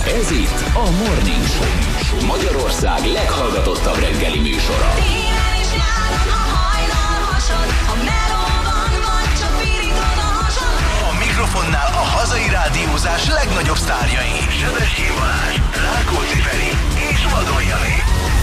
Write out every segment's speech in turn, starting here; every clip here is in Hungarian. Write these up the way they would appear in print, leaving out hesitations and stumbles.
Ez itt a Morning Show, Magyarország leghallgatottabb reggeli műsora. Télen és nyáron, ha hajnal hasad, ha melóban vagy, csak pirítod a hasad. A mikrofonnál a hazai rádiózás legnagyobb sztárjai. Sebessy Balázs, Rákóczi Feri és Vadon Jani.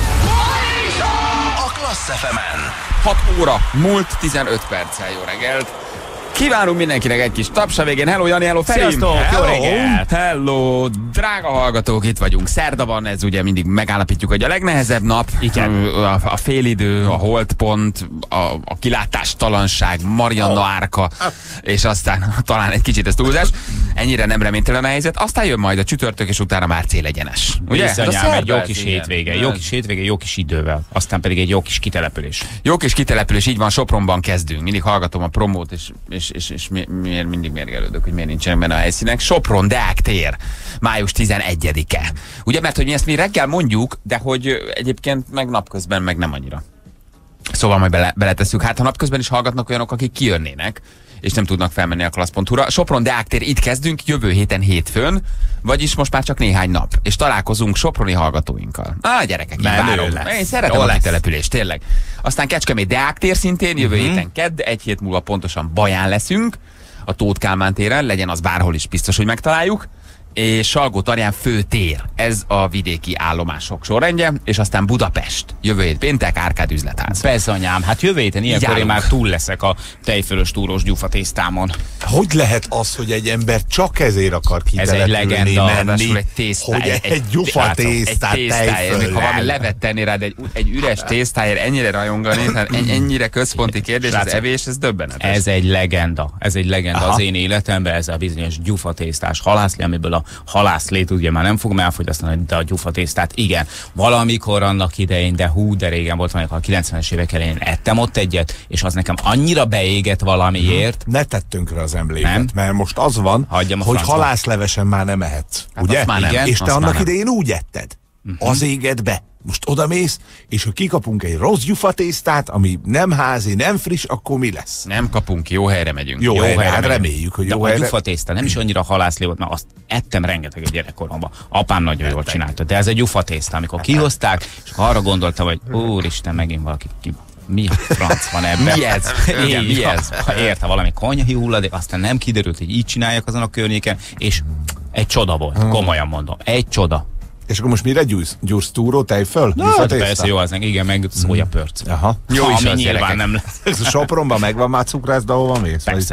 A Klassz FM-en. 6 óra múlt 15 perccel. Jó reggelt! Kívánunk mindenkinek egy kis taps a végén. Hello Jani, hello Feri! Sziasztok, jó reggelt! Hello, drága hallgatók, itt vagyunk. Szerda van, ez ugye mindig megállapítjuk, hogy a legnehezebb nap. Igen. A félidő, a holdpont, a kilátástalanság, Marianna árka, és aztán talán egy kicsit ez túlzás. Ennyire nem reménytelen a helyzet. Aztán jön majd a csütörtök, és utána már célegyenes. Ugye? Bizonyám, egy jó kis hétvége, jó kis idővel, aztán pedig egy jó kis kitelepülés. Jó kis kitelepülés, így van, Sopronban kezdünk. Mindig hallgatom a promót, és miért mindig mérgelődök, hogy miért nincsenek benne a helyszínek. Sopron, Deák tér, május 11-e. Ugye, mert hogy mi ezt mi reggel mondjuk, de hogy egyébként meg napközben meg nem annyira. Szóval majd beletesszük. Hát ha napközben is hallgatnak olyanok, akik kijönnének, és nem tudnak felmenni a klassz.hu-ra. Sopron, Deák tér, itt kezdünk, jövő héten hétfőn, vagyis most már csak néhány nap. És találkozunk soproni hallgatóinkkal. Gyerekek, én várom. Én szeretem a kitelepülést, tényleg. Aztán Kecskemét, Deák tér szintén, jövő héten kedd, egy hét múlva pontosan Baján leszünk, a Tóth Kálmán téren, legyen az bárhol is biztos, hogy megtaláljuk. És Salgótarján főtér, ez a vidéki állomások sorrendje, és aztán Budapest, jövő hét péntek, Árkád üzletház. Bezonyám, hát jövő héten ilyenkor én már túl leszek a tejfölös túrós gyufatésztámon. Hogy lehet az, hogy egy ember csak ezért akar kitelepülni, Ez egy legenda, menni, egy tésztá, hogy egy gyufatésztát tejföllel. Ha valami levet tenni rád egy üres tésztáért ennyire rajongani, tehát ennyire központi kérdés, az evés, ez döbbenetes. Ez egy legenda, az én életemben, ez a bizonyos gyufatésztás halászlé, amiből a halászlét ugye már nem fogom elfogyasztani, de a gyufatésztát igen. Valamikor annak idején, de régen volt, amikor a 90-es évek elején ettem ott egyet, és az nekem annyira beégett valamiért. Ne tett tönkre az emléket, mert most az van, hogy halászlevesen már nem ehetsz, Hát ugye? nem. Igen, és te Azt annak már nem. idején úgy etted. Az éged be. Most odamész, és ha kikapunk egy rossz gyufatésztát, ami nem házi, nem friss, akkor mi lesz? Nem kapunk ki, jó helyre megyünk. Jó helyre, hát megyünk. reméljük, hogy de jó a helyre. gyufatészta nem is annyira halászlé volt, mert azt ettem rengeteget gyerekkoromban. Apám nagyon jól csinálta, de ez egy gyufatészta, amikor kihozták, és arra gondoltam, hogy úristen, megint valaki mi a franc van ebben? Mi ez? Igen, mi ez? Ha érte valami konyhai hulladék, aztán nem kiderült, hogy így csinálják azon a környéken, és egy csoda volt, komolyan mondom, egy csoda. És akkor most mire gyúrsz? Túró, tejföl? Gyufatészta? Persze jó, az igen, meg szójapörc. Aha. Jó is ami az, nyilván gyerekek. nem lesz. Ez a Sopronban megvan már cukrászda, hova mész? Persze.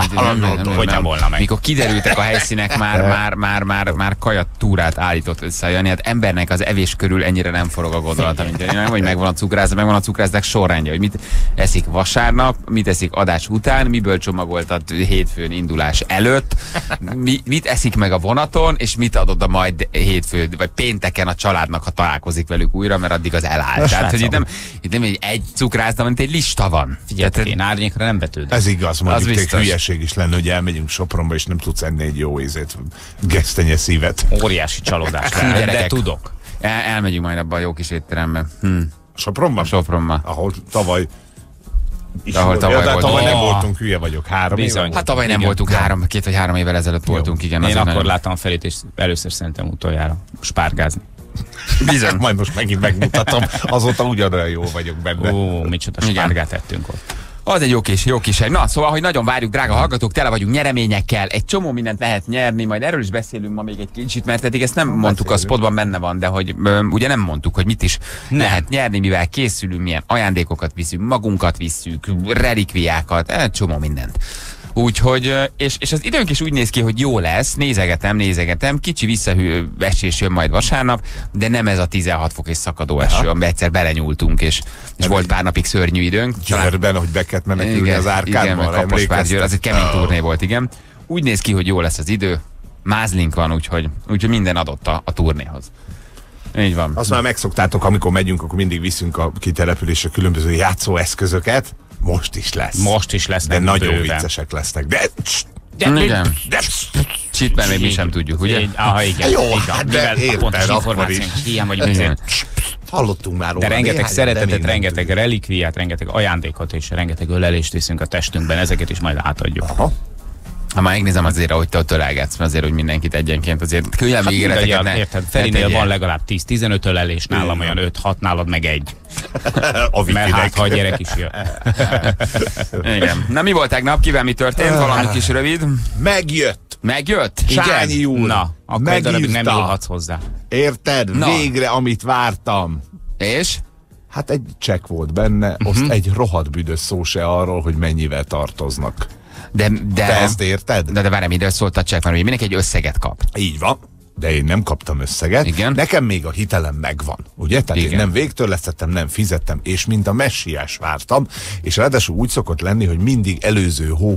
Hogy nem volna meg. Mikor kiderültek a helyszínek, már kajatúrát állított össze Jani. Hát embernek az evés körül ennyire nem forog a gondolata, mint én, hogy megvan a cukrászdak sorrendje, hogy mit eszik vasárnap, mit eszik adás után, miből csomagoltat hétfőn indulás előtt, mit eszik meg a vonaton, és mit adod a majd hétfőn, vagy pénteken a családnak, ha találkozik velük újra, mert addig az elállt. Tehát, hogy itt nem egy cukrászda, mint egy lista van. Figyelj, én árnyékra nem betődöm. Ez igaz, mondjuk egy biztos. hülyeség is lenne, hogy elmegyünk Sopronba, és nem tudsz enni egy jó ízét, gesztenye szívet. Óriási csalódás lehet, de Gyerekek. tudok. Elmegyünk majd abba a jó kis étterembe. Sopronban? Sopronban. Ahol tavaly is Ahol volt. tavaly De voltunk. tavaly nem voltunk, hülye vagyok, 3 Bizony. éve. Hát tavaly nem Igen. voltunk, 2 vagy 3 évvel ezelőtt voltunk, igen. Én azért akkor nagyon- láttam Ferit, és először szerintem utoljára spárgázni. Bizony. Majd most megint megmutatom, azóta ugyanolyan jó vagyok benne. Ó, micsoda Igen. spárgát ettünk ott. Az egy jó kis hely. Na, szóval, hogy nagyon várjuk, drága hallgatók, tele vagyunk nyereményekkel, egy csomó mindent lehet nyerni, majd erről is beszélünk ma még egy kicsit, mert eddig ezt nem mondtuk, a spotban benne van, de hogy ugye nem mondtuk, hogy mit is lehet nyerni, mivel készülünk, milyen ajándékokat viszünk, magunkat visszük, relikviákat, egy csomó mindent. Úgyhogy, és az időnk is úgy néz ki, hogy jó lesz, nézegetem, kicsi visszaesés jön majd vasárnap, de nem ez a 16 fok és szakadó eső, amiben egyszer belenyúltunk, és volt pár napig szörnyű időnk. Győrben, hogy be kellett menekülni az árkádban, meg Kaposvár, Győr, az egy kemény turné volt, igen. Úgy néz ki, hogy jó lesz az idő, mázlink van, úgyhogy minden adott a turnéhoz. Így van. Azt már megszoktátok, amikor megyünk, akkor mindig viszünk a kitelepülésre különböző játszóeszközöket. Most is lesz. Most is lesznek De nagyon bőven. viccesek lesznek. De Igen. Csitben még mi sem tudjuk, ugye? Igen. Jó, igen. hát de Mivel érted, pontos akkor információnk is. ilyen vagyunk, Igen. ezért hallottunk már róla. de rengeteg néhány, szeretetet, mindent rengeteg tudjuk. relikviát, rengeteg ajándékot és rengeteg ölelést viszünk a testünkben, ezeket is majd átadjuk. Aha. Ha már megnézem azért, hogy te ott ölelgetsz, azért, hogy mindenkit egyenként azért különböző ígéreteket ne... Érted, Ferinél van legalább 10-15 ölelés, nálam olyan 5-6, nálad meg 1. Mert hát, ha a gyerek is jön. Igen. Na mi volt tegnap? Kivel mi történt? Valami kis rövid? Megjött. Igen? Sányi úr. Na, akkor egy darabig nem nyúlhatsz hozzá. Érted? Na. Végre, amit vártam. És? Hát egy csekk volt benne, azt egy rohadt büdös szó se arról, hogy mennyivel tartoznak. De Te ezt érted? De várj, miről szólt a csekk, mert ugye mindenki egy összeget kap. Így van. De én nem kaptam összeget. Igen. Nekem még a hitelem megvan, ugye? Tehát Igen. én nem végtörlesztettem, nem fizettem, és mint a messiás vártam, és ráadásul úgy szokott lenni, hogy mindig előző hó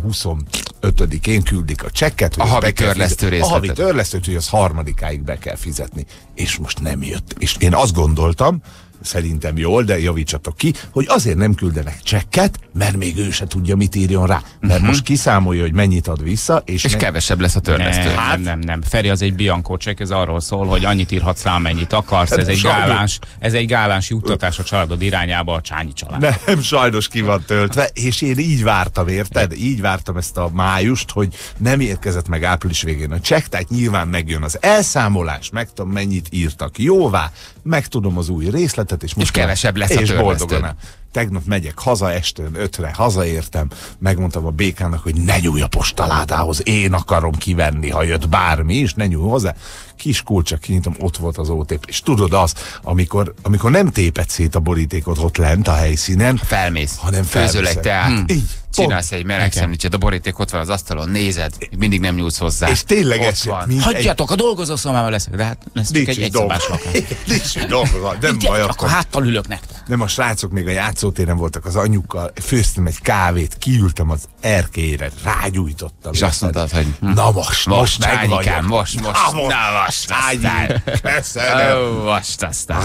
25-én küldik a csekket. A havi törlesztő A részletet. havi törlesztőt, hogy az 3-áig be kell fizetni. És most nem jött. És én azt gondoltam, szerintem jól, de javítsatok ki, hogy azért nem küldenek csekket, mert még ő se tudja, mit írjon rá. Mert most kiszámolja, hogy mennyit ad vissza, és kevesebb lesz a törlesztő. Nem. Feri, az egy Bianco csekk, ez arról szól, hogy annyit írhatsz rá, amennyit akarsz. Hát Ez egy gáláns juttatás a családod irányába, a Csányi család. Nem, sajnos ki van töltve, és én így vártam, érted? Így vártam ezt a májust, hogy nem érkezett meg április végén a csekk, tehát nyilván megjön az elszámolás, megtudom, mennyit írtak jóvá, megtudom az új részletet, és most kevesebb lesz a és törlesztőd. boldogan. Tegnap megyek haza este 5-re, hazaértem, megmondtam a békának, hogy ne nyúlj a postaládához, én akarom kivenni, ha jött bármi is, ne nyúlj hozzá. Kis kulcsak kinyitom, ott volt az OTP. És tudod az, amikor nem téped szét a borítékot ott lent a helyszínen, Felmész, hanem főzöl egy teát, Így. csinálsz egy meleg szemlicset, a boríték ott van az asztalon, nézed, mindig nem nyúlsz hozzá. És tényleg ott ez van. mint Hagyjatok, a dolgozószobában leszek, de hát lesz csak egy egyszobás lakás. Nincs is dolga, nem baj, Akkor háttal ülök nektek. Nem, a srácok még a játszótéren voltak az anyukkal, főztem egy kávét, kiültem az erkélyre, rágyújtottam. És azt mondtad, hogy na most Csányikám, megvagyok. most, Na most aztán. köszönöm. Most aztán.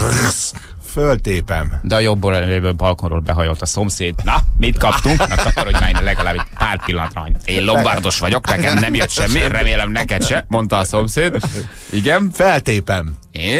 Föltépem. De a jobb oldalról balkonról behajolt a szomszéd. Na, mit kaptunk? Na, takarodj már legalább egy pár pillanatra. Én lombardos vagyok, nekem nem jött semmi, remélem neked se, mondta a szomszéd. Igen. Feltépem.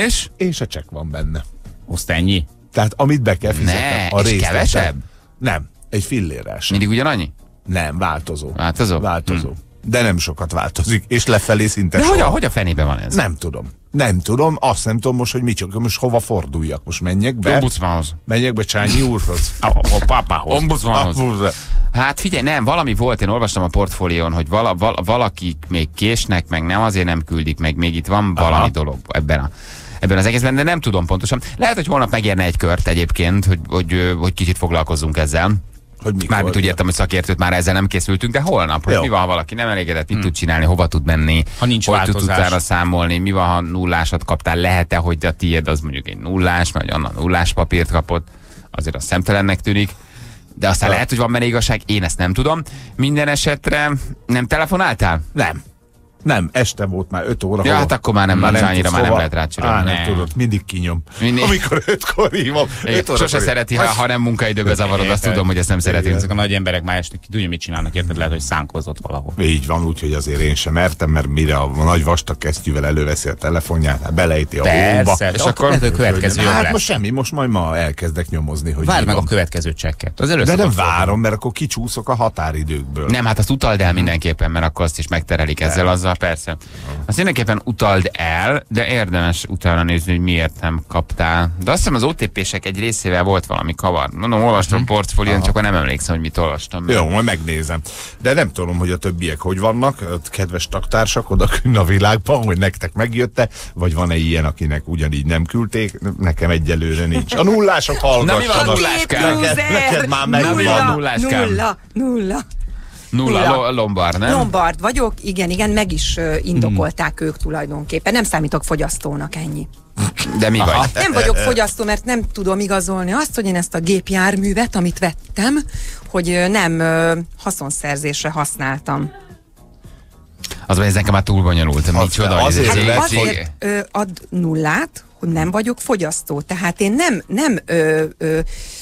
És a csekk van benne. Azt ennyi? Tehát amit be kell fizetnem. Ne, és kevesebb? Nem, egy fillérrel sem. mindig ugyanannyi? Nem, változó. Változó? De nem sokat változik, és lefelé szinte De soha. hogy a fenébe van ez? Nem tudom, azt nem tudom most, hogy most hova forduljak. Most menjek be. Ombudsmanhoz. Menjek be Csányi úrhoz. A pápához. Ombudsmanhoz. Hát figyelj, nem, valami volt, én olvastam a portfólión, hogy valakik még késnek, meg nem azért nem küldik, meg még itt van valami dolog ebben az egészben, de nem tudom pontosan. Lehet, hogy holnap megérne egy kört egyébként, hogy kicsit foglalkozzunk ezzel. Mármint úgy értem, hogy szakértőt már ezzel nem készültünk, de holnap, hogy mi van, ha valaki nem elégedett, mit tud csinálni, hova tud menni, ha nincs hogy változás, tud utána számolni, mi van, ha nullásat kaptál, lehet-e, hogy a tiéd az mondjuk egy nullás, vagy annan nullás papírt kapott, azért az szemtelennek tűnik, de aztán lehet, hogy van benne igazság, én ezt nem tudom. Minden esetre nem telefonáltál? Nem, este volt már 5 óra. Ja, hát akkor már nem, annyira már nem lehet rácsörölni. Nem tudod, mindig kinyom. Amikor 5-kor hívom. Sose szereti, ha nem munkaidőbe zavarod, azt tudom, hogy ezt nem szeretünk. Ezek a nagy emberek már este tudja, mit csinálnak, érted? Lehet, hogy szánkozott valahol. Így van, úgyhogy azért én sem mertem, mert mire a nagy vastag kesztyűvel előveszi a telefonját, hát beleíti a hóba. Persze, és akkor lehet, hogy következő jobb Hát lesz. most semmi, most majd ma elkezdek nyomozni, hogy Várd meg a következő csekket. Az de nem várom, mert akkor kicsúszok a határidőkből. Nem, hát azt utald el mindenképpen, mert akkor azt is megterelik ezzel, azzal persze. Azt mindenképpen utald el, de érdemes utána nézni, hogy miért nem kaptál. De azt hiszem az OTP-sek egy részével volt valami kavar. Mondom, olvastam portfólión, csak nem emlékszem, hogy mit olvastam. Jó, majd megnézem. De nem tudom, hogy a többiek hogy vannak, a kedves taktársak odakünn a világban, hogy nektek megjötte, vagy van-e ilyen, akinek ugyanígy nem küldték, nekem egyelőre nincs. A nullások hallgassanak. Na mi van a nulláskám? Neked már megvan. Nulláskám. Nulla. Lombard, nem? Lombard vagyok, igen, meg is indokolták ők tulajdonképpen. Nem számítok fogyasztónak, ennyi. De mi vagy? Nem vagyok fogyasztó, mert nem tudom igazolni azt, hogy én ezt a gépjárművet, amit vettem, hogy nem haszonszerzésre használtam. Az vagy ez nekem már túl bonyolult. Micsoda, hogy ez azért egy Azért ad nullát, hogy nem vagyok fogyasztó. Tehát én nem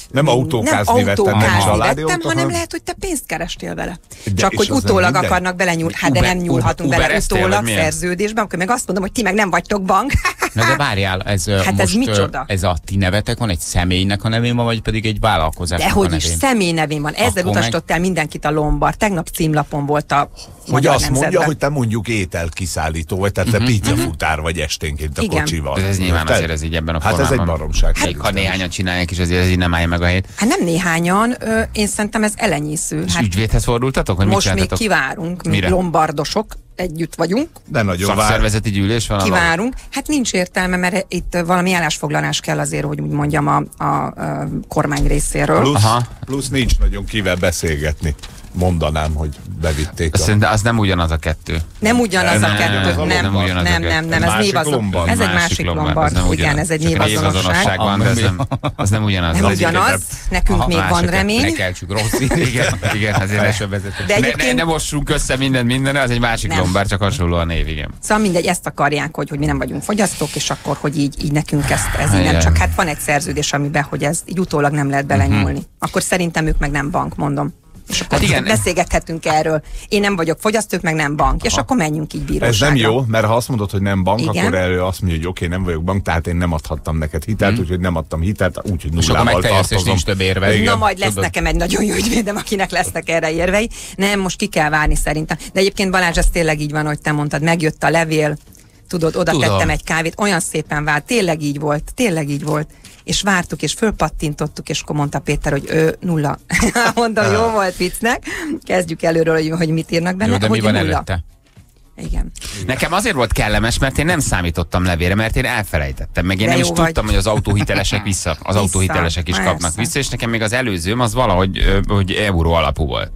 Nem autókázni vettem, nem autókázni családi vettem, autó, hanem lehet, hogy te pénzt kerestél vele. De Csak és hogy az nem utólag mindegy? akarnak belenyúlni. Hát de Uber- nem nyúlhatunk bele Ubereztél, utólag vagy milyen? szerződésben, akkor meg azt mondom, hogy ti meg nem vagytok bank. Na de várjál, ez Hát ez most micsoda? ez a ti nevetek van egy személynek a nevén van, vagy pedig egy vállalkozásnak a Dehogy is, nevén? személy nevén van. Ezzel Akkor utasított el mindenkit a Lombard. Tegnap címlapon volt a Hogy Magyar azt mondja, Nemzetben. hogy te mondjuk ételkiszállító vagy, tehát te pizzafutár vagy esténként a Igen. kocsival. Ez nyilván Érted? azért ez így ebben a Hát ez egy formában. baromság. Még ha néhányan csinálják is, azért ez így nem állja meg a helyét. Hát nem néhányan, én szerintem ez elenyésző. És Hát ügyvédhez fordultatok? Vagy mit most még csináltatok? kivárunk, mi Mire? lombardosok, együtt vagyunk, De nagyon vár. Szakszervezeti gyűlés van? kivárunk. Hát nincs értelme, mert itt valami állásfoglalás kell azért, hogy úgy mondjam a kormány részéről. Plusz nincs nagyon kivel beszélgetni. Mondanám, hogy bevitték a... Szerintem az nem ugyanaz a kettő. Nem ugyanaz a Nem, kettő, nem, nem, nem ugyanaz a nem, kettő. nem, nem, Egy ez másik névazon. Lombard. Ez egy másik Lombard, nem igen, ugyanaz. ez egy Csak a névazonosság. névazonosság van, de ez nem ugyanaz. Nem Az egyik ugyanaz, egyre- nekünk még van Ne remény. keltsük rossz Igen, azért Felsőbb vezető. De egyébként- ne mossunk össze mindenre, az egy másik Nem. Lombard, csak hasonló a név, igen. Szóval mindegy, ezt akarják, hogy mi nem vagyunk fogyasztók, és akkor, hogy így nekünk ez innen Igen. csak hát van egy szerződés, amiben, hogy ez így utólag nem lehet belenyúlni. Akkor szerintem ők meg nem bank, mondom. És akkor Hát igen. beszélgethetünk erről. Én nem vagyok fogyasztók, meg nem bank. És akkor menjünk így bíróságra. Ez nem jó, mert ha azt mondod, hogy nem bank, Igen. akkor erről azt mondja, hogy oké, nem vagyok bank, tehát én nem adhattam neked hitelt, úgyhogy nem adtam hitelt, úgyhogy És akkor nullával megteljesz, és tartozom. nincs több érved. Igen. Na majd lesz Tudod. nekem egy nagyon jó ügyvédem, akinek lesznek erre érvei. Nem, most ki kell várni szerintem. De egyébként Balázs, ez tényleg így van, hogy te mondtad, megjött a levél, tudod, oda Tudom. tettem egy kávét, olyan szépen vált, tényleg így volt. És vártuk, és fölpattintottuk, és akkor mondta Péter, hogy nulla. Mondom, jó volt viccnek. Kezdjük előről, hogy mit írnak benne. Jó, de mi hogy van nulla. előtte? Igen. Nekem azért volt kellemes, mert én nem számítottam levére, mert én elfelejtettem. Meg én De nem is jó vagy. tudtam, hogy az autóhitelesek az autóhitelesek is kapnak persze. vissza, és nekem még az előzőm az valahogy hogy euró alapú volt.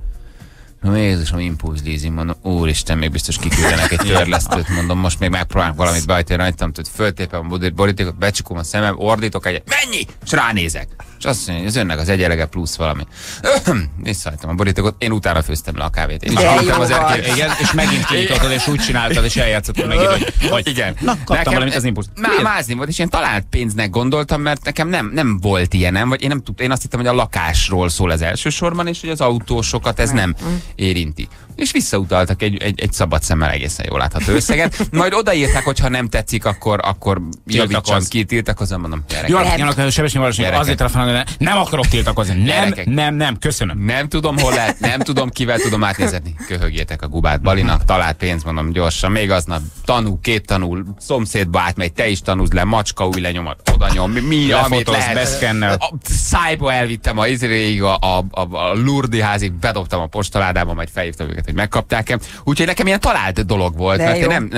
Na Jézusom, impulz leasing, mondom, úristen, még biztos kiküldenek egy törlesztőt, mondom, most még megpróbálok valamit beajtani rajtam, tudod, föltépem a borítékot, becsukom a szemem, ordítok egyet, mennyi? És ránézek. És azt mondja, hogy az önnek az egyelege plusz valami. Visszahagytam a borítékot, én utána főztem le a kávét. Én is De küldtem jó az vagy. erkét. Igen, és megint kinyitottad, és úgy csináltad, és eljátszottad megint, hogy Igen. Na, kaptam valamit, az impulzus. Mázni volt, és én talált pénznek gondoltam, mert nekem nem volt ilyenem, vagy én nem tudtam, én azt hittem, hogy a lakásról szól az elsősorban, és hogy az autósokat ez nem érinti. És visszautaltak egy szabad szemmel egészen jól látható összeget. Majd odaírták, hogy ha nem tetszik, akkor javítsam ki, tiltakozom, mondom. Jó, Gyerekek, Janok, Sebesnyi Maros, Gyerekek. azért telefonálni, nem akarok tiltakozni. Gyerekek. Nem, köszönöm. nem tudom, hol lehet, nem tudom, kivel tudom átnézetni. Köhögjétek a gubát Balinak, talált pénz, mondom gyorsan. Még aznap tanú, két tanul, szomszédba átmegy, te is tanúz le, macska új lenyomat, oda nyom, mi amit Lefotózz, lehet. beszkennel. A szájba elvittem a izréig, a Lurdi házig, bedobtam a postaládába, majd felhívtam őket, hogy megkapták-e. Úgyhogy nekem ilyen talált dolog volt, De mert jó. én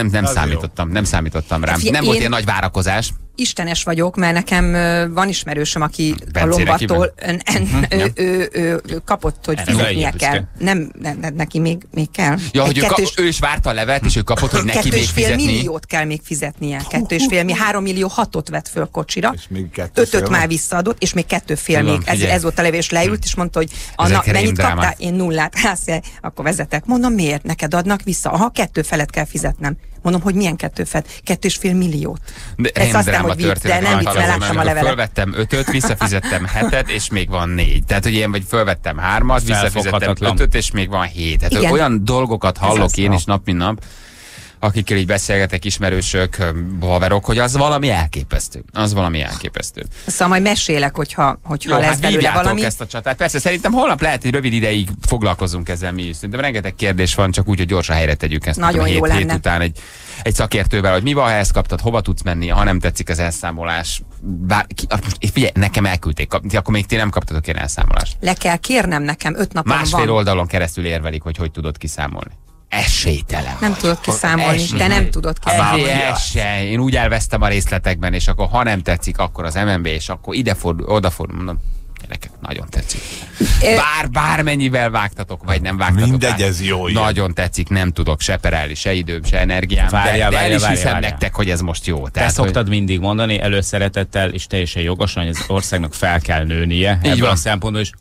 nem számítottam rám. Figyelj, Nem volt én- ilyen nagy várakozás. Istenes vagyok, mert nekem van ismerősöm, aki a Bencére Lombartól ő kapott, hogy Erre fizetnie legyél kell. büszke. Nem, neki még kell. Ja, hogy Egy ő is várta a levelet, és ő kapott, hogy neki még 2,5 fizetni. milliót kell még fizetnie. 2,5 3 millió 6-ot vett föl kocsira. És még 2,5 5-öt már visszaadott, és még 2,5 Tudom, még. Ez figyelj. volt a levél, és leült, és mondta, hogy Ezek mennyit rémdrámák. kaptál? Én nullát. Akkor vezetek. Mondom, miért? Neked adnak vissza? Aha, 2 felet kell fizetnem. Mondom, hogy milyen 2 felet? 2,5 milliót. De Ezt azt nem, dráma hogy vicc, de történet nem van vicc, mert valahol, láttam a amikor levelet. Fölvettem 5-öt, visszafizettem 7-et, és még van 4. Tehát, hogy ilyen, vagy fölvettem 3-at, visszafizettem Felfoghatatlan. 5-öt, és még van 7. Tehát Igen. olyan dolgokat Ez hallok az. én is nap, mint nap, akikkel így beszélgetek, ismerősök, haverok, hogy az valami elképesztő. Az valami elképesztő. Szóval majd mesélek, hogyha Jó, lesz hát belőle vívjátok valami. ezt a csatát. Persze, szerintem holnap lehet, hogy rövid ideig foglalkozunk ezzel mi is. Szerintem rengeteg kérdés van, csak úgy, hogy gyorsan helyre tegyük ezt. Nagyon tudom, jó hét lenne. után egy szakértővel, hogy mi van, ha ezt kaptad, hova tudsz menni, ha nem tetszik az elszámolás. Figyelj, nekem elküldték, akkor még ti nem kaptatok ilyen elszámolást. Le kell kérnem nekem, 5 napom Másfél van. oldalon keresztül érvelik, hogy tudod kiszámolni. Esélytelen. Nem tudod kiszámolni, Esély. te nem tudod kiszámolni. Esély. Én úgy elvesztem a részletekben, és akkor ha nem tetszik, akkor az MNB, és akkor ide fordul, oda fordul, mondom, gyerekek, nagyon tetszik. Bármennyivel vágtatok, vagy nem vágtatok. Mindegy, át. ez jó ilyen. Nagyon tetszik, nem tudok se perelni, se időm, se energiám. Várjál, de el is várjál, hiszem várjál. nektek, hogy ez most jó. Te szoktad mindig mondani, előszeretettel, és teljesen jogosan, hogy az országnak fel kell nőnie. Így Ebből van. a szempontból is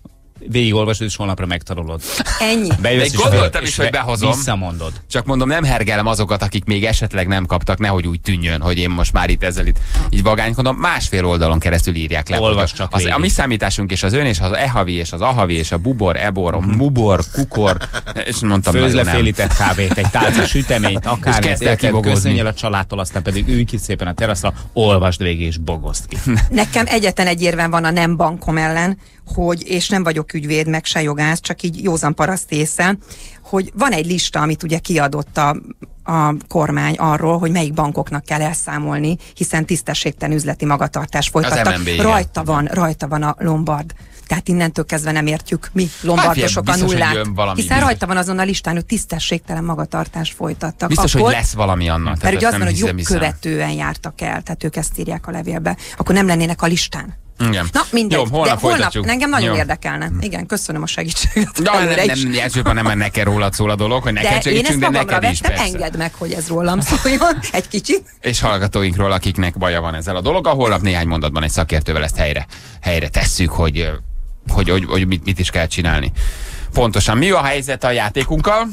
végigolvasod, és holnapra megtanulod. Ennyi. Bejössz, Még gondoltam is, hogy behozom. Visszamondod. Csak mondom, nem hergelem azokat, akik még esetleg nem kaptak, nehogy úgy tűnjön, hogy én most már itt ezzel így vagánykodom. Másfél oldalon keresztül írják le. Olvasd csak végig. A mi számításunk és az ön és az ehavi és az ahavi és a bubor, ebor, a mubor, kukor, és mondtam, Főzd le nagyon nem. félített kávét, egy tálca süteményt, akár És kezd el kibogozni. köszönj el a családtól, aztán pedig ülj ki szépen a teraszra, olvasd végig és bogozd ki. Nekem egyetlen egy érvem van a nem bankom ellen, hogy, és nem vagyok ügyvéd, meg se jogász, csak így józan paraszt észre, hogy van egy lista, amit ugye kiadott a kormány arról, hogy melyik bankoknak kell elszámolni, hiszen tisztességtelen üzleti magatartás folytattak. MNB, igen. Rajta van a Lombard. Tehát innentől kezdve nem értjük mi lombardosok a biztos, hogy nullát. jön valami, Hiszen biztos. rajta van azon a listán, hogy tisztességtelen magatartás folytattak. Biztos, Akkor, hogy lesz valami annak. mert ugye azt nem van, hogy hiszem. jogkövetően jártak el, tehát ők ezt írják a levélbe. Akkor nem lennének a listán. Igen. Na, mindegy. Jó, holnap folytatjuk. engem nagyon Jó. érdekelne. Igen, köszönöm a segítséget. Ja, előre is. nem, elsőben nem neked rólad szól a dolog, hogy neked De én segítsünk, ezt de magamra neked is vettem, persze. engedd meg, hogy ez rólam szóljon egy kicsit. És hallgatóinkról, akiknek baja van ezzel a dologgal, holnap néhány mondatban egy szakértővel ezt helyre tesszük, hogy mit is kell csinálni. Pontosan. Mi a helyzet a játékunkkal?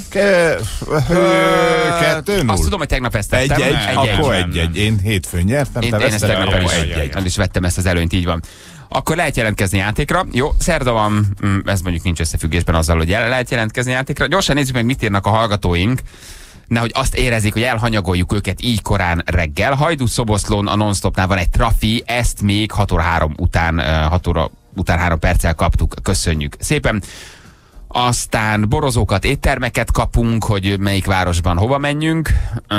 2-0. Azt tudom, hogy tegnap ezt tettem. 1-1, akkor 1-1. Én hétfőn nyertem, Én te ezt veszted, tegnap akkor el is vettem ezt az előnyt, így van. Akkor lehet jelentkezni játékra. Jó, szerda van, ez mondjuk nincs összefüggésben azzal, hogy lehet jelentkezni játékra. Gyorsan nézzük meg, mit írnak a hallgatóink. Nehogy azt érezzék, hogy elhanyagoljuk őket így korán reggel. Hajdú-Szoboszlón a Non-Stopnál van egy trafi, ezt még 6 óra 3 után 3 perccel kaptuk. Köszönjük szépen. Aztán borozókat, éttermeket kapunk, hogy melyik városban hova menjünk.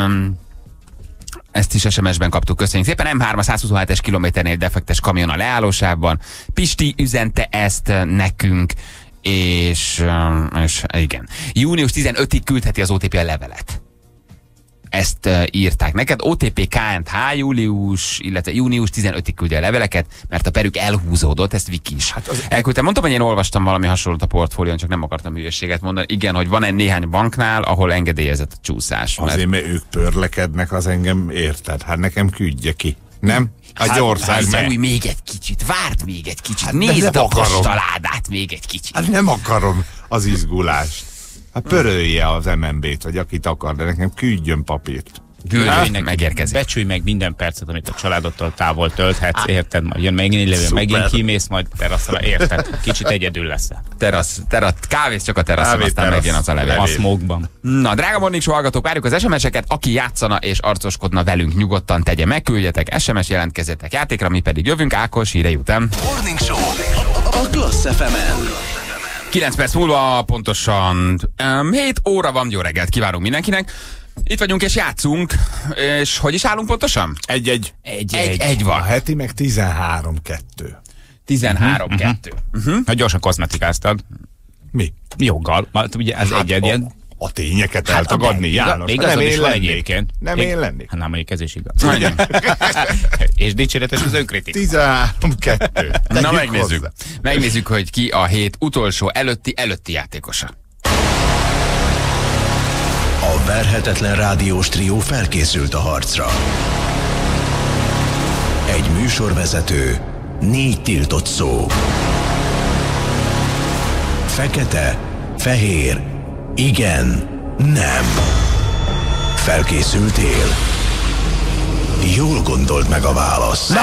Ezt is SMS-ben kaptuk, köszönjük szépen. M3 a 127-es kilométernél defektes kamion a leállósávban. Pisti üzente ezt nekünk, és igen. Június 15-ig küldheti az OTP a levelet. Ezt írták neked. OTP KNH illetve június 15-ig küldi a leveleket, mert a perük elhúzódott, ezt Viki is. Elküldtem. Mondtam, hogy én olvastam valami hasonlót a portfólión, csak nem akartam hülyeséget mondani. Igen, hogy van egy néhány banknál, ahol engedélyezett a csúszás. Azért, mert ők pörlekednek, az engem érted. Hát nekem küldje ki. Nem? A ország meg. Új, még egy kicsit, várd még egy kicsit, Hát nézd nem a akarom. postaládát még egy kicsit. Hát nem akarom az izgulást. Hát pörölje az MNB-t, vagy akit akar, de nekem küldjön papírt. Megérkezik. Becsülj meg minden percet, amit a családottól távol tölthetsz, érted? Majd jön megint egy levél, Szuper. megint kimész, majd teraszra, érted? Kicsit egyedül leszel. Terasz, kávéz csak a teraszon, Kávé aztán terasz. megjön az a levél. A smogban. Na, drága Morning Show hallgatók, várjuk az SMS-eket, aki játszana és arcoskodna velünk, nyugodtan tegye meg, küldjetek SMS, jelentkezzetek játékra, mi pedig jövünk Ákos hírei után. Morning Show a Klassz FM-en. 9 perc múlva pontosan 7 óra van, jó reggelt kívánunk mindenkinek. Itt vagyunk és játszunk, és hogy is állunk pontosan? 1-1. Egy A van. heti meg 13-2. 13-2. Ha gyorsan kozmetikáztad. Mi? Joggal. Hát ugye ez egy ilyen. A tényeket eltagadni, János. Még Nem azon én is van lennék. egyébként. Nem én lennék. Hát nem, mondjuk ez is igaz. És dicséretes az önkritika. 13-2. Na megnézzük. Megnézzük, hogy ki a hét utolsó előtti játékosa. A verhetetlen rádiós trió felkészült a harcra. Egy műsorvezető, 4 tiltott szó. Fekete, fehér, igen, nem. Felkészültél? Jól gondold meg a választ.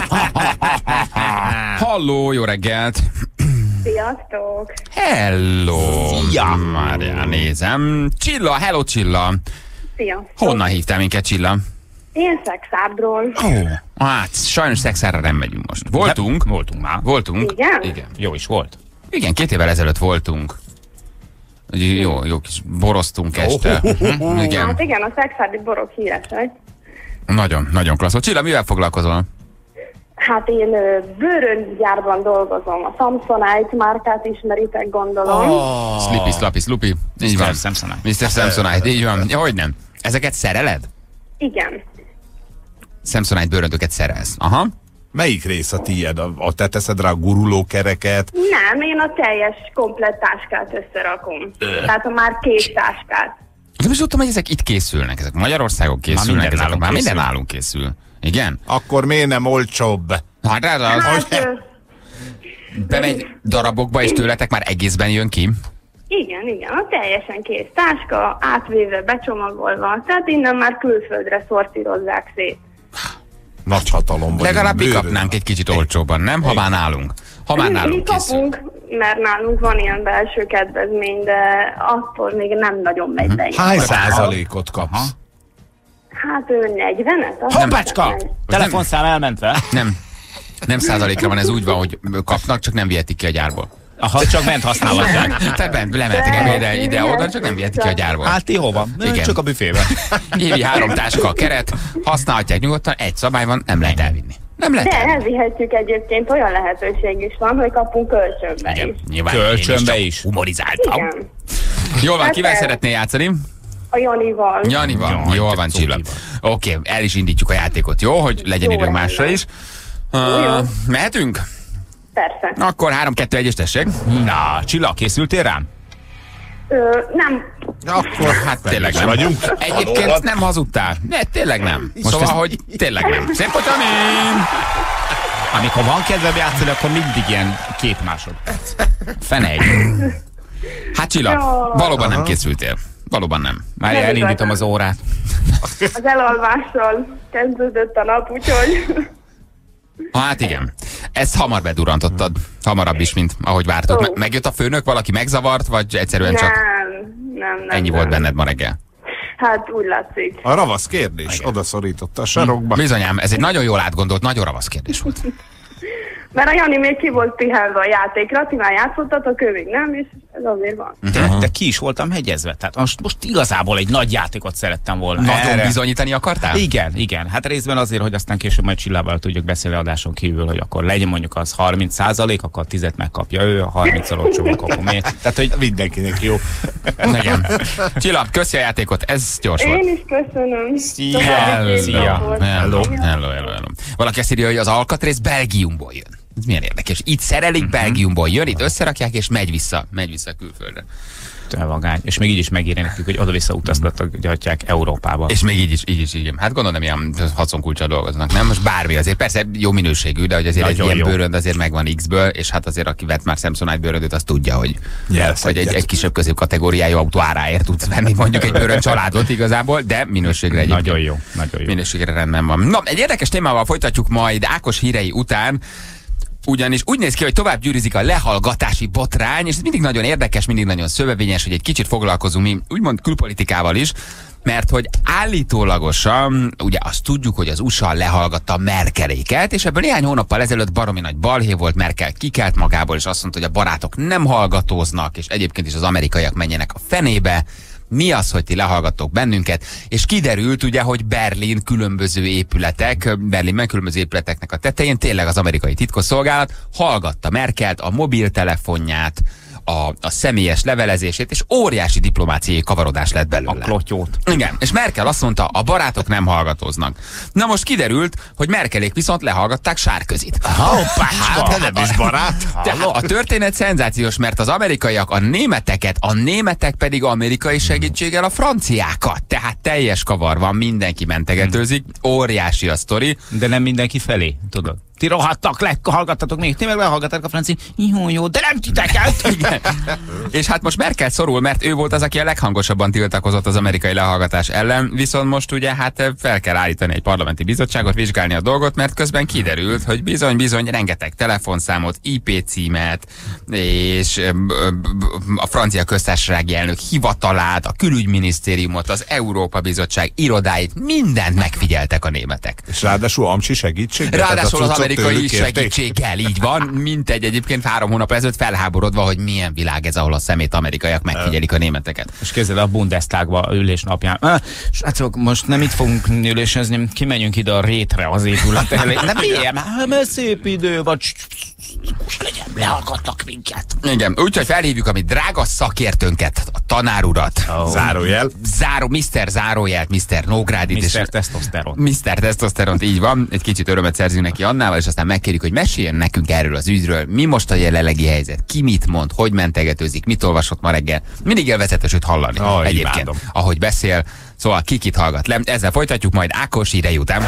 Halló, jó reggelt! Sziasztok! Hello! Szia! Már nézem. Csilla, hello Csilla! Szia! Honnan hívtál minket, Csilla? Én Szexárdról. Hát, sajnos Szexárra nem megyünk most. Voltunk. Voltunk már. Voltunk. Igen? Igen. Jó is volt. Igen, 2 évvel ezelőtt voltunk. Jó kis boroztunk este. Igen. Hát igen, a szexárdi borok híresek. Nagyon, nagyon klassz. Csilla, mivel foglalkozol? Hát én bőröngyárban dolgozom. A Samsonite márkát ismeritek, gondolom. Slippy, slappy, sloopy. Így van. Samsonite. Mr. Samsonite, így van. Ja, hogy nem. Ezeket szereled? Igen. Samsonite bőröndöket szerelsz. Aha. Melyik rész a tiéd? Te teszed rá a gurulókereket? Nem, én a teljes komplett táskát összerakom. Tehát a már 2 táskát. Nem is tudtam, hogy ezek itt készülnek. Ezek Magyarországon készülnek. minden Ezek nálunk már minden készül. nálunk készül. Igen? Akkor miért nem olcsóbb? Hát, Hát, bemegy darabokba, és tőletek már egészben jön ki? Igen, a teljesen kész táska, átvéve, becsomagolva, tehát innen már külföldre szortírozzák szét. Nagy hatalom vagyunk. Legalább mi kapnánk egy kicsit olcsóbban, nem? Ha már nálunk. Ha már Mi nálunk készül. kapunk, mert nálunk van ilyen belső kedvezmény, de attól még nem nagyon megy be. Hány százalékot kapsz? Hát ő 40-et? Hoppácska! Telefonszám elmentve. Nem százalékra van, ez úgy van, hogy kapnak, csak nem vihetik ki a gyárból. Aha, csak bent használhatják. Tehát bent lemehetik ide-oda, csak nem vihetik ki a gyárból. Hát ti hova? Igen. Csak a büfébe. Évi 3 táska a keret, használhatják nyugodtan, egy szabály van, nem lehet elvinni. Nem lehet De elvinni. elvihetjük egyébként, olyan lehetőség is van, hogy kapunk kölcsönbe is. Nyilván Kölcsönbe én is. csak humorizáltam. Igen. Jól van, Hát kivel el- szeretnél játszani? A Janival. Janival. Jaj, Jól te van, Csilla. cukival. Oké, el is indítjuk a játékot, jó? Hogy legyen Jó, időnk másra rendben. is. Jó. Mehetünk? Persze. Akkor 3-2-1-es tessék. Na, Csilla, készültél rám? Nem. Akkor hát tényleg nem. vagyunk. Egyébként nem hazudtál. Ne, tényleg nem. Szóval, hogy tényleg nem. Szép Tomi! Amikor van kedvem játszani, akkor mindig ilyen 2 másodperc. Fene egy. Hát Csilla, Jó. valóban nem készültél. Valóban nem. Már Nem elindítom igazán. az órát. Az elalvással kezdődött a nap, úgyhogy... Hát igen. Ezt hamar bedurrantottad. Hamarabb is, mint ahogy vártuk. Ó. Megjött a főnök, valaki megzavart, vagy egyszerűen csak Nem. ennyi volt benned ma reggel? Hát úgy látszik. A ravasz kérdés oda szorította a sarokba. Bizonyám, ez egy nagyon jól átgondolt, nagyon ravasz kérdés volt. Mert a Jani még ki volt pihenve a játékra, ti már játszottatok, ő még nem, és ez azért van. De ki is voltam hegyezve. Tehát most igazából egy nagy játékot szerettem volna. Nagyon Erre. bizonyítani akartál? Igen. Hát részben azért, hogy aztán később majd Csillával tudjuk beszélni adáson kívül, hogy akkor legyen mondjuk az 30%, akkor 10-et megkapja ő, a 30-szor olcsóban kapom én. Tehát, hogy Mindenkinek jó. Igen. Csilla, köszi a játékot, ez gyors volt. Én is köszönöm. Szia. További szép Szia. nap volt. Hello. Valaki azt írja, hogy az alkatrész Belgiumból jön. Ez milyen érdekes. Itt szerelik, Belgiumból jön, itt összerakják, és megy vissza külföldre. te vagány. És még így is megírja nekik, hogy oda-vissza utazgatják Európába. És még így is, igen. Hát gondolom, ilyen haszonkulccsal dolgoznak, nem? Most bármi azért, persze jó minőségű, de hogy azért nagyon egy ilyen jó bőrönd azért megvan X-ből, és hát azért aki vett már Samsonite bőröndöt, az tudja, hogy egy kisebb középkategóriájú autó áráért tudsz venni mondjuk egy bőrönd családot igazából, de minőségre egyébként. Nagyon jó. Minőségre rendben van. Na, egy érdekes témával folytatjuk majd Ákos hírei után, ugyanis úgy néz ki, hogy tovább gyűrűzik a lehallgatási botrány, és ez mindig nagyon érdekes, mindig nagyon szövevényes, hogy egy kicsit foglalkozunk mi úgymond külpolitikával is, mert hogy állítólagosan, ugye azt tudjuk, hogy az USA lehallgatta Merkeléket, és ebből néhány hónappal ezelőtt baromi nagy balhé volt, Merkel kikelt magából, és azt mondta, hogy a barátok nem hallgatóznak, és egyébként is az amerikaiak menjenek a fenébe. Mi az, hogy ti lehallgattok bennünket? És kiderült ugye, hogy Berlinben különböző épületeknek a tetején tényleg az amerikai titkosszolgálat hallgatta Merkelt, a mobiltelefonját, a személyes levelezését, és óriási diplomáciai kavarodás lett belőle. A klotyót. Igen, és Merkel azt mondta, a barátok nem hallgatóznak. Na most kiderült, hogy Merkelék viszont lehallgatták Sárközit. Hát, nem is barát. A történet szenzációs, mert az amerikaiak a németeket, a németek pedig amerikai segítséggel a franciákat. Tehát teljes kavar van, mindenki mentegetőzik, óriási a sztori. De nem mindenki felé, tudod. Ti rohadtak, hallgattatok még, ti meg lehallgatták a franci. Jó, de nem titeket! Igen. És hát most Merkel szorul, mert ő volt az, aki a leghangosabban tiltakozott az amerikai lehallgatás ellen, viszont most ugye hát fel kell állítani egy parlamenti bizottságot, vizsgálni a dolgot, mert közben kiderült, hogy bizony rengeteg telefonszámot, IP címet, és a francia köztársasági elnök hivatalát, a külügyminisztériumot, az Európa Bizottság irodáit, mindent megfigyeltek a németek. És ráadásul amcsi segítség. Ráadásul az amerikai segítséggel, így van, mintegy egyébként 3 hónap ezelőtt felháborodva, hogy milyen világ ez, ahol a szemét amerikaiak megfigyelik a németeket. És képzeld el a Bundestagba ülés napján. Srácok, most nem itt fogunk ülésezni, kimegyünk ide a rétre az épület elé. Nem ilyen, mert szép idő van. Most legyen, lehallgatnak minket. Igen, úgyhogy felhívjuk a mi drága szakértőnket, a tanárurat. Zárójel. Mr. Zárójelt, Mr. Nógrádit. Mr. Testoszteron. Mr. Testoszteront, így van. Egy kicsit örömet szerzünk neki annál, és aztán megkérjük, hogy meséljen nekünk erről az ügyről. Mi most a jelenlegi helyzet? Ki mit mond? Hogy mentegetőzik? Mit olvasott ma reggel? Mindig élvezetes őt hallani. Egyébként, imádom. ahogy beszél. Szóval kit hallgat le. Ezzel folytatjuk majd Ákos hírei után.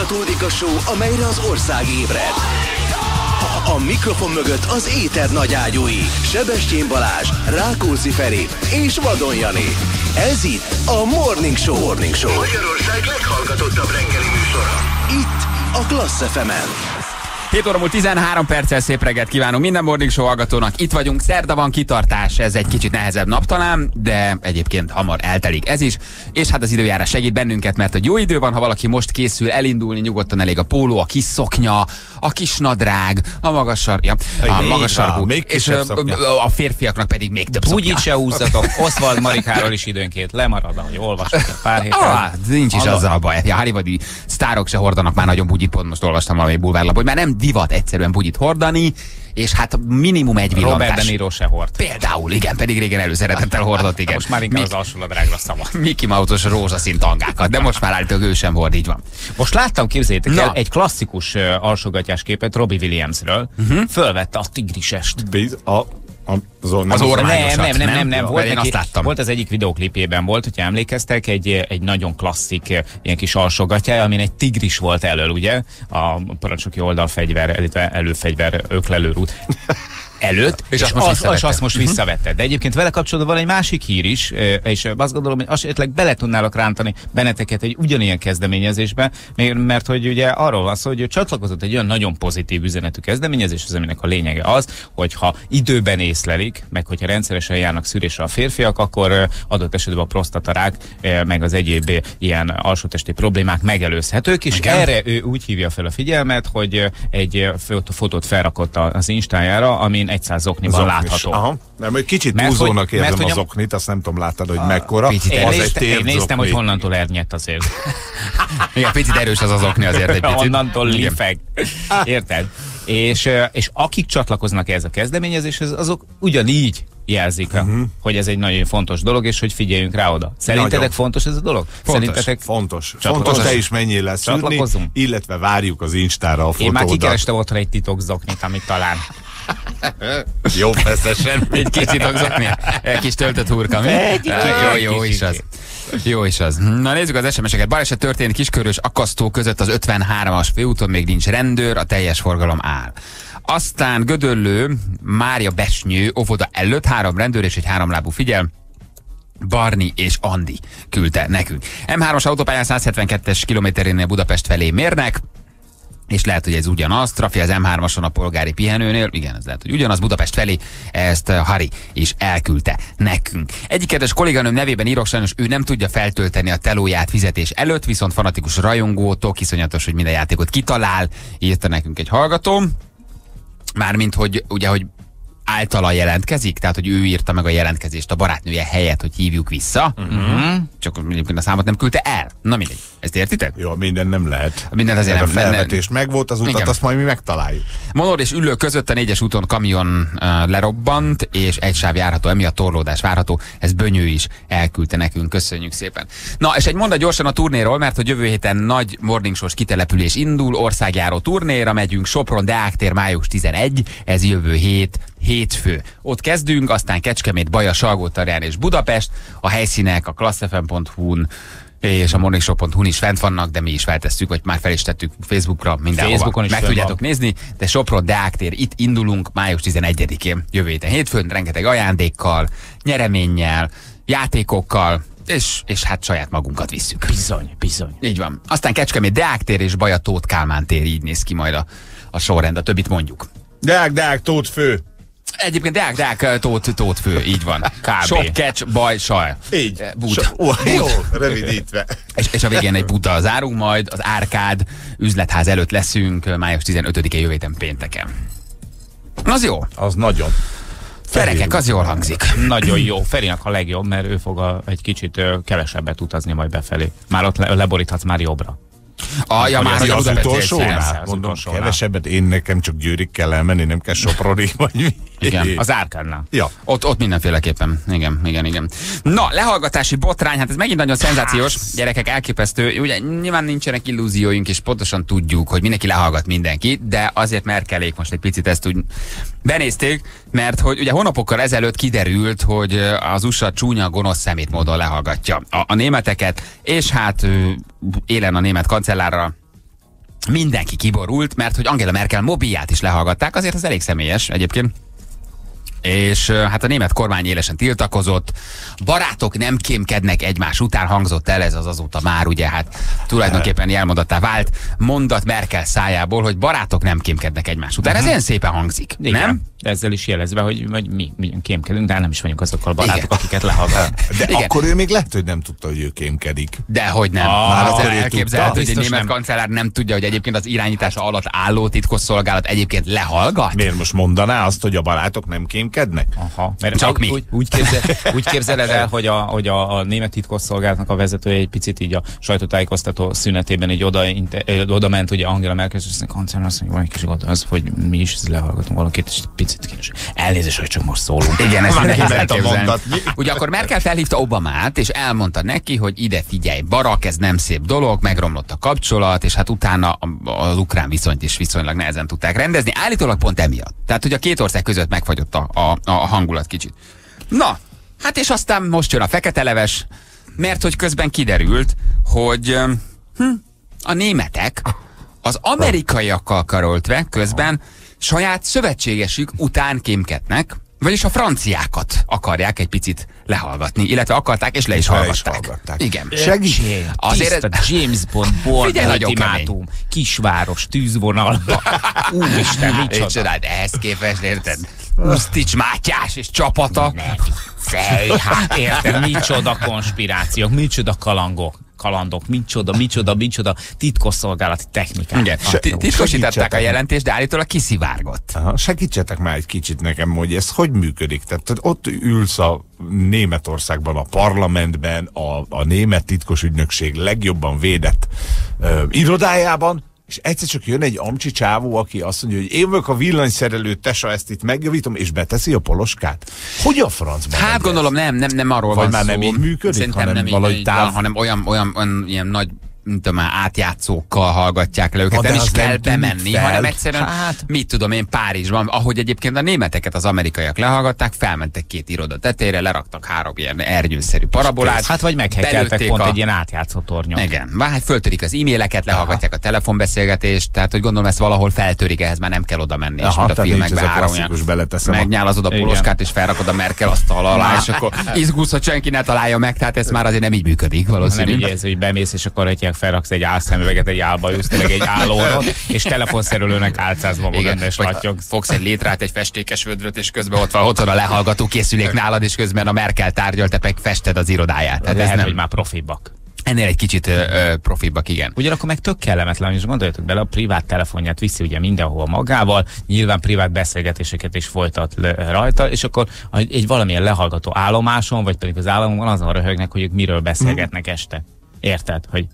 Folytatódik a show, amelyre az ország ébred. A mikrofon mögött az éter nagyágyúi, Sebestyén Balázs, Rákóczi Feri és Vadon Jani. Ez itt a Morning Show. Magyarország leghallgatottabb reggeli műsora. Itt a Klassz FM-en. 7 óra múlt 13 perccel szép reggelt kívánunk minden Morning Show hallgatónak. Itt vagyunk, szerda van, kitartás, ez egy kicsit nehezebb nap talán, de egyébként hamar eltelik ez is. És hát az időjárás segít bennünket, mert hogy jó idő van, ha valaki most készül elindulni, nyugodtan elég a póló, a kis szoknya, a kis nadrág, a magas sarja, a magas sarkú, és a férfiaknak pedig még több szoknya. Bugyit se húzzatok, Oswald Marikáról is időnként lemarad, ahogy olvasok egy pár héten. Nincs is azzal a baj. A hollywoodi sztárok se hordanak már nagyon bugyit, pont most olvastam valami bulvárlap, hogy már nem divat egyszerűen bugyit hordani, és hát minimum egy villantás. Robert De Niro se hord. Például, igen, pedig régen előszeretettel hordott, igen. Most már inkább az alsónadrágra szava. Mickey Mouse-os rózsaszín tangákat, de most már állítólag ő sem hord, így van. Most láttam, képzeljétek el, egy klasszikus alsógatyás képet Robbie Williamsről. Fölvette a tigrisest. Az ormányosat, nem. Volt, én azt láttam. Volt az egyik videóklipjében volt, hogyha emlékeztek, egy nagyon klasszik ilyen kis alsógatyája, amin egy tigris volt elől, ugye? A parancsnoki oldalfegyver, illetve előfegyver öklelőrút előtt, és azt most visszavette. De egyébként vele kapcsolatban van egy másik hír is, és azt gondolom, hogy esetleg bele tudnálok rántani benneteket egy ugyanilyen kezdeményezésbe, mert hogy ugye arról van szó, hogy csatlakozott egy olyan nagyon pozitív üzenetű kezdeményezés, aminek a lényege az, hogy ha időben észlelik, meg hogyha rendszeresen járnak szűrésre a férfiak, akkor adott esetben a prostatarák, meg az egyéb ilyen alsótesti problémák megelőzhetők, és erre ő úgy hívja fel a figyelmet, hogy egy fotót felrakott az Instájára, amin 100 zokniban látható. Aha. Nem, egy kicsit túlzónak érzem az oknit, azt nem tudom, láttad, hogy mekkora. Én néztem, hogy honnantól ernyett azért. Igen, picit erős az okni azért egy picit. Honnantól lifeg. Érted? És akik csatlakoznak ehhez a kezdeményezéshez, azok ugyanígy jelzik, hogy ez egy nagyon fontos dolog, és hogy figyeljünk rá oda. Szerintetek nagyon fontos ez a dolog? Fontos, te is menjél leszűrni, illetve várjuk az Instára a fotódat. Én már kikerestem otthon egy titok zoknit, amit talán. Jó feszesen. Egy kicsit zokni. Egy kis töltött hurka, mi? Jó is az. Jó is az. Na nézzük az SMS-eket. Baleset történt Kiskörös akasztó között az 53-as főúton, még nincs rendőr, a teljes forgalom áll. Aztán Gödöllő, Mária Besnyő, óvoda előtt 3 rendőr és egy 3 lábú figyel. Barni és Andi küldte nekünk. M3-as autópályán 172-es kilométerénél Budapest felé mérnek, és lehet, hogy ez ugyanaz, trafi az M3-ason a polgári pihenőnél, igen, ez lehet, hogy ugyanaz, Budapest felé, ezt Hari is elküldte nekünk. Egyik kedves kolléganőm nevében írok, sajnos ő nem tudja feltölteni a telóját fizetés előtt, viszont fanatikus rajongótól, iszonyatos, hogy minden játékot kitalál, írta nekünk egy hallgató. Mármint, hogy ugye, hogy általa jelentkezik, tehát, hogy ő írta meg a jelentkezést a barátnője helyett, hogy hívjuk vissza. Csak egyébként a számot nem küldte el. Na mindegy. Ezt értitek? Jó, minden nem lehet. Minden azért nem. A felvetés megvolt, az utat, igen. Azt majd mi megtaláljuk. Monor és Üllő között a 4-es úton kamion lerobbant, és egy sáv járható, emiatt torlódás várható. Ez Bönyő is elküldte nekünk. Köszönjük szépen. Na, és egy mondat gyorsan a turnéról, mert hogy jövő héten nagy morning show-s kitelepülés indul, országjáró turnéra megyünk, Sopron, Deák tér, május 11, ez jövő hétfő. Ott kezdünk, aztán Kecskemét, Baja, Salgótarján és Budapest. A helyszínek a klasszfm.hu-n és a morningshow.hu-n is fent vannak, de mi is feltesszük, vagy már fel is tettük Facebookra, mindenhova. Facebookon is meg tudjátok nézni, de Sopron, Deák tér, itt indulunk május 11-én, jövő héten hétfőn, rengeteg ajándékkal, nyereménnyel, játékokkal, és hát saját magunkat visszük. Bizony. Így van. Aztán Kecskemét, Deák tér és Baja, Tóth Kálmán tér, így néz ki majd a sorrend, a többit mondjuk. Deák, Tóth fő. Egyébként Deák, Tóth fő, így van. Sok, Kecs, Baj, Saj. Így. Bud. Jó, rövidítve. És a végén egy Buddha zárunk majd, az Árkád üzletház előtt leszünk, május 15-én jövő héten pénteken. Az jó. Az nagyon. Gyerekek, az jól hangzik. Nagyon jó. Ferinak a legjobb, mert ő fog egy kicsit kevesebbet utazni majd befelé. Már ott leboríthatsz már jobbra. Már az utolsónál? Mondom, kevesebbet, én nekem csak Győrig kell elmenni, nem kell Sopronig, vagy mi? Igen, az Árkádnál. Ja. Ott mindenféleképpen. Igen. Na, lehallgatási botrány, hát ez megint nagyon szenzációs. Gyerekek, elképesztő. Ugye nyilván nincsenek illúzióink, és pontosan tudjuk, hogy mindenki lehallgat mindenkit, de azért merkelék most egy picit ezt úgy benézték, mert hogy ugye hónapokkal ezelőtt kiderült, hogy az USA csúnya, gonosz szemétmódon lehallgatja a németeket, és hát élen a német kancellárra mindenki kiborult, mert hogy Angela Merkel mobilját is lehallgatták, azért ez elég személyes egyébként. És hát a német kormány élesen tiltakozott, barátok nem kémkednek egymás után, hangzott el ez az azóta már ugye hát tulajdonképpen jelmondattá vált mondat Merkel szájából, hogy barátok nem kémkednek egymás után. Ez ilyen szépen hangzik, Igen. nem? De ezzel is jelezve, hogy mi kémkedünk, de nem is vagyunk azokkal a barátok, akiket lehallgat. De Igen. akkor ő még lehet, hogy nem tudta, hogy ő kémkedik. Dehogy nem. Már Az akkor ő elképzelhető, tudta. hogy egy Biztos német nem. kancellár nem tudja, hogy egyébként az irányítása alatt álló titkosszolgálat egyébként lehallgat. Miért most mondaná azt, hogy a barátok nem kémkednek? Aha, mert Csak mi? Úgy képzeled el, hogy a német titkosszolgálatnak a vezetője egy picit így a sajtótájékoztató szünetében így oda ment, ugye Angela Merkel, és aztán kancellár azt mondja, van egy kis gond az, hogy mi is lehallgatunk valakit, és picit kínos. Elnézést, hogy csak most szólunk. Igen, ezt Már nehéz lehet a elképzelni. mondat. Ugye akkor Merkel felhívta Obamát, és elmondta neki, hogy ide figyelj, Barack, ez nem szép dolog, megromlott a kapcsolat, és hát utána az ukrán viszonyt is viszonylag nehezen tudták rendezni. Állítólag pont emiatt. Tehát, hogy a két ország között megfagyott a hangulat kicsit. Na, hát és aztán most jön a fekete leves, mert hogy közben kiderült, hogy a németek az amerikaiakkal karoltve közben saját szövetségesük után kémkednek, vagyis a franciákat akarják egy picit lehallgatni, illetve akarták és le is hallgatták. Igen. Segíts! Azért a James Bond Figyelj, nagyon ultimátum, kisváros, tűzvonalba. Úristen, És micsoda. csodád, ehhez képest érted? Usztics Mátyás és csapata. Fej, hát érted, micsoda konspirációk, micsoda kalandok, micsoda titkosszolgálati technikák. Igen, titkosították a segítsetek. jelentést, de állítólag kiszivárgott. Aha, segítsetek már egy kicsit nekem, hogy ez hogy működik. Tehát ott ülsz a Németországban, a parlamentben, a német titkos ügynökség legjobban védett irodájában, és egyszer csak jön egy amcsi csávó, aki azt mondja, hogy én vagyok a villanyszerelő, tesa, ezt itt megjavítom, és beteszi a poloskát. Hogy a francban? Hát gondolom nem arról Vagy van már szó. nem így működik, Szerintem hanem nem így valahogy van, hanem olyan ilyen nagy átjátszókkal hallgatják le őket. Ha, de Nem is az nem kell tűnik bemenni, fel. hanem egyszerűen, mit tudom én, Párizsban, ahogy egyébként a németeket az amerikaiak lehallgatták, felmentek két iroda tetejére, leraktak 3 ilyen ernyőszerű parabolát. Hát vagy meghekkeltek belőtték pont egy ilyen átjátszó tornyot. Igen, hát föltörik az e-maileket, lehallgatják a telefonbeszélgetést, tehát hogy gondolom ezt valahol feltörik, ehhez már nem kell oda menni, és mint a filmekben 3 olyan megnyálazod a poloskát, és felrakod a Merkel asztal alá, és akkor izgulsz, hogy senki ne találja meg, tehát ez már azért nem így működik Nem valószínű. így ez, hogy bemész, és akkor egy felraksz egy álszemüveget, egy álbajusz, tényleg egy állóról, és telefonszerelőnek álcázva magad, és vagy latyogsz. fogsz egy létrát, egy festékes vödröt, és közben ott van a lehallgató készülék nálad, és közben a Merkel tárgyal, te meg fested az irodáját. Tehát ez Lehet, nem, hogy már profibbak. ennél egy kicsit profibbak, igen. Ugyanakkor meg tök kellemetlen, és gondoljatok bele, a privát telefonját viszi ugye mindenhol magával, nyilván privát beszélgetéseket is folytat rajta, és akkor egy valamilyen lehallgató állomáson, vagy pedig az államon azon röhögnek, hogy ők miről beszélgetnek este. Érted? Hogy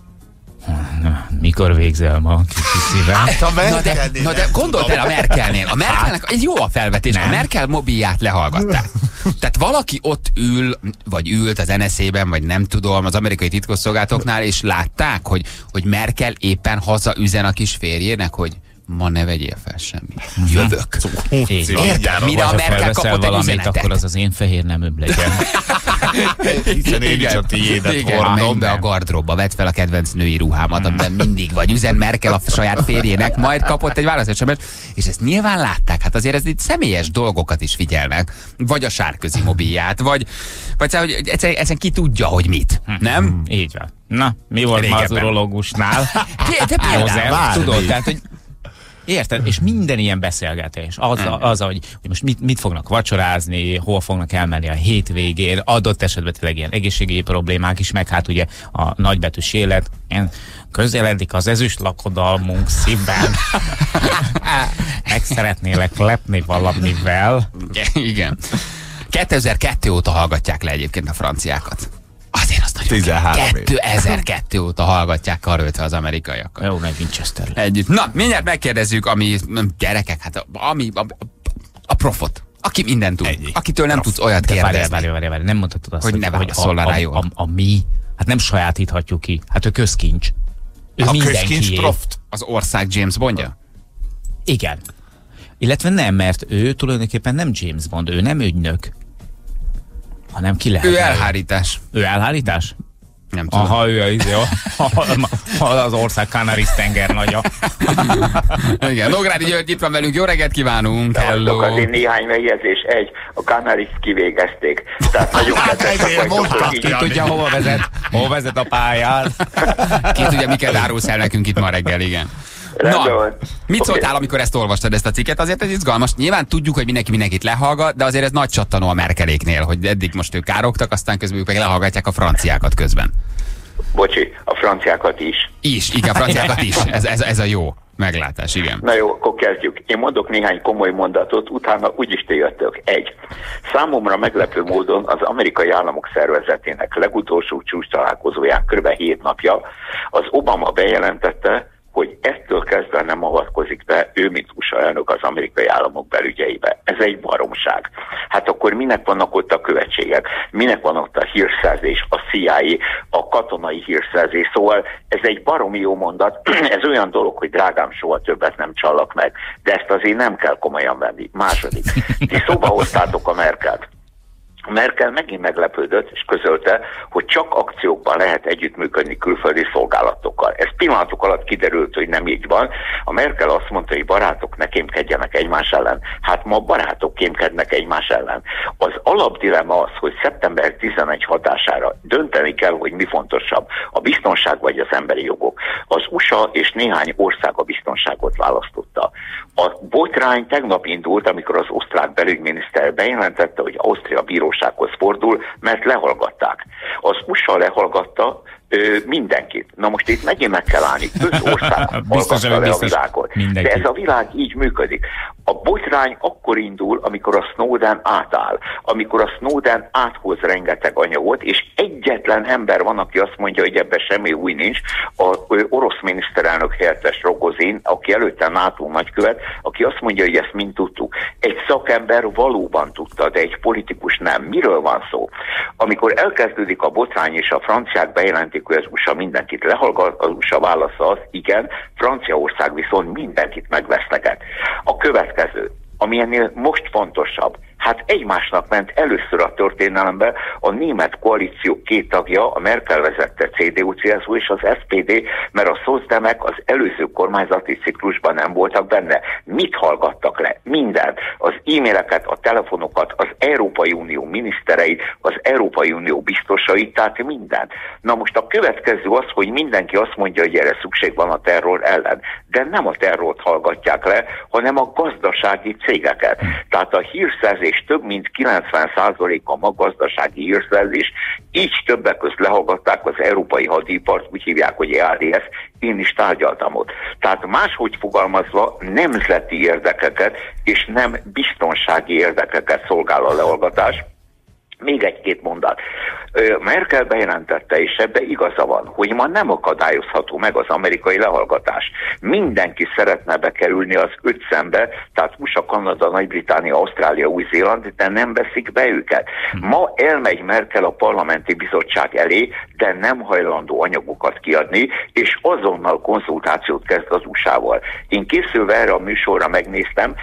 mikor végzel ma, kicsi szívem? Na de gondold el a Merkelnél. A Merkelnek, ez jó a felvetés, a Merkel mobilját lehallgatták. Tehát valaki ott ül, vagy ült az NSZ-ben, vagy nem tudom, az amerikai titkosszolgálatoknál, és látták, hogy Merkel éppen hazaüzen a kis férjének, hogy ma ne vegyél fel semmit. Jövök. Érted? Mire a Merkel kapott egy valamit, üzenetet? akkor az az én fehér neműm legyen. Hiszen én is a tiédet Igen, hordom. menj be a gardróbba, vedd fel a kedvenc női ruhámat, amiben mindig vagy. Üzen Merkel a saját férjének, majd kapott egy választásomat, és ezt nyilván látták. Hát azért ez itt személyes dolgokat is figyelnek. Vagy a Sárközi mobilját, vagy hogy egyszerűen ki tudja, hogy mit. Nem? Így van. Na, mi volt ma az Régebben. urológusnál? De például, József, tudod, tehát, hogy érted? És minden ilyen beszélgetés, az hogy most mit fognak vacsorázni, hol fognak elmenni a hétvégén, adott esetben tényleg ilyen egészségügyi problémák is, meg hát ugye a nagybetűs élet, közeledik az ezüst lakodalmunk szívben. Meg szeretnélek lepni valamivel. Igen. 2002 óta hallgatják le egyébként a franciákat. Azért az nagyon 13 év. 2002 óta hallgatják karöltve az amerikaiakat. Jó, meg Winchester. Együtt. Na, mindjárt megkérdezzük, ami gyerekek, hát a profot. Aki mindent tud. Ennyi. Akitől nem tudsz olyat De kérdezni. várj, nem mondhatod azt, Hogy ne válaszolnál rá jól. a mi, hát nem sajátíthatjuk ki, hát ő közkincs. Ő A közkincs mindenkié. proft. Az ország James Bondja? Igen. Illetve nem, mert ő tulajdonképpen nem James Bond, ő nem ügynök, hanem ki lehet. Ő elhárítás. Ő elhárítás? Nem tudom. Aha, ő az ország Kanári-tenger nagyja. Igen, Nógrádi György itt van velünk, jó reggelt kívánunk! Hello! Azért néhány megjegyzés. Egy, a Kanárit kivégezték. Tehát nagyon kedvesek vagytok. Ki tudja, hova vezet a pályát. Ki tudja, miket árulsz el nekünk itt ma reggel, igen. Na, mit szóltál, amikor ezt olvastad, ezt a cikket? Azért ez izgalmas. Nyilván tudjuk, hogy mindenkit lehallgat, de azért ez nagy csattanó a Merkeléknél, hogy eddig most ők károgtak, aztán közben ők meg lehallgatják a franciákat közben. Bocsi, a franciákat is. Igen, a franciákat is. Ez a jó meglátás, igen. Na jó, akkor kezdjük. Én mondok néhány komoly mondatot, utána úgyis ti jöttök. Egy. Számomra meglepő módon az Amerikai Államok Szervezetének legutolsó csúcs találkozóján kb. 7 napja az Obama bejelentette, hogy ettől kezdve nem avatkozik be ő, mint USA elnök az Amerikai Államok belügyeibe. Ez egy baromság. Hát akkor minek vannak ott a követségek? Minek van ott a hírszerzés, a CIA, a katonai hírszerzés? Szóval ez egy baromi jó mondat. Ez olyan dolog, hogy drágám, soha többet nem csallak meg. De ezt azért nem kell komolyan venni. Második. Ti szóba hoztátok a Merkelt. Merkel megint meglepődött, és közölte, hogy csak akciókban lehet együttműködni külföldi szolgálatokkal. Ez pillanatok alatt kiderült, hogy nem így van. A Merkel azt mondta, hogy barátok ne kémkedjenek egymás ellen. Hát ma barátok kémkednek egymás ellen. Az alapdilemma az, hogy szeptember 11 hatására dönteni kell, hogy mi fontosabb, a biztonság vagy az emberi jogok. Az USA és néhány ország a biztonságot választotta. A botrány tegnap indult, amikor az osztrák belügyminiszter bejelentette, hogy Ausztria bírósághoz fordul, mert lehallgatták. Az USA lehallgatta mindenkit. Na most itt megint meg kell állni. 5 ország hallgatta le a világot. De ez a világ így működik. A botrány akkor indul, amikor a Snowden átáll. Amikor a Snowden áthoz rengeteg anyagot, és egyetlen ember van, aki azt mondja, hogy ebben semmi új nincs, az orosz miniszterelnök helyettes Rogozin, aki előtte NATO nagykövet, aki azt mondja, hogy ezt mind tudtuk. Egy szakember valóban tudta, de egy politikus nem. Miről van szó? Amikor elkezdődik a botrány, és a franciák bejelentik, hogy az USA mindenkit lehallgat, az USA válasza az, igen, Franciaország viszont mindenkit megveszneget. A következő, ami ennél most fontosabb, hát egymásnak ment először a történelemben a német koalíció 2 tagja, a Merkel vezette CDU-CSU és az SPD, mert a szocdemek az előző kormányzati ciklusban nem voltak benne. Mit hallgattak le? Mindent. Az e-maileket, a telefonokat, az Európai Unió minisztereit, az Európai Unió biztosait, tehát mindent. Na most a következő az, hogy mindenki azt mondja, hogy erre szükség van a terror ellen. De nem a terrort hallgatják le, hanem a gazdasági cégeket. Tehát a hírszerzés több mint 90%-a maggazdasági hírszerzés, így többek között lehallgatták az európai hadipart, úgy hívják, hogy EADS, én is tárgyaltam ott. Tehát máshogy fogalmazva nemzeti érdekeket és nem biztonsági érdekeket szolgál a lehallgatás. Még egy-két mondat. Merkel bejelentette, és ebbe igaza van, hogy ma nem akadályozható meg az amerikai lehallgatás. Mindenki szeretne bekerülni az 5 szembe, tehát USA, Kanada, Nagy-Britannia, Ausztrália, Új-Zéland, de nem veszik be őket. Ma elmegy Merkel a parlamenti bizottság elé, de nem hajlandó anyagokat kiadni, és azonnal konzultációt kezd az USA-val. Én készülve erre a műsorra megnéztem,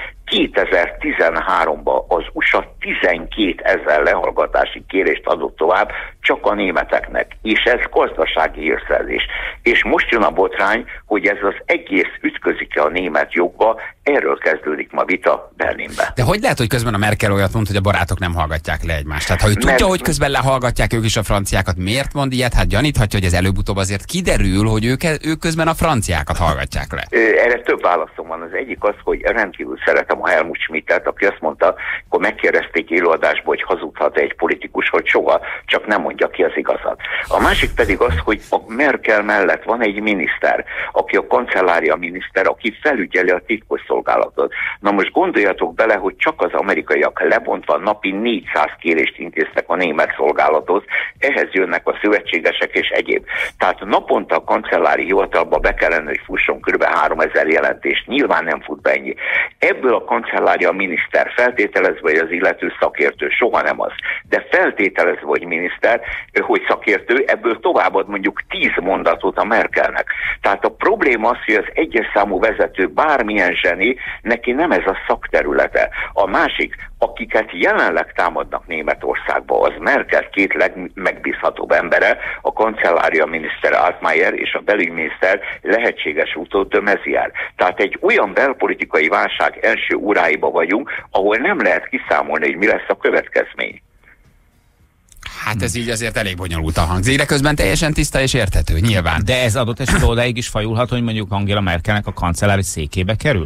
2013-ban az USA 12 000 lehallgatási kérést adott tovább csak a németeknek, és ez gazdasági hírszerzés. És most jön a botrány, hogy ez az egész ütközik-e a német jogba, erről kezdődik ma vita Berlinbe. De hogy lehet, hogy közben a Merkel olyat mond, hogy a barátok nem hallgatják le egymást? Tehát ha ő tudja, hogy közben lehallgatják ők is a franciákat, miért mond ilyet? Hát gyaníthatja, hogy ez előbb-utóbb azért kiderül, hogy ők közben a franciákat hallgatják le. Erre több válaszom van. Az egyik az, hogy rendkívül szeretem a Helmut Schmidtet, aki azt mondta, akkor megkérdezték élőadásból, hogy hazudhat egy politikus, hogy soha, csak nem mondja ki az igazat. A másik pedig az, hogy a Merkel mellett van egy miniszter, aki a kancellária miniszter, aki felügyeli a titkosszolgálatot. Na most gondoljatok bele, hogy csak az amerikaiak lebontva napi 400 kérést intéztek a német szolgálathoz, ehhez jönnek a szövetségesek és egyéb. Tehát naponta a kancellári hivatalba be kellene, hogy fusson kb. 3000 jelentést. Nyilván nem fut be ennyi. Ebből a kancellária miniszter feltételezve, hogy az illető szakértő, soha nem az, de feltételezve, hogy miniszter, hogy szakértő, ebből továbbad mondjuk 10 mondatot a Merkelnek. Tehát a probléma az, hogy az egyes számú vezető bármilyen zseni, segíteni, neki nem ez a szakterülete. A másik, akiket jelenleg támadnak Németországba, az Merkel két legmegbízhatóbb embere, a kancellária miniszter Altmaier és a belügyminiszter lehetséges utód de Maizière. Tehát egy olyan belpolitikai válság első óráiba vagyunk, ahol nem lehet kiszámolni, hogy mi lesz a következmény. Hát ez így azért elég bonyolultan hangzik, de közben teljesen tiszta és érthető, nyilván. De ez adott esetben odáig is fajulhat, hogy mondjuk Angela Merkelnek a kancellári székébe kerül?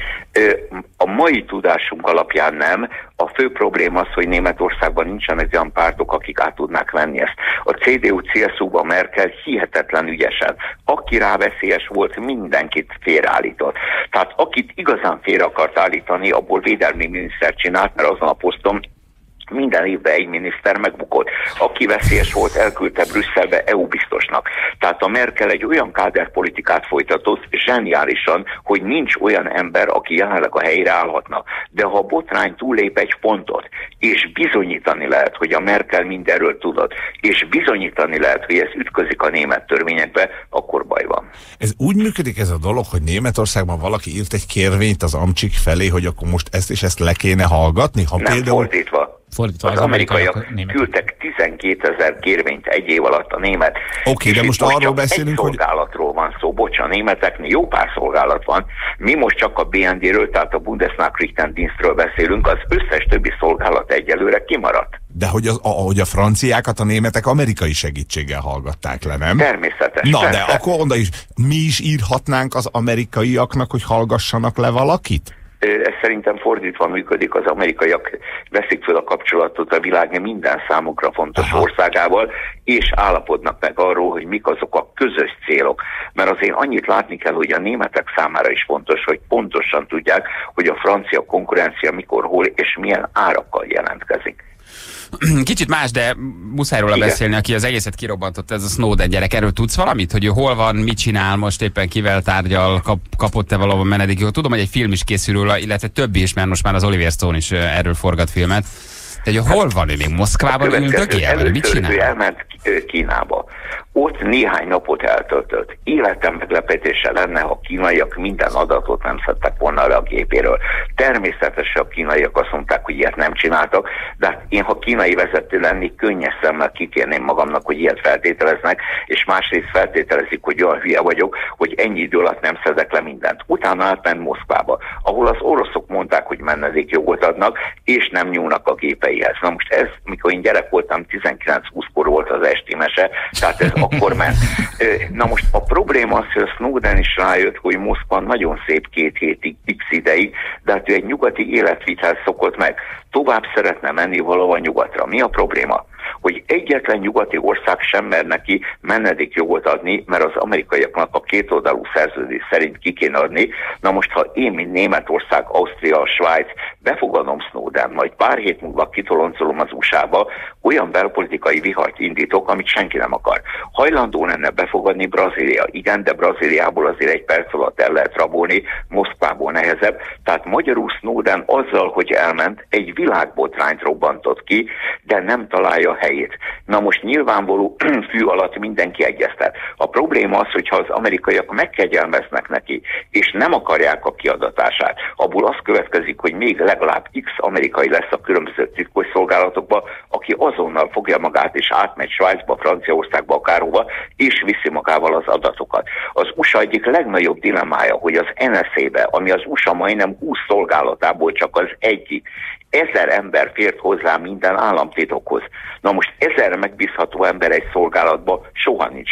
A mai tudásunk alapján nem. A fő probléma az, hogy Németországban nincsenek olyan pártok, akik át tudnák venni ezt. A CDU-CSU-ban Merkel hihetetlen ügyesen. Aki rá veszélyes volt, mindenkit félreállított. Tehát akit igazán félre akart állítani, abból védelmi miniszter csinált, mert azon a poszton minden évben egy miniszter megbukott. Aki veszélyes volt, elküldte Brüsszelbe EU biztosnak. Tehát a Merkel egy olyan káderpolitikát folytatott, zseniálisan, hogy nincs olyan ember, aki jelenleg a helyre állhatna. De ha a botrány túllép egy pontot, és bizonyítani lehet, hogy a Merkel mindenről tudott, és bizonyítani lehet, hogy ez ütközik a német törvényekbe, akkor baj van. Ez úgy működik ez a dolog, hogy Németországban valaki írt egy kérvényt az amcsik felé, hogy akkor most ezt és ezt le kéne hallgatni? Ha nem, például... fordítva. Az amerikaiak küldtek 12 000 kérvényt egy év alatt a német. Oké, de most arról beszélünk, hogy... szolgálatról van szó, bocs, a németeknél jó pár szolgálat van. Mi most csak a BND-ről, tehát a Bundesnachrichtendienstről beszélünk, az összes többi szolgálat egyelőre kimaradt. De hogy a franciákat a németek amerikai segítséggel hallgatták le, nem? Természetes. Na, persze. de akkor onnan is mi is írhatnánk az amerikaiaknak, hogy hallgassanak le valakit? Ez szerintem fordítva működik, az amerikaiak veszik föl a kapcsolatot a világ minden számukra fontos országával, és állapodnak meg arról, hogy mik azok a közös célok. Mert azért annyit látni kell, hogy a németek számára is fontos, hogy pontosan tudják, hogy a francia konkurencia mikor, hol és milyen árakkal jelentkezik. Kicsit más, de muszáj róla beszélni, aki az egészet kirobbantott, ez a Snowden gyerek. Erről tudsz valamit? Hogy ő hol van, mit csinál most, éppen kivel tárgyal, kapott-e valahol menedékjogot? Tudom, hogy egy film is készül róla, illetve többi is, mert most már az Oliver Stone is erről forgat filmet. De hogy hol van ő? Még Moszkvában üldögél? Mit csinál? Ő elment Kínába. Ott néhány napot eltöltött. Életem meglepetése lenne, ha kínaiak minden adatot nem szedtek volna le a gépéről. Természetesen a kínaiak azt mondták, hogy ilyet nem csináltak, de hát én, ha kínai vezető lennék, könnyes szemmel kikérném magamnak, hogy ilyet feltételeznek, és másrészt feltételezik, hogy olyan hülye vagyok, hogy ennyi idő alatt nem szedek le mindent. Utána átment Moszkvába, ahol az oroszok mondták, hogy menedékjogot adnak, és nem nyúlnak a gépeihez. Na most ez, mikor én gyerek voltam, 19-20-kor volt az esti mese, tehát ez akkor ment. Na most a probléma az, hogy a Snowden is rájött, hogy Moszkva nagyon szép 2 hétig, x ideig, de hát ő egy nyugati életvitelhez szokott meg. Tovább szeretne menni valahol nyugatra. Mi a probléma? Hogy egyetlen nyugati ország sem mer neki menedékjogot adni, mert az amerikaiaknak a kétoldalú szerződés szerint ki kéne adni. Na most, ha én, mint Németország, Ausztria, Svájc befogadom Snowden, majd pár hét múlva kitoloncolom az USA-ba, olyan belpolitikai vihart indítok, amit senki nem akar. Hajlandó lenne befogadni Brazília. Igen, de Brazíliából azért egy perc alatt el lehet rabolni, Moszkvából nehezebb. Tehát magyarul Snowden azzal, hogy elment, egy világbotrányt robbantott ki, de nem találja a helyét. Na most nyilvánvaló fű alatt mindenki egyeztet. A probléma az, hogyha az amerikaiak megkegyelmeznek neki, és nem akarják a kiadatását, abból az következik, hogy még legalább x amerikai lesz a különböző titkosszolgálatokba, aki azonnal fogja magát és átmegy Svájcba, Franciaországba, akárhova, és viszi magával az adatokat. Az USA egyik legnagyobb dilemmája, hogy az NSA-be, ami az USA majdnem 20 szolgálatából csak az egyik, 1000 ember fért hozzá minden államtitokhoz. Na most 1000 megbízható ember egy szolgálatba soha nincs.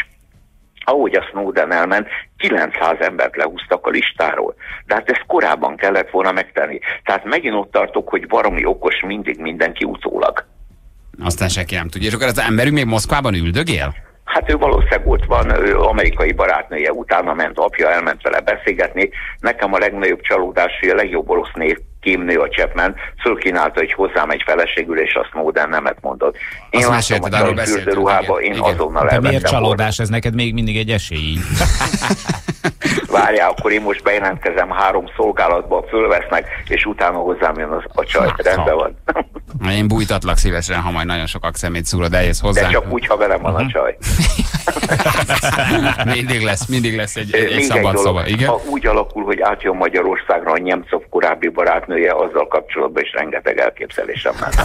Ahogy a Snowden elment, 900 embert lehúztak a listáról. De hát ezt korábban kellett volna megtenni. Tehát megint ott tartok, hogy baromi okos mindig mindenki utólag. Aztán senki nem tudja. És akkor az emberünk még Moszkvában üldögél? Hát ő valószínűleg ott van, ő amerikai barátnője, utána ment apja, elment vele beszélgetni. Nekem a legnagyobb csalódás, hogy a legjobb orosz kémnő a Chapman fölkínálta, hogy hozzám egy feleségül, és a Snowden nemet mondott. Én láttam a fürdőruhába, én azonnal elmentem. De miért csalódás? Ez neked még mindig egy esély. Várjál, akkor én most bejelentkezem 3 szolgálatba, fölvesznek, és utána hozzám jön a csaj. Rendben van. Én bújtatlak szívesen, ha majd nagyon sok szemét szúrod, eljössz hozzá. De csak úgy, ha velem van a csaj. mindig lesz egy Még szabad dolog, szoba. Igen? ha úgy alakul, hogy átjön Magyarországra a Nemcov korábbi barátnője, azzal kapcsolatban is rengeteg elképzelésem lenne.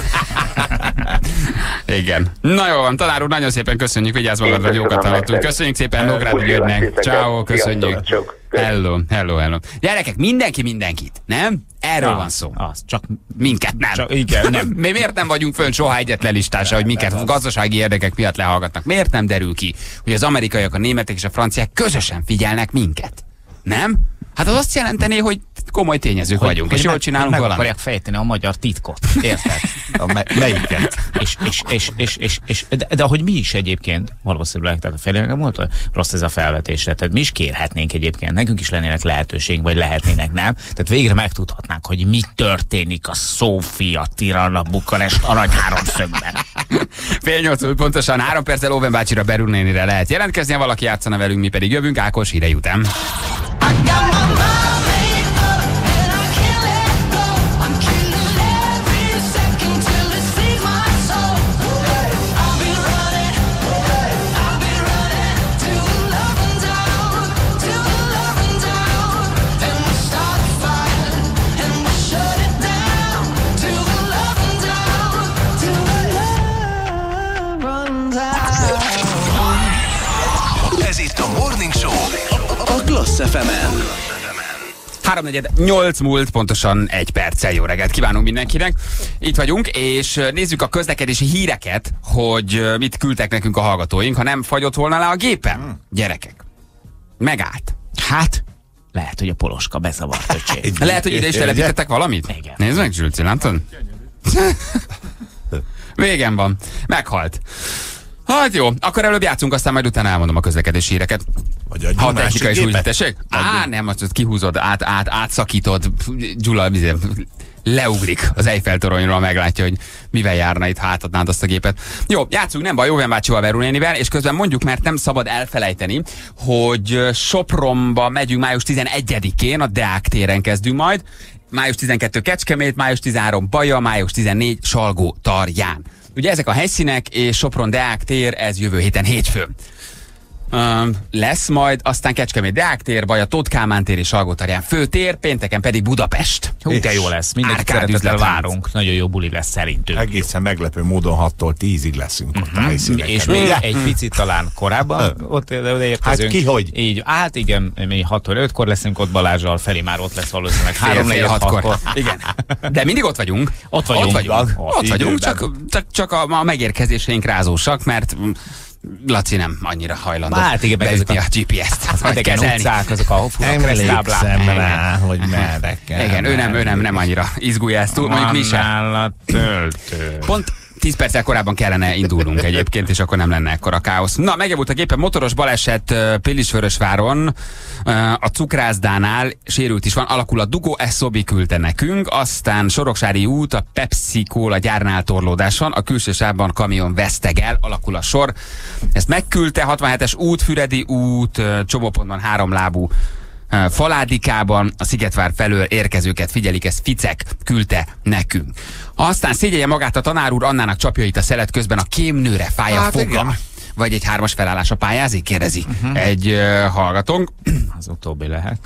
Igen. Na jó van, tanár úr, nagyon szépen köszönjük, vigyázz magadra, jókat hallottunk. Köszönjük szépen Nógrádi Györgynek. Ciao, köszönjük. Hello. Gyerekek, mindenkit, nem? Erről van szó. Csak minket nem. Igen, nem. Mi miért nem vagyunk fönn soha egyetlen listása, hogy minket gazdasági érdekek miatt lehallgatnak? Miért nem derül ki, hogy az amerikaiak, a németek és a franciák közösen figyelnek minket? Nem? Hát az azt jelenteni, hogy komoly tényezők vagyunk, és jól csinálunk meg valamit. akarják fejteni a magyar titkot. Érted? Melyiket? De ahogy mi is egyébként, valószínűleg, tehát a felének volt rossz ez a felvetésre, tehát mi is kérhetnénk egyébként, nekünk is lennének lehetőség, vagy lehetnének, nem? Tehát végre megtudhatnánk, hogy mi történik a Szófia Tirana Bukarest arany háromszögben. 7:08 pontosan 3 perccel Óven bácsira, Berul nénire lehet jelentkezni, ha valaki játszana velünk, mi pedig jövünk Ákos hírei után. Ez itt a Morning Show a Klassz FM-en. 3:48 múlt, pontosan 1 perccel. Jó reggelt kívánunk mindenkinek. Itt vagyunk, és nézzük a közlekedési híreket, hogy mit küldtek nekünk a hallgatóink, ha nem fagyott volna le a gépem. Gyerekek, megállt. Hát, lehet, hogy a poloska bezavart, öcsém. Lehet, hogy ide is telepítettek valamit? Igen. Nézd meg, Zsülci, látod? Végem van. Meghalt. Hát jó, akkor előbb játszunk, aztán majd utána elmondom a közlekedési híreket. Ha a technika is úgy, tessék? Nem, azt kihúzod, átszakítod, Gyula leugrik az Eiffel toronyról, meglátja, hogy mivel járna itt, hátadnád azt a gépet. Jó, játszunk, nem baj, Óven bácsival, Berul nénivel, és közben mondjuk, mert nem szabad elfelejteni, hogy Sopronba megyünk május 11-én, a Deák téren kezdünk majd, május 12 Kecskemét, május 13 Baja, május 14 Salgótarján. Ugye ezek a helyszínek, és Sopron Deák tér, ez jövő héten hétfőn. Lesz majd, aztán Kecskemét Deák tér, Baja Tóth Kálmán tér és Salgótarján főtér, pénteken pedig Budapest. Hú, de jó lesz, mindenkit szeretettel várunk, nagyon jó buli lesz szerintünk. Egészen meglepő módon 6-tól 10-ig leszünk ott a helyszíneken. És még egy picit talán korábban ott érkezünk. Hát ki hogy? Így, hát igen, mi 6-tól 5-kor leszünk ott Balázsral, Feri már ott lesz valószínűleg 3-4-6-kor. Igen. De mindig ott vagyunk. Ott vagyunk, csak a megérkezéseink rázósak, mert Laci nem annyira hajlandó beütni a GPS-t. Idegen utcák, azok a emlékszem rá, hogy merre kell. Igen, ő nem annyira izgulja ezt túl, mondjuk mi sem. Pont 10 perccel korábban kellene indulnunk egyébként, és akkor nem lenne ekkora káosz. Na, megjavult a gépen, motoros baleset Pilisvörösváron, a Cukrászdánál sérült is van, alakul a dugó, ezt Szobi küldte nekünk, aztán Soroksári út, a Pepsi Cola gyárnál torlódás van, a külső sávban kamion vesztegel, alakul a sor. Ezt megküldte, 67-es út, Füredi út, csomópontban 3 lábú Faládikában, a Szigetvár felől érkezőket figyelik, ezt Ficek küldte nekünk. Aztán szégyelje magát a tanár úr, Annának csapja itt a szelet, közben a kémnőre fáj a foga. Igen. Vagy egy 3-as felállásra pályázik, kérdezi egy hallgatónk. Az utóbbi lehet.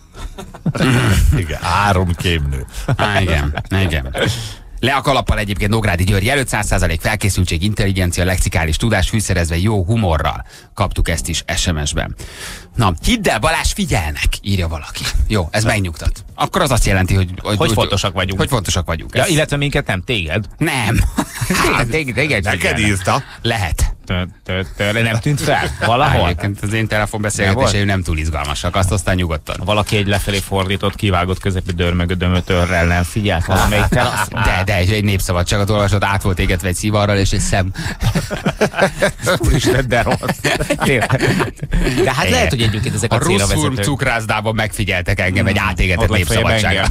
Igen, 3 kémnő. Igen. Le a kalappal egyébként Nógrádi György előtt, 100% felkészültség, intelligencia, lexikális tudás fűszerezve jó humorral. Kaptuk ezt is SMS-ben. Na, hidd el, Balázs, figyelnek, írja valaki. Jó, ez megnyugtat. Akkor az azt jelenti, hogy fontosak vagyunk. Hogy fontosak vagyunk. Ja, illetve minket nem, téged. Nem. Téged neked írta. Lehet. Nem tűnt fel? Valahol? Egyébként az én telefonbeszélgetéseim nem túl izgalmasak, azt aztán nyugodtan. Valaki egy lefelé fordított, kivágott közepű dörmögő dömötörrel nem figyelt valamelyik telefon. De egy népszabadságot olvasott, át volt égetve egy szivarral és egy szem. Úristen, de rossz. De hát lehet, hogy egyébként ezek a célra vezetők. A Ruszfurm Cukrászdában megfigyeltek engem egy átégetett népszabadságra.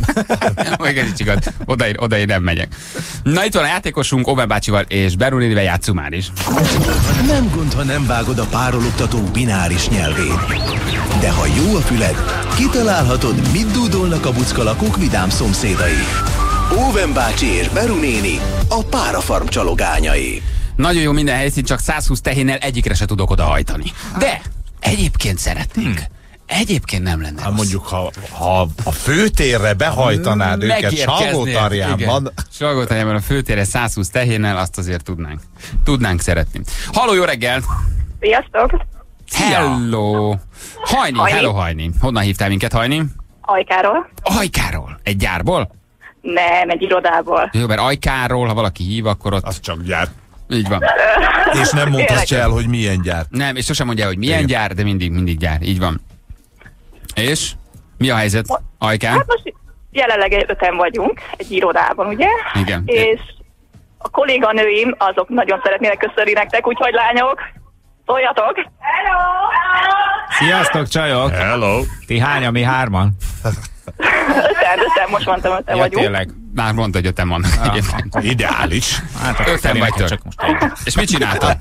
Oda én nem megyek. Na, itt van a játékosunk, Óven bácsival és Berul nénivel játszunk már is. Nem gond, ha nem vágod a párologtatók bináris nyelvét. De ha jó a füled, kitalálhatod, mit dúdolnak a buckalakók vidám szomszédai. Óven bácsi és Berul néni, a Párafarm csalogányai. Nagyon jó minden helyszín, csak 120 tehénnel egyikre se tudok odahajtani. De egyébként szeretnénk. Egyébként nem lenne Hát rossz. mondjuk, ha a főtérre behajtanád őket Megérkeznél. Salgótarjánban. Igen. Salgótarjánban a főtérre 120 tehénnel, azt azért tudnánk. Tudnánk szeretni. Halló, jó reggel! Sziasztok! Hello! Hajni, Hajni. hello Hajni. Honnan hívtál minket, Hajni? Ajkáról? Ajkáról. Egy gyárból? Nem, egy irodából. Jó, mert Ajkáról, ha valaki hív, akkor ott... Az csak gyár. Így van. És nem mondtad se el, hogy milyen gyár. Nem, és sosem mondja, hogy milyen Igen. gyár, de mindig gyár. Így van. És? Mi a helyzet, Ajkán? Hát most jelenleg 5-en vagyunk egy irodában, ugye? Igen. És a kolléganőim, azok nagyon szeretnének köszönni nektek, úgyhogy lányok, szóljatok! Hello! Sziasztok, csajok! Hello. Ti hányan, mi 3-an? Öten, most mondtam, 5-en Ja, vagyunk. tényleg. Már mondta, hogy 5-en vannak. egyébként. Ideális. Hát akkor 5-en Ferinek vagytok. csak most egy. És mit csináltad?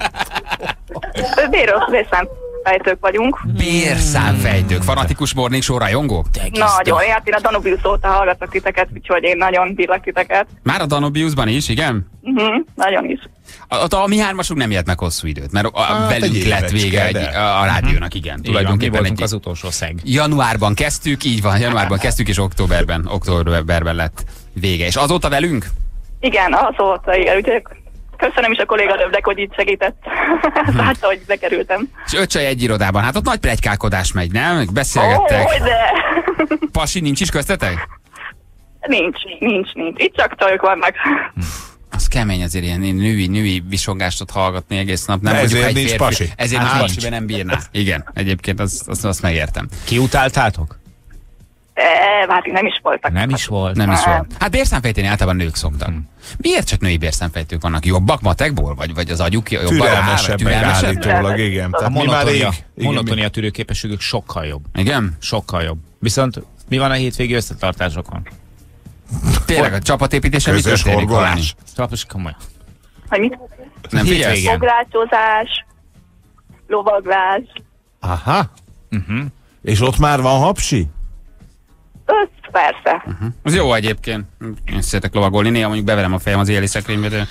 Bérszámfejtők vagyunk. Bérszámfejtők. Fanatikus morning show rajongó? Nagyon, hát én a Danubius óta hallgatok titeket, úgyhogy én nagyon bírlak titeket. Már a Danubiusban is, igen? Nagyon is. A mi hármasunk nem élt meg hosszú időt, mert velünk egy lett vége évecske, a rádiónak, igen. Mi Tulajdonképpen voltunk egy az utolsó szeg. januárban kezdtük, így van, januárban kezdtük, és októberben lett vége. És azóta velünk? Igen, azóta, igen, úgyhogy köszönöm is a kolléganőmnek, hogy így segített. Látta, hogy bekerültem. És 5 csaj egy irodában. Hát ott nagy pletykálkodás megy, nem? Beszélgettek. de Pasi nincs is köztetek? nincs. Itt csak csajok vannak. Az kemény azért ilyen női visongást hallgatni egész nap. Nem De mondjuk, ezért egy nincs férfi. pasi. Ezért Hát nincs nincs. pasiben nem bírná. Igen, egyébként azt megértem. Kiutáltátok? Hát nem is voltak. Nem is volt. Nem is volt. Hát bérszámfejteni általában nők szoktak. Miért csak női bérszámfejtők vannak? Jobbak matekból? Vagy az agyuk jobban Türelmesebb meg állítólag, igen. A Tehát mi már rég... monotónia tűrőképességük sokkal jobb. Igen? Sokkal jobb. Viszont mi van a hétvégi összetartásokon? Tényleg a csapatépítésen mi Közös történik? Valami? horgolás. Tapos komolyan. Hogy mit? Nem figyelsz? Hétvégén. Fográcsozás, lovaglás. Aha. És ott már van hapsi? Persze. Az jó egyébként. Én szeretek lovagolni, néha mondjuk beverem a fejem az éli szekrénybe, de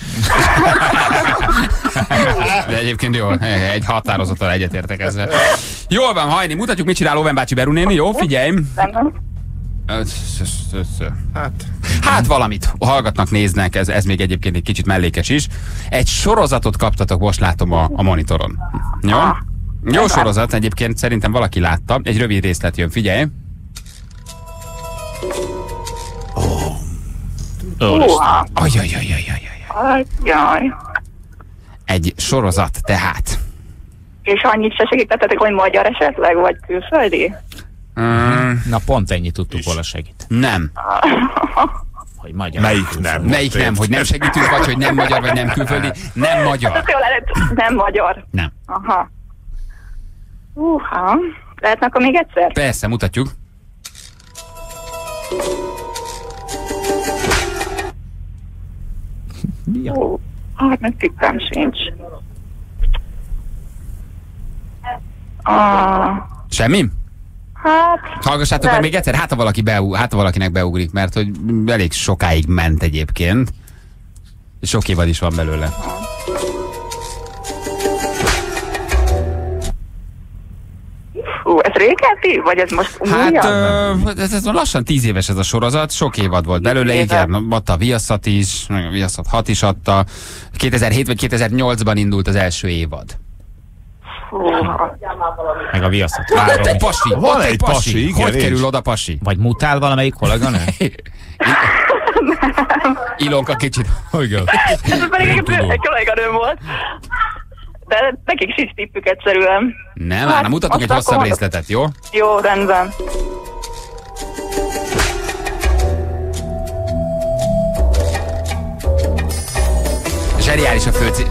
egyébként jó, egy határozottan egyetértek ezzel. Jól van, Hajni, mutatjuk, mit csinál Óven bácsi Beru néni, jó? Figyelj! Rendben. Hát valamit hallgatnak, néznek, ez még egyébként egy kicsit mellékes is. Egy sorozatot kaptatok, most látom a monitoron. Jó? Jó sorozat, egyébként szerintem valaki látta. Egy rövid részlet jön, figyelj! Húha. Ajajajajajajaj. Jaj. Egy sorozat, tehát. És annyit se segítettetek, hogy magyar esetleg, vagy külföldi? Na pont ennyit tudtuk volna segít. Nem. Hogy magyar. Melyik nem? Melyik nem? Hogy nem segítünk, vagy hogy nem magyar, vagy nem külföldi? Nem magyar. Hát jól lehet, nem magyar. Nem. Aha. Húha. Lehetne akkor még egyszer? Persze, mutatjuk. Hát meg tippem sincs. Ah, Semmi? hát, Hallgassátok meg még egyszer, hát ha valakinek beugrik, mert hogy elég sokáig ment egyébként. Sok évad is van belőle. ez régebbi? Vagy ez most Hát újabb? ez lassan 10 éves ez a sorozat, sok évad volt belőle, 10 éve. igen, adta a Viaszat is, meg a Viaszat 6 is adta. 2007 vagy 2008-ban indult az első évad. Húha. Meg a viaszat. Ott Három. egy pasi, Van ott egy egy pasi. pasi, igen, Hogy és? kerül oda pasi? Vagy mutál valamelyik kolléganő? Ilonka kicsit. Igen. Ez pedig egy kolléganőm volt. De nekik sincs tippük egyszerűen. Nem, Hát, már mutatok egy azt hosszabb akkor- részletet, jó? Jó, rendben. Zseniális a főcím.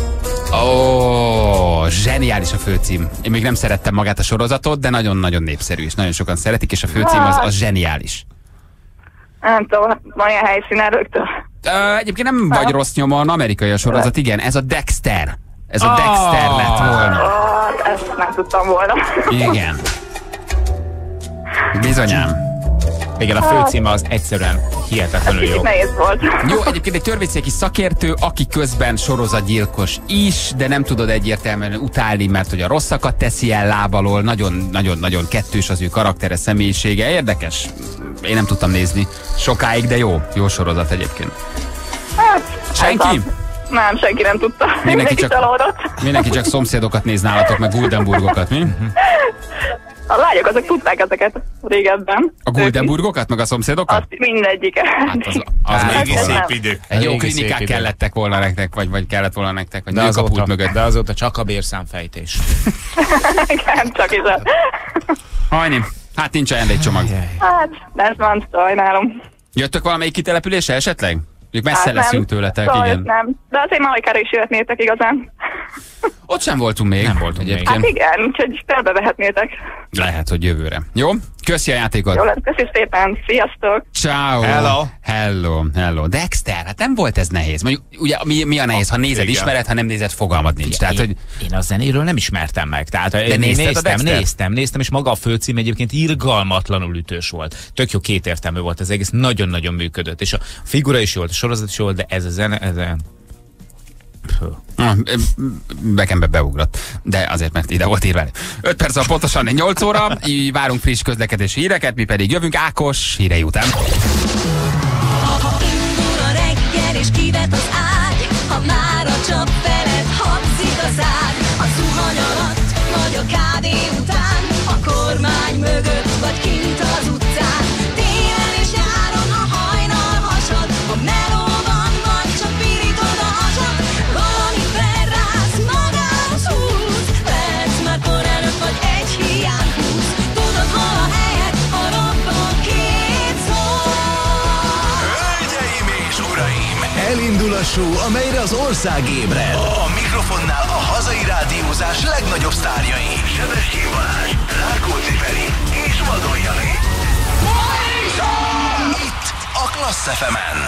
Ó, zseniális a főcím. Én még nem szerettem magát a sorozatot, de nagyon-nagyon népszerű, és nagyon sokan szeretik, és a főcím az zseniális. Nem tudom, van ilyen helyszínen rögtön. Egyébként nem vagy rossz nyomon, amerikai a sorozat, igen, ez a Dexter. Ez a Dexter lett volna. Ezt nem tudtam volna. Igen. Bizonyám. Igen, a főcíme az egyszerűen Hihetetlenül jó. Nehéz volt. Jó, egyébként egy törvényszéki szakértő, aki közben sorozatgyilkos is, de nem tudod egyértelműen utálni, mert hogy a rosszakat teszi el lábalól, nagyon kettős az ő karaktere, személyisége. Érdekes. Én nem tudtam nézni sokáig, de jó sorozat egyébként. Hát, Senki? Nem, senki nem tudta. Mindenki csak- csalódott. Mindenki csak szomszédokat néz nálatok, meg Guldenburgokat, mi? A lányok azok tudták ezeket régebben. A Guldenburgokat, meg a szomszédokat? Azt mindegyiket. Hát az már Régi ez szép nem. idők. egy jó Régi szép klinikák idő. kellettek volna nektek, vagy kellett volna nektek, vagy De nők a pult azóta, mögött. de azóta csak a bérszámfejtés. Nem, csak is a... Hajni, hát nincs ajándékcsomag. Hát, ez van, sajnálom. Jöttök valamelyik kitelepülésre esetleg? Még messze Hát leszünk nem. tőletek, Szóval igen. nem. De azért Majkára is jöhetnétek igazán. Ott sem voltunk még. Nem voltunk még. Hát igen, úgyhogy felbevehetnétek. Lehet, hogy jövőre. Jó? Köszi a játékot. Jó lesz, köszi szépen. Sziasztok! Ciao. Hello. Dexter, hát nem volt ez nehéz. Mondjuk, ugye, mi a nehéz? Ha nézed, Igen. ismered, ha nem nézed, fogalmad nincs. Tehát, hogy Én a zenéről nem ismertem meg. Tehát én nézted a Dextert? néztem, és maga a főcím egyébként irgalmatlanul ütős volt. Tök jó kétértelmű volt az egész, nagyon-nagyon működött. És a figura is jó volt, a sorozat is jó volt, de ez a zene, Bekembe beugrott, de azért, mert ide volt írva. 5 perc a pontosan 8 óra, így várunk friss közlekedési híreket, mi pedig jövünk Ákos hírei után. Ha indul a reggel és kivet az ágy, ha már a csap felett hangzik az ág, a zuhany alatt vagy a kávé után, a kormány mögött vagy kint az utcán, télen és nyáron a hajnal hasad, a melóban vagy csak pirítod a hasad, valami felrász, magához húz, lehetsz már korán vagy egy hiány húz, tudod hol a helyed, a robban két szó. Hölgyeim és uraim! Elindul a show, amelyre az ország ébred. A mikrofonnál a hazai rádiózás legnagyobb sztárjai. Sebestyén Balázs, Rákóczi Feri és Vadon Jani. Itt a Klassz FM-en.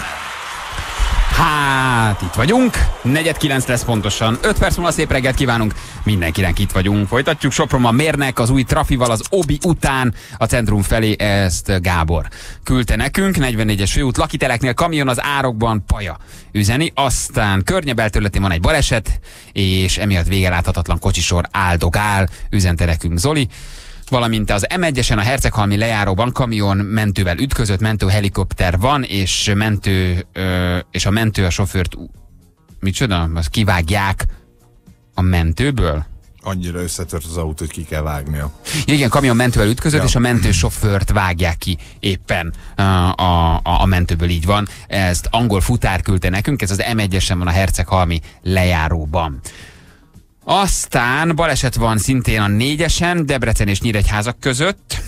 Hát, itt vagyunk. 8:45 lesz pontosan. 5 perc múlva szép reggelt kívánunk. Mindenkinek itt vagyunk. Folytatjuk Sopron a Mérnek az új trafival az Obi után a centrum felé, ezt Gábor küldte nekünk. 44-es főút lakiteleknél kamion az árokban paja üzeni. Aztán Környebel területén van egy baleset, és emiatt végeláthatatlan kocsisor áldogál, üzente nekünk Zoli. Valamint az M1-esen a Herceghalmi lejáróban kamion mentővel ütközött, mentőhelikopter van, és a mentő a sofőrt micsoda? Azt kivágják a mentőből? Annyira összetört az autó, hogy ki kell vágnia. Ja, igen, kamion mentővel ütközött, és a mentősofőrt vágják ki éppen a mentőből, így van. Ezt angol futár küldte nekünk, ez az M1-esen van a Herceghalmi lejáróban. Aztán baleset van szintén a 4-esen, Debrecen és Nyíregyházak között.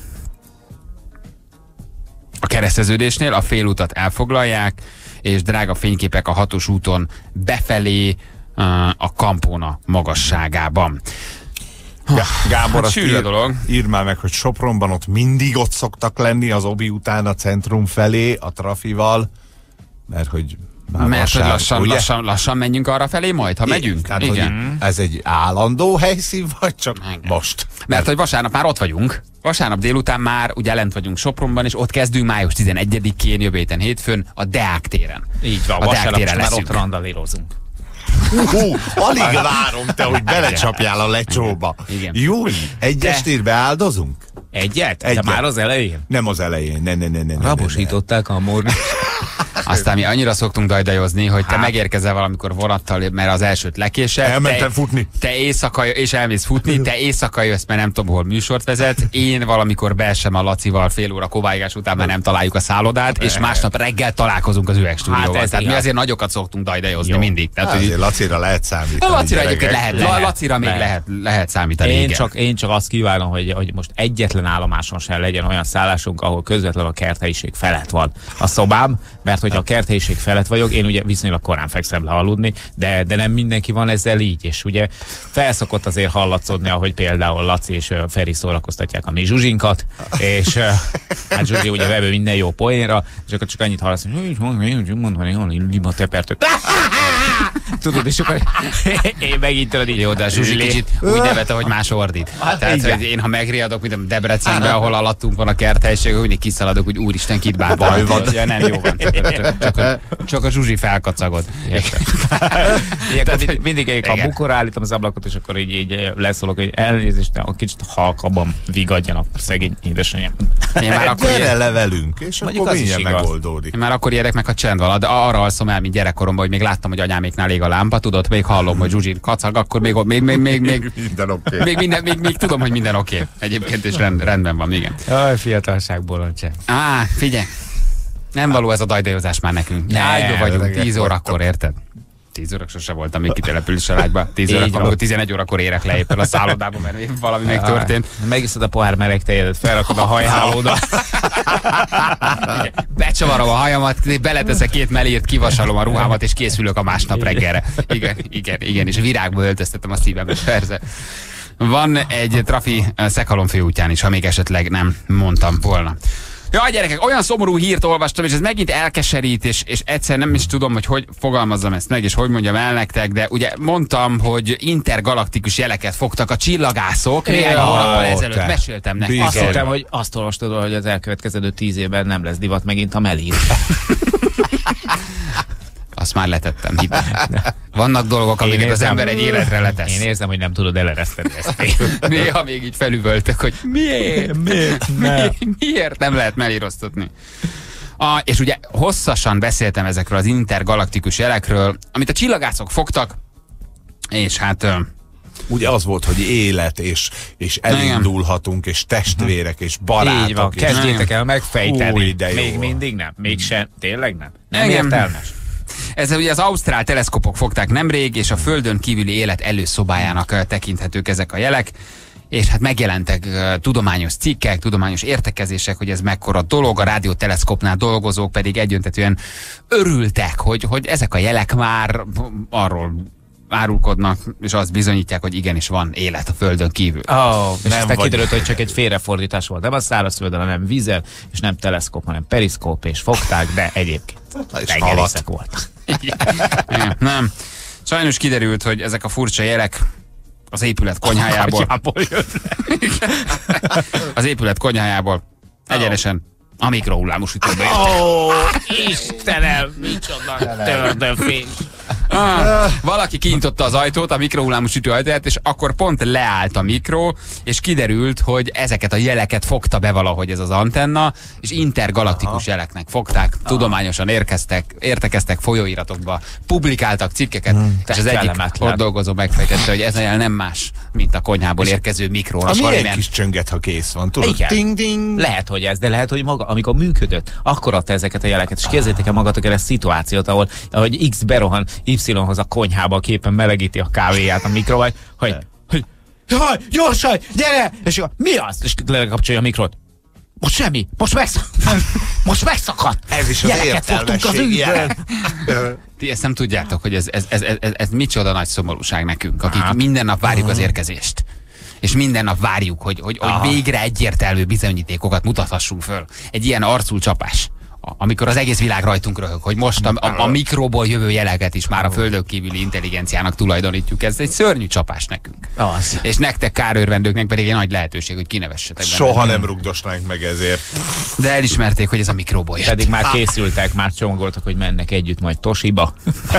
A kereszteződésnél a félutat elfoglalják, és drága fényképek a 6-os úton befelé a Kampóna magasságában. Gábor, Hát azt sűrű a dolog. írd már meg, hogy Sopronban ott mindig ott szoktak lenni az Obi után a centrum felé, a trafival, mert hogy már Mert hogy vasárnap, ugye? lassan menjünk arra felé majd, ha megyünk? Tehát, Igen. hogy ez egy állandó helyszín, vagy csak most? Mert hogy vasárnap már ott vagyunk. Vasárnap délután már ugye lent vagyunk Sopronban, és ott kezdünk május 11-én, jövő héten hétfőn a Deák téren. Így van, A Deák vasárnap téren már ott leszünk. randalírozunk. Alig várom te, hogy belecsapjál a lecsóba. Igen. Júli, egy estét beáldozunk? Egyet? De Egyet. már az elején? Nem az elején, ne. Rabosították a morni. Aztán mi annyira szoktunk dajdajozni, hogy te megérkezel valamikor vonattal, mert az elsőt lekésed. Elmentem futni. Te éjszaka, és elmész futni, te éjszaka jössz, mert nem tudom, hol műsort vezet. Én valamikor beesem a Lacival fél óra kovágás után, mert nem találjuk a szállodát, és másnap reggel találkozunk az üvegstúdióval. Hát ez Tehát mi igaz. azért nagyokat szoktunk dajdajozni Jó. mindig. Tehát, Hát, hogy azért Lacira lehet számítani. Lacira egyébként gyerekek. lehet. Lacira még lehet számítani. igen. Én csak azt kívánom, hogy most egyetlen állomáson sem legyen olyan szállásunk, ahol közvetlenül a kerthelyiség felett van a szobám, mert hogyha a kerthelyiség felett vagyok, én ugye viszonylag korán fekszem le aludni, de nem mindenki van ezzel így, és ugye felszokott azért hallatszódni, ahogy például Laci és Feri szórakoztatják a mi Zsuzsinkat, és hát Zsuzsi ugye vevő minden jó poénra, és akkor csak annyit hallasz, hogy mondani, limatepertőt. Tudod, és akkor én megint tudod így. Jó, de a Zsuzsi kicsit úgy nevet, ahogy más ordít. Tehát, hogy én ha megriadok, mint Debrecenben, ahol alattunk van a kerthelyiség, mindig kiszaladok, hogy úristen, kit bántam. Baj van. Ja, nem jó van. Csak a Zsuzsi felkacagod. Ilyenkor mindig a bukor állítom az ablakot, és akkor így leszólok, hogy elnézést, a kicsit halkabban vigadjan a szegény édesanyám. Gyere le velünk, és Mondjuk akkor az is mindjárt igaz. megoldódik. Én már akkor érek meg, ha csend van, de arra alszom el, mint gyerekkoromban, hogy még láttam, hogy anyáméknál ég a lámpa, tudod, még hallom, hogy Zsuzsi kacag, akkor még Minden oké. még tudom, hogy minden oké. Egyébként is rendben van, igen. Jaj, fiatalságból a cseh. Figyelj, nem való ez a dajdajozás már nekünk. Nem, Ágyba vagyunk, öregek 10 órakor, érted? 10 órak sose voltam még kitelepülés a ágyba. 10 órakor, amikor 11 órakor érek le éppen a szállodába, mert valami megtörtént. Megiszod a pohár meleg tejedet, felrakod a hajhálóda. Becsavarom a hajamat, beleteszek 2 melírt, kivasalom a ruhámat, és készülök a másnap reggelre. Igen, és virágba öltöztetem a szívemet, persze. Van egy trafi Szekhalom főútján is, ha még esetleg nem mondtam volna. Ja, gyerekek, olyan szomorú hírt olvastam, és ez megint elkeserít, és egyszer nem is tudom, hogy fogalmazzam ezt meg, és hogy mondjam el nektek, de ugye mondtam, hogy intergalaktikus jeleket fogtak a csillagászok. Néhány hónappal ezelőtt meséltem nektek. Azt hittem, hogy azt olvastad, hogy az elkövetkező 10 évben nem lesz divat megint a melír. Azt már letettem. Vannak dolgok, amiket az ember egy életre letesz. Én érzem, hogy nem tudod elereszteni ezt. Néha még így felüvöltök, hogy miért nem lehet melíroztatni. És ugye hosszasan beszéltem ezekről az intergalaktikus jelekről, amit a csillagászok fogtak, és hát... Ugye az volt, hogy élet, és elindulhatunk, és testvérek, és barátok. Így van, kezdjétek el megfejteni. Még még mindig nem. Mégsem. Tényleg nem. Nem Igen. értelmes. Ez ugye az ausztrál teleszkopok fogták nemrég, és a Földön kívüli élet előszobájának tekinthetők ezek a jelek, és hát megjelentek tudományos cikkek, tudományos értekezések, hogy ez mekkora dolog, a rádióteleszkopnál dolgozók pedig egyöntetően örültek, hogy ezek a jelek már arról árulkodnak, és azt bizonyítják, hogy igenis van élet a Földön kívül. És aztán kiderült, hogy csak egy félrefordítás volt. Nem a szárazföldön, hanem vízzel, és nem teleszkóp, hanem periszkóp, és fogták, de egyébként tengerészek voltak. Igen, nem. Sajnos kiderült, hogy ezek a furcsa jelek az épület konyhájából. Az épület konyhájából egyenesen a mikrohullámú sütőbe jöttek. Istenem, micsoda tördöfény. Valaki kinyitotta az ajtót, a mikrohullámú sütő ajtaját, és akkor pont leállt a mikró, és kiderült, hogy ezeket a jeleket fogta be valahogy ez az antenna, és intergalaktikus jeleknek fogták, tudományosan értekeztek folyóiratokba, publikáltak cikkeket, és az egyik ott dolgozó megfejtette, hogy ez a jel nem más, mint a konyhából érkező mikrónak. Ami egy kis csönget, ha kész van, tudod? Igen. Ding, ding. Lehet, hogy ez, de lehet, hogy maga, amikor működött, akkor adta ezeket a jeleket, és képzeljétek el magatok el a szituációt, ahol ahogy X berohan Y-hoz a konyhába, képen melegíti a kávéját a mikroval, hogy jaj, gyorsan, gyere! És mi az? És lekapcsolja a mikrot. Most semmi, most megszakadt. Ez is az értelmesség jel. Ti ezt nem tudjátok, hogy ez micsoda nagy szomorúság nekünk, akik minden nap várjuk az érkezést. És minden nap várjuk, hogy végre egyértelmű bizonyítékokat mutathassunk föl. Egy ilyen arculcsapás, amikor az egész világ rajtunk röhög, hogy most a mikróból jövő jeleket is már a földön kívüli intelligenciának tulajdonítjuk. Ez egy szörnyű csapás nekünk. Az. És nektek kárőrvendőknek pedig egy nagy lehetőség, hogy kinevessetek benne. Soha nem rugdosnánk meg ezért. De elismerték, hogy ez a mikróból jött. Pedig már készültek, már csomagoltak, hogy mennek együtt majd Toshiba.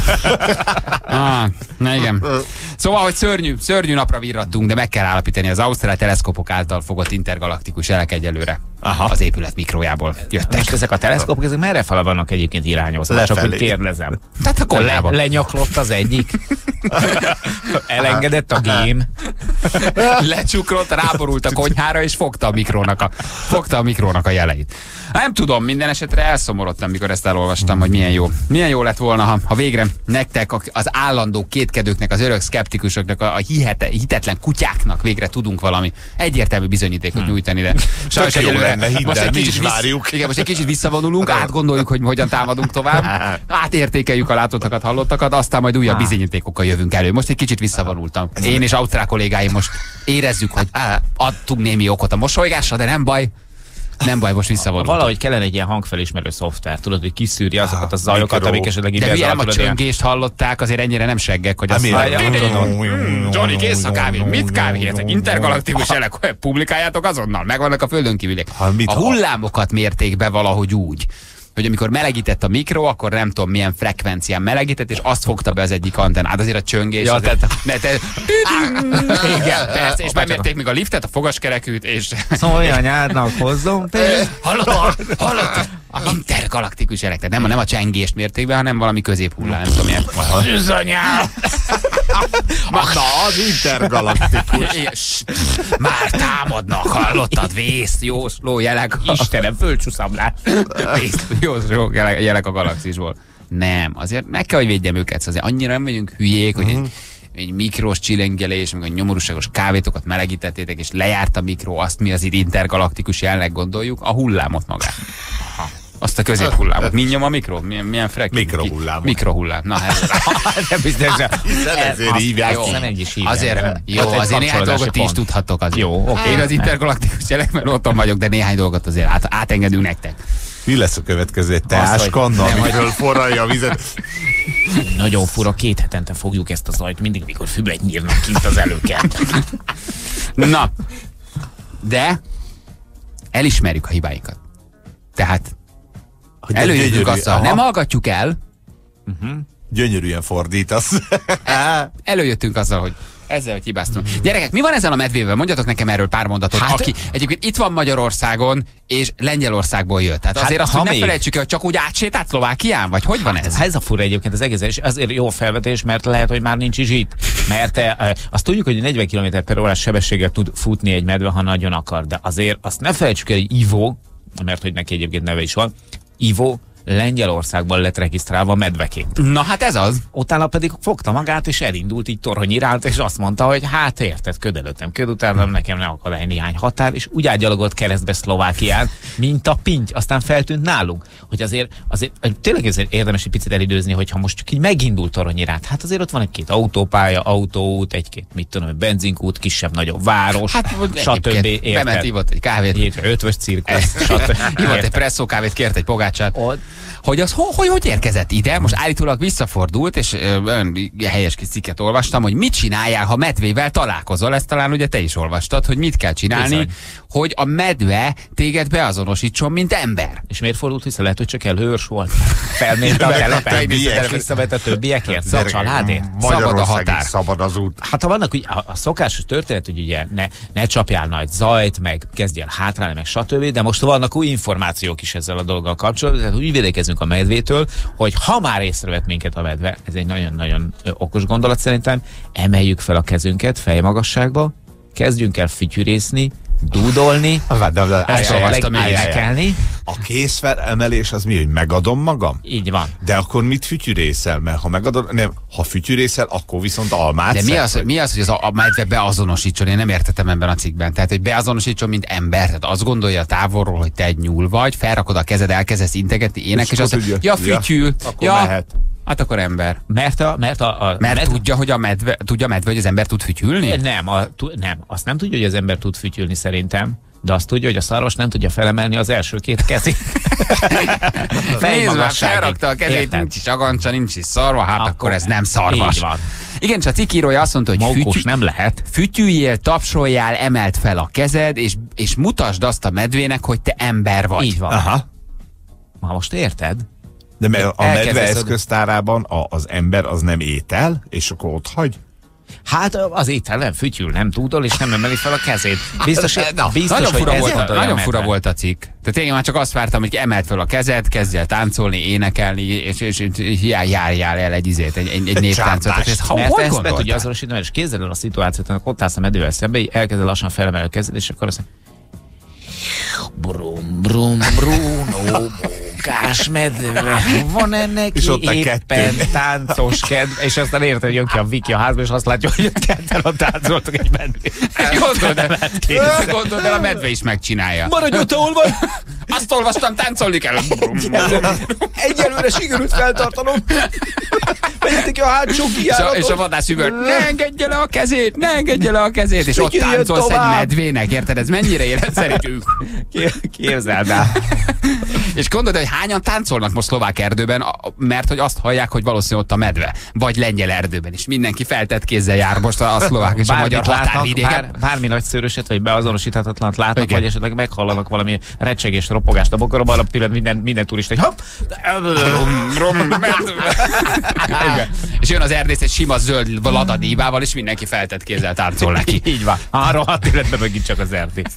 Na igen. Szóval, hogy szörnyű napra virrattunk, de meg kell állapítani, az ausztrál teleszkopok által fogott intergalaktikus jelek egyelőre az épület mikrójából jöttek. Most ezek a teleszkópok, ezek merre fele vannak egyébként irányozva? Csak hogy kérdezem. Tehát a konyhában. Lenyaklott az egyik. Elengedett a gém. Lecsukrott, ráborult a konyhára, és fogta a mikrónak a jeleit. Nem tudom, minden esetre elszomorodtam, mikor ezt elolvastam, hogy milyen jó lett volna, ha végre nektek, az állandó kétkedőknek, az örök szkeptikusoknak, a hitetlen kutyáknak végre tudunk valami egyértelmű bizonyítékot nyújtani, de sajnos egyelőre most egy kicsit visszavonulunk, átgondoljuk, hogy hogyan támadunk tovább, átértékeljük a látottakat, hallottakat, aztán majd újabb bizonyítékokkal jövünk elő. Most egy kicsit visszavonultam. Én és ausztrál kollégáim most érezzük, hogy adtunk némi okot a mosolygásra, de nem baj. Nem baj, most visszavonultam. Valahogy kellene egy ilyen hangfelismerő szoftver, tudod, hogy kiszűri azokat a zajokat, amik esetleg így de a csöngést hallották, azért ennyire nem seggek, hogy azt mondják. Johnny, kész a kávé. Mit kávéhetek? Intergalaktikus jelek, publikáljátok azonnal. Megvannak a földön kívüliek. A hullámokat mérték be valahogy úgy, hogy amikor melegített a mikro, akkor nem tudom milyen frekvencián melegített, és azt fogta be az egyik antennát. Azért a csöngés. Ja, igen, persze, és megmérték még a liftet, a fogaskerekűt, és... Szólj anyádnak, hozzon pénzt! Hallottam! Intergalaktikus jelek. Tehát nem a csengést mérték be, hanem valami középhullám, nem tudom milyen. Zsanyám! Na, az intergalaktikus. Már támadnak, hallottad? Vész, jósló jelek. Istenem, földcsúszamlás. Jó jelek a galaxisból. Nem, azért meg kell, hogy védjem őket. Azért annyira nem vagyunk hülyék, hogy egy mikrós csilengelés, meg a nyomorúságos kávétokat melegítettétek, és lejárt a mikró, azt mi az itt intergalaktikus jelnek gondoljuk, a hullámot magát. Azt a középhullámot. Mi nyom a mikró? Milyen Mikrohullám. Mikrohullám. Na, ez nem biztos. Ezért hívják. Azért néhány dolgot ti is tudhattok. Jó, oké. Én az intergalaktikus jelek, mert otthon vagyok, de néhány dolgot azért átengedünk nektek. Mi lesz a következő? Egy teáskanna, amiről forralja a vizet? Nagyon fura, 2 hetente fogjuk ezt a zajt, mindig, mikor füvet nyírnak kint az előkert. Na, de elismerjük a hibáinkat. Tehát előjöttünk azzal, nem hallgatjuk el. Gyönyörűen fordítasz. Előjöttünk azzal, hogy ezzel, hogy hibáztunk. Gyerekek, mi van ezzel a medvével? Mondjatok nekem erről pár mondatot. Aki egyébként itt van Magyarországon, és Lengyelországból jött. Tehát azért azt, hogy ne felejtsük el, hogy csak úgy átsétált Szlovákián, vagy hogy van ez? Ez a fura egyébként az egész, és azért jó felvetés, mert lehet, hogy már nincs is itt. Mert azt tudjuk, hogy 40 km/h sebességgel tud futni egy medve, ha nagyon akar. De azért azt ne felejtsük el, hogy Ivo, mert hogy neki egyébként neve is van, Ivo Lengyelországban lett regisztrálva medveként. Na hát ez az. Utána pedig fogta magát, és elindult így torony iránt, és azt mondta, hogy hát érted, köd előttem, köd utánam, nekem nem akad egy néhány határ, és úgy átgyalogolt keresztbe Szlovákián, mint a pinty, aztán feltűnt nálunk, hogy azért tényleg ezért érdemes egy picit elidőzni, hogyha most csak így megindult torony iránt, hát azért ott van egy-két autópálya, autóút, egy-két, mit tudom, benzinkút, kisebb-nagyobb város, stb. Bement, ivott egy kávét. Ötvös cirkusz, ivott egy presszó kávét, kért egy pogácsát. Hogy az hogy érkezett ide? Most állítólag visszafordult, és olyan helyes kis cikket olvastam, hogy mit csináljál, ha medvével találkozol. Ezt talán ugye te is olvastad, hogy mit kell csinálni, bizony, hogy a medve téged beazonosítson, mint ember. És miért fordult vissza? Lehet, hogy csak előhős volt. Felmérte a telepen, visszavett a többiekért, a családért. Szabad a határ. Szabad az út. Hát ha vannak a szokásos történet, hogy ugye ne csapjál nagy zajt, meg kezdjél hátrálni, meg stb., de most vannak új információk is ezzel a dolggal kapcsolatban, tehát úgy védekezünk a medvétől, hogy ha már észrevett minket a medve, ez egy nagyon-nagyon okos gondolat szerintem, emeljük fel a kezünket fejmagasságba, kezdjünk el fütyűrészni, dúdolni, énekelni. A kézfelemelés az mi, hogy megadom magam? Így van. De akkor mit fütyűrészel? Mert ha megadod, nem, ha fütyűrészel, akkor viszont almát. De mi az, hogy a medve beazonosítson? Én nem értettem ebben a cikkben. Tehát, hogy beazonosítson, mint ember. Tehát azt gondolja távolról, hogy te egy nyúl vagy, felrakod a kezed, elkezdesz integetni, ének, és azt mondja, ja, fütyül. Akkor mehet. Hát akkor ember. Mert tudja, hogy a medve, hogy az ember tud fütyülni? Nem, azt nem tudja, hogy az ember tud fütyülni szerintem, de azt tudja, hogy a szarvas nem tudja felemelni az első 2 kezét. Nézd már, felrakta a kezét, nincs is agancsa, nincs is szarva, hát akkor ez nem szarvas. Igen, csak a cikkírója azt mondta, hogy nem lehet. Fütyüljél, tapsoljál, emeld fel a kezed, és mutasd azt a medvének, hogy te ember vagy. Így van. Aha. Most érted? De mert a medve eszköztárában az ember az nem étel, és akkor ott hagy? Hát az ételen fütyül, nem tudol, és nem emeli fel a kezét. Biztos, nagyon fura volt a cikk. Tehát én már csak azt vártam, hogy emeld fel a kezed, kezdj el táncolni, énekelni, és járjál el egy néptáncot. Mert ezt be tudja azonosítani, és kézzel el a szituációt, amikor ott állsz a medővel szembe, elkezded lassan felemelni a kezed, és akkor azt brum, brum, Bruno, mókás medve, van ennek éppen táncos kedv, és aztán érted, hogy jön ki a Viki a házba, és azt látja, hogy ketten a táncoltak egy medvét. Gondold el, a medve is megcsinálja. Maradj ott, ahol vagy! Azt olvastam, táncolni kell. Egyelőre sikerült feltartanom. Menjetek ki a hátsó kijáratot. És a vadász üvölt, ne engedje le a kezét, ne engedje le a kezét, és ott táncolsz egy medvének, érted? Ez mennyire életszerű? Képzeld el. És gondold, hogy hányan táncolnak most szlovák erdőben, mert hogy azt hallják, hogy valószínűleg ott a medve, vagy lengyel erdőben is. Mindenki feltett kézzel jár most a szlovák és a magyar határvidéken. Bármi nagyszöröset, vagy beazonosíthatatlant látnak, vagy esetleg meghallanak valami recsegést, ropogást a bokorban, arra pillanat minden turista, hogy hopp! És jön az erdész egy sima zöld ladadívával, és mindenki feltett kézzel táncol neki. Így van. A rohadt életben megint csak az erdész.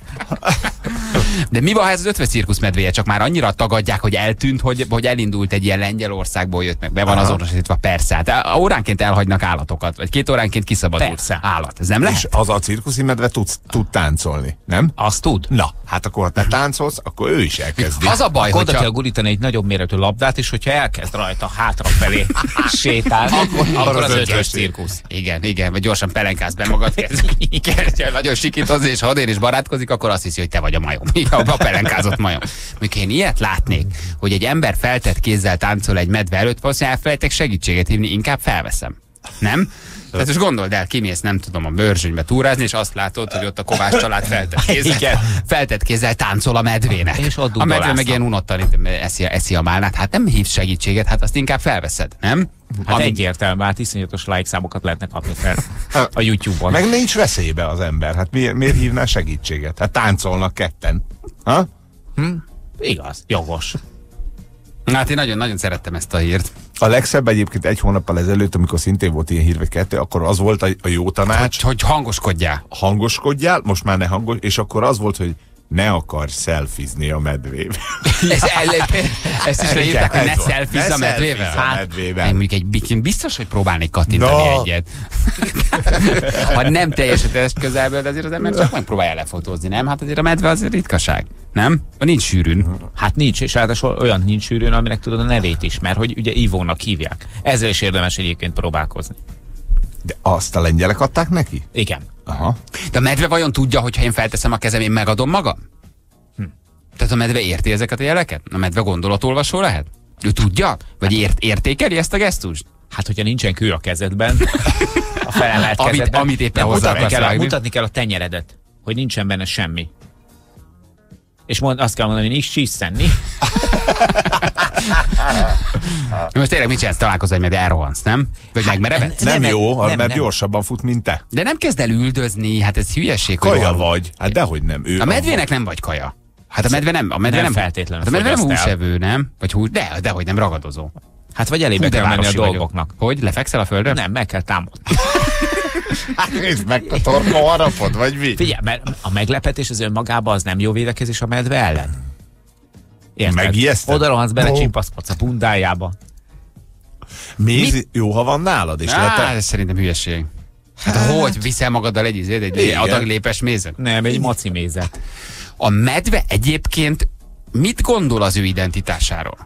De mi van, ha ez az Ötve cirkusz medvéje? Csak már annyira tagadják, hogy eltűnt, hogy elindult egy ilyen Lengyelországból, jött meg, be van azonosítva, persze. Hát óránként elhagynak állatokat, vagy 2 óránként kiszabadul állat. Ez nem lehet? És az a cirkuszi medve tud táncolni, nem? Azt tud. Na, hát akkor ha te táncolsz, akkor ő is elkezdi. Az a baj, hogy oda kell gurítani egy nagyobb méretű labdát, és hogyha elkezd rajta hátrafelé sétálni, akkor az ötös cirkusz. Igen, vagy gyorsan pelenkász be magad, kezdj nagyon sikítozni, és ha odér is barátkozik, akkor azt hiszi, hogy te vagy a majom. A pelenkázott majom. Mikor én ilyet látnék, hogy egy ember feltett kézzel táncol egy medve előtt, valószínűleg elfelejtek segítséget hívni, inkább felveszem. Nem? Tehát most gondold el, kimész, nem tudom, a Börzsönybe túrázni, és azt látod, hogy ott a Kovács család feltett kézzel táncol a medvének. És a medve meg ilyen unottan eszi a málnát. Hát nem hívsz segítséget, hát azt inkább felveszed, nem? Hát egyértelmű, hát iszonyatos like számokat lehetne kapni fel a YouTube-on. Meg nincs veszélybe az ember, hát miért hívná segítséget? Hát táncolnak ketten. Ha? Igaz, jogos. Hát én nagyon szerettem ezt a hírt. A legszebb egyébként 1 hónappal ezelőtt, amikor szintén volt ilyen hír vagy 2, akkor az volt a jó tanács. Hogy hangoskodjál. Hangoskodjál, most már ne hangos, és akkor az volt, hogy ne akarj szelfizni a medvével. Ezt is leírták, hogy ne szelfizz a medvével? Mondjuk egy bikin biztos, hogy próbálnék kattintani egyet. Ha nem teljesen test közelből, de azért az ember csak megpróbálja lefotózni, nem? Hát azért a medve azért ritkaság, nem? Nincs sűrűn. Hát nincs, és ráadásul olyan nincs sűrűn, aminek tudod a nevét is, mert hogy ugye Ivónak hívják. Ezzel is érdemes egyébként próbálkozni. De azt a lengyelek adták neki? Igen. Aha. De a medve vajon tudja, hogy ha én felteszem a kezem, én megadom magam? Tehát a medve érti ezeket a jeleket? A medve gondolatolvasó lehet? Ő tudja? Vagy értékeli ezt a gesztust? Hát, hogyha nincsen kő a kezedben, a felemelt kezedben, amit éppen hozzá mutatni kell a tenyeredet, hogy nincsen benne semmi. És azt kell mondani, hogy nincs csíszenni. Most tényleg mit csinálsz? Találkozol, hogy elrohansz, nem? Vagy megmerevedsz? Nem jó, mert gyorsabban fut, mint te. De nem kezd el üldözni, hát ez hülyeség. Kaja vagy. Hát dehogy nem. A medvének nem vagy kaja. Hát a medve nem feltétlenül. A medve nem húsevő, nem? Vagy hús, dehogy nem ragadozó. Hát vagy elébe kell menni a dolgoknak. Hogy? Lefekszel a földre? Nem, meg kell támadni. Hát meg a torka harapod, vagy mi? Figyelj, mert a meglepetés az önmagában az nem jó védekezés a medve ellen. Megijeszted? Oda rohansz bele, csimpaszkodsz a bundájába. Méz jó, ha van nálad? És ez szerintem hülyeség. Hát hogy viszel magaddal egy adaglépes mézet? Nem, egy maci mézet. A medve egyébként mit gondol az ő identitásáról?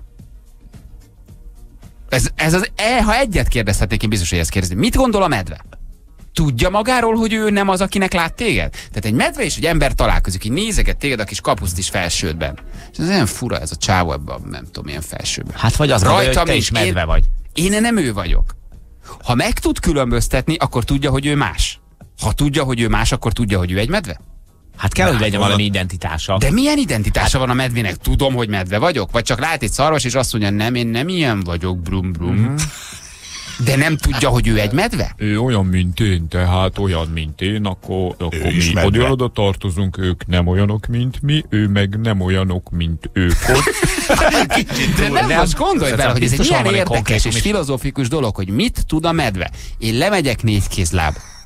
Ha egyet kérdezhetnék, én biztos, hogy ezt kérdezni. Mit gondol a medve? Tudja magáról, hogy ő nem az, akinek lát téged? Tehát egy medve és egy ember találkozik, így nézeget téged a kis kapusztis felsődben. És ez olyan fura ez a csávó ebben, nem tudom, milyen felsőben. Hát vagy az rajta, hogy te is medve vagy. Én nem ő vagyok. Ha meg tud különböztetni, akkor tudja, hogy ő más. Ha tudja, hogy ő más, akkor tudja, hogy ő egy medve? Hát kell, hogy legyen valami identitása. De milyen identitása van a medvének? Tudom, hogy medve vagyok? Vagy csak lát egy szarvas, és azt mondja, nem, én nem ilyen vagyok, brum brum. De nem tudja, hogy ő egy medve? Ő olyan, mint én, tehát olyan, mint én, akkor mi oda tartozunk, ők nem olyanok, mint mi, ő meg nem olyanok, mint ők. De nem, most gondolj bele, hogy ez egy ilyen érdekes és filozófikus dolog, hogy mit tud a medve. Én lemegyek 4 kézláb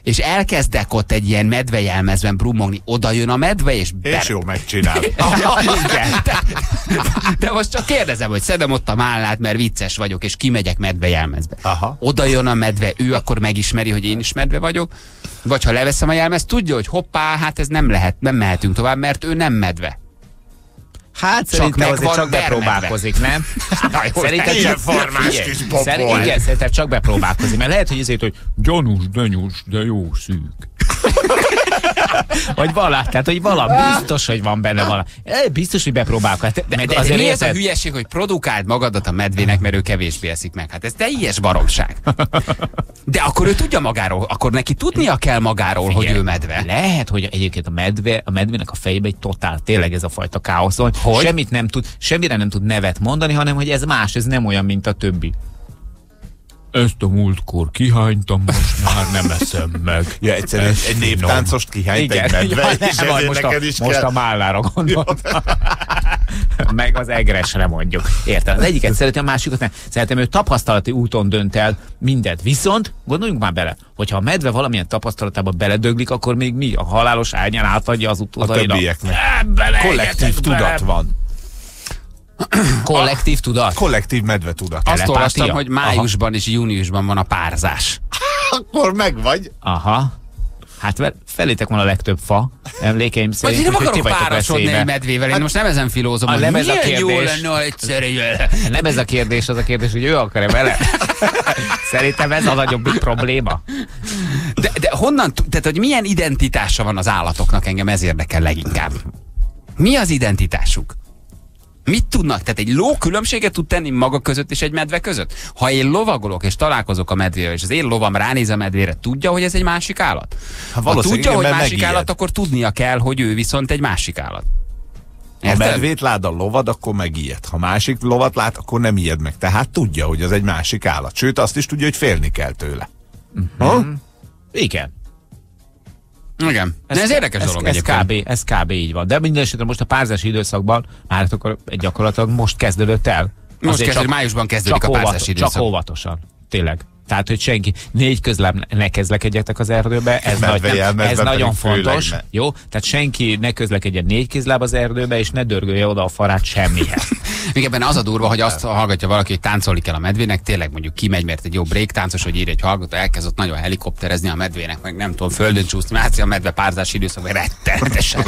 és elkezdek ott egy ilyen medvejelmezben brummogni, oda jön a medve, és jó megcsinál. De most csak kérdezem, hogy szedem ott a mállát, mert vicces vagyok, és kimegyek medvejelmezbe. Oda jön a medve, ő akkor megismeri, hogy én is medve vagyok, vagy ha leveszem a jelmezt, tudja, hogy hoppá, hát ez nem lehet, nem mehetünk tovább, mert ő nem medve. Hát szerintem azért csak bepróbálkozik, nem? Szerintem csak formás kis popol. Igen, szerintem csak bepróbálkozik, mert lehet, hogy ezért, hogy gyanús, de jó szűk. Vagy valami, tehát, hogy valami, biztos, hogy van benne valami. Biztos, hogy bepróbálkozik. De mi ez a hülyeség, hogy produkáld magadat a medvének, mert ő kevésbé eszik meg? Hát ez teljes baromság. De akkor ő tudja magáról, akkor neki tudnia kell magáról, hogy ő medve. Lehet, hogy egyébként a medvének a fejében egy totál, tényleg ez a fajta káosz, hogy semmire nem tud nevet mondani, hanem hogy ez más, ez nem olyan, mint a többi. Ezt a múltkor kihánytam, most már nem eszem meg. Ja, egyszerűen egy néptáncost kihányt egy medve, és most a mállára gondoltam. Meg az egresre mondjuk. Érted? Az egyiket szereti, a másikat nem. Szerintem ő tapasztalati úton dönt el mindent. Viszont gondoljunk már bele, hogyha a medve valamilyen tapasztalatába beledöglik, akkor még mi a halálos ágyán átadja az utódainak. A többieknek. Kollektív tudat van. Kollektív tudat? Kollektív medve tudat. Azt olvastam, hogy májusban és júniusban van a párzás. Akkor megvagy. Aha. Hát felétek van a legtöbb fa, emlékeim szerint. Vagy én nem akarok párosodni egy medvével, én most nem ezen filózom, hogy nem ez a milyen jó kérdés. lenne egyszerűen. Nem ez a kérdés, az a kérdés, hogy ő akar-e vele. Szerintem ez a nagyobb probléma. De honnan, tehát hogy milyen identitása van az állatoknak, engem ez érdekel leginkább. Mi az identitásuk? Mit tudnak? Tehát egy ló különbséget tud tenni maga között és egy medve között? Ha én lovagolok és találkozok a medvével, és az én lovam ránéz a medvére, tudja, hogy ez egy másik állat? Ha tudja, hogy másik állat, akkor tudnia kell, hogy ő viszont egy másik állat. Ha medvét lát a lovad, akkor megijed. Ha másik lovat lát, akkor nem ijed meg. Tehát tudja, hogy az egy másik állat. Sőt, azt is tudja, hogy félni kell tőle. Igen. Igen. Ez érdekes dolog egyébként. Ez kb. Így van. De minden esetre most a párzási időszakban, már akkor gyakorlatilag most kezdődött el. Májusban kezdődik a párzási időszak. Csak óvatosan. Tényleg. Tehát, hogy senki 4 közláb ne közlekedjetek az erdőbe, ez nagyon fontos. Jó? Tehát senki ne közlekedjen 4 kézláb az erdőbe, és ne dörgölje oda a farát semmihez. Még ebben az a durva, hogy azt hallgatja valaki, hogy táncolni kell a medvének, tényleg mondjuk kimegy, mert egy jó bréktáncos, hogy ír egy hallgató, elkezd ott nagyon helikopterezni a medvének, meg nem tudom, földön csúszni, látszik a medve párzási időszakban rettenetesen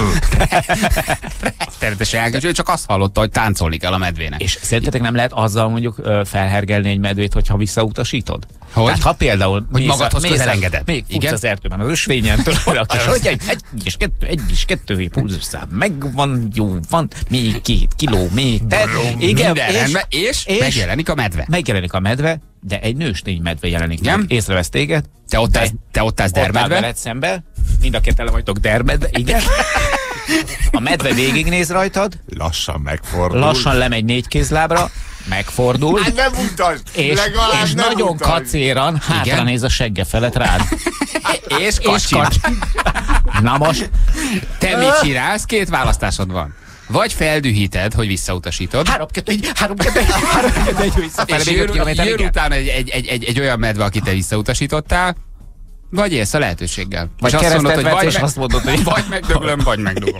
elkezd, csak azt hallotta, hogy táncolni kell a medvének. És szerintetek nem lehet azzal mondjuk felhergelni egy medvét, hogyha visszautasítod? Hogy? Tehát ha például hogy magadhoz közelengeded. Még futsz az erdőben az ösvényentől, hogy egy és kettő pulzusszám, megvan, jó, van, még 2 kiló, még. Igen, és megjelenik a medve. Megjelenik a medve, de egy nőstény medve jelenik meg. Észrevesz téged. Te ott állsz dermedve. Veled szembe, mind a ketten vagytok dermedve, igen. A medve végignéz rajtad. Lassan megfordul. Lassan lemegy 4 kézlábra. Megfordul, hát nem utasd, és nem nagyon utasd. Kacéran hátra néz a segge felett rád. és kacsint. Na most. Te mit csinálsz? 2 választásod van. Vagy feldühíted, hogy visszautasítod. 3-2-1 visszafelé. És jön utána egy olyan medve, akit te visszautasítottál, vagy élsz a lehetőséggel. Vagy keresztet vetsz, és azt mondod, hogy vagy megdöglöm, vagy megdugom.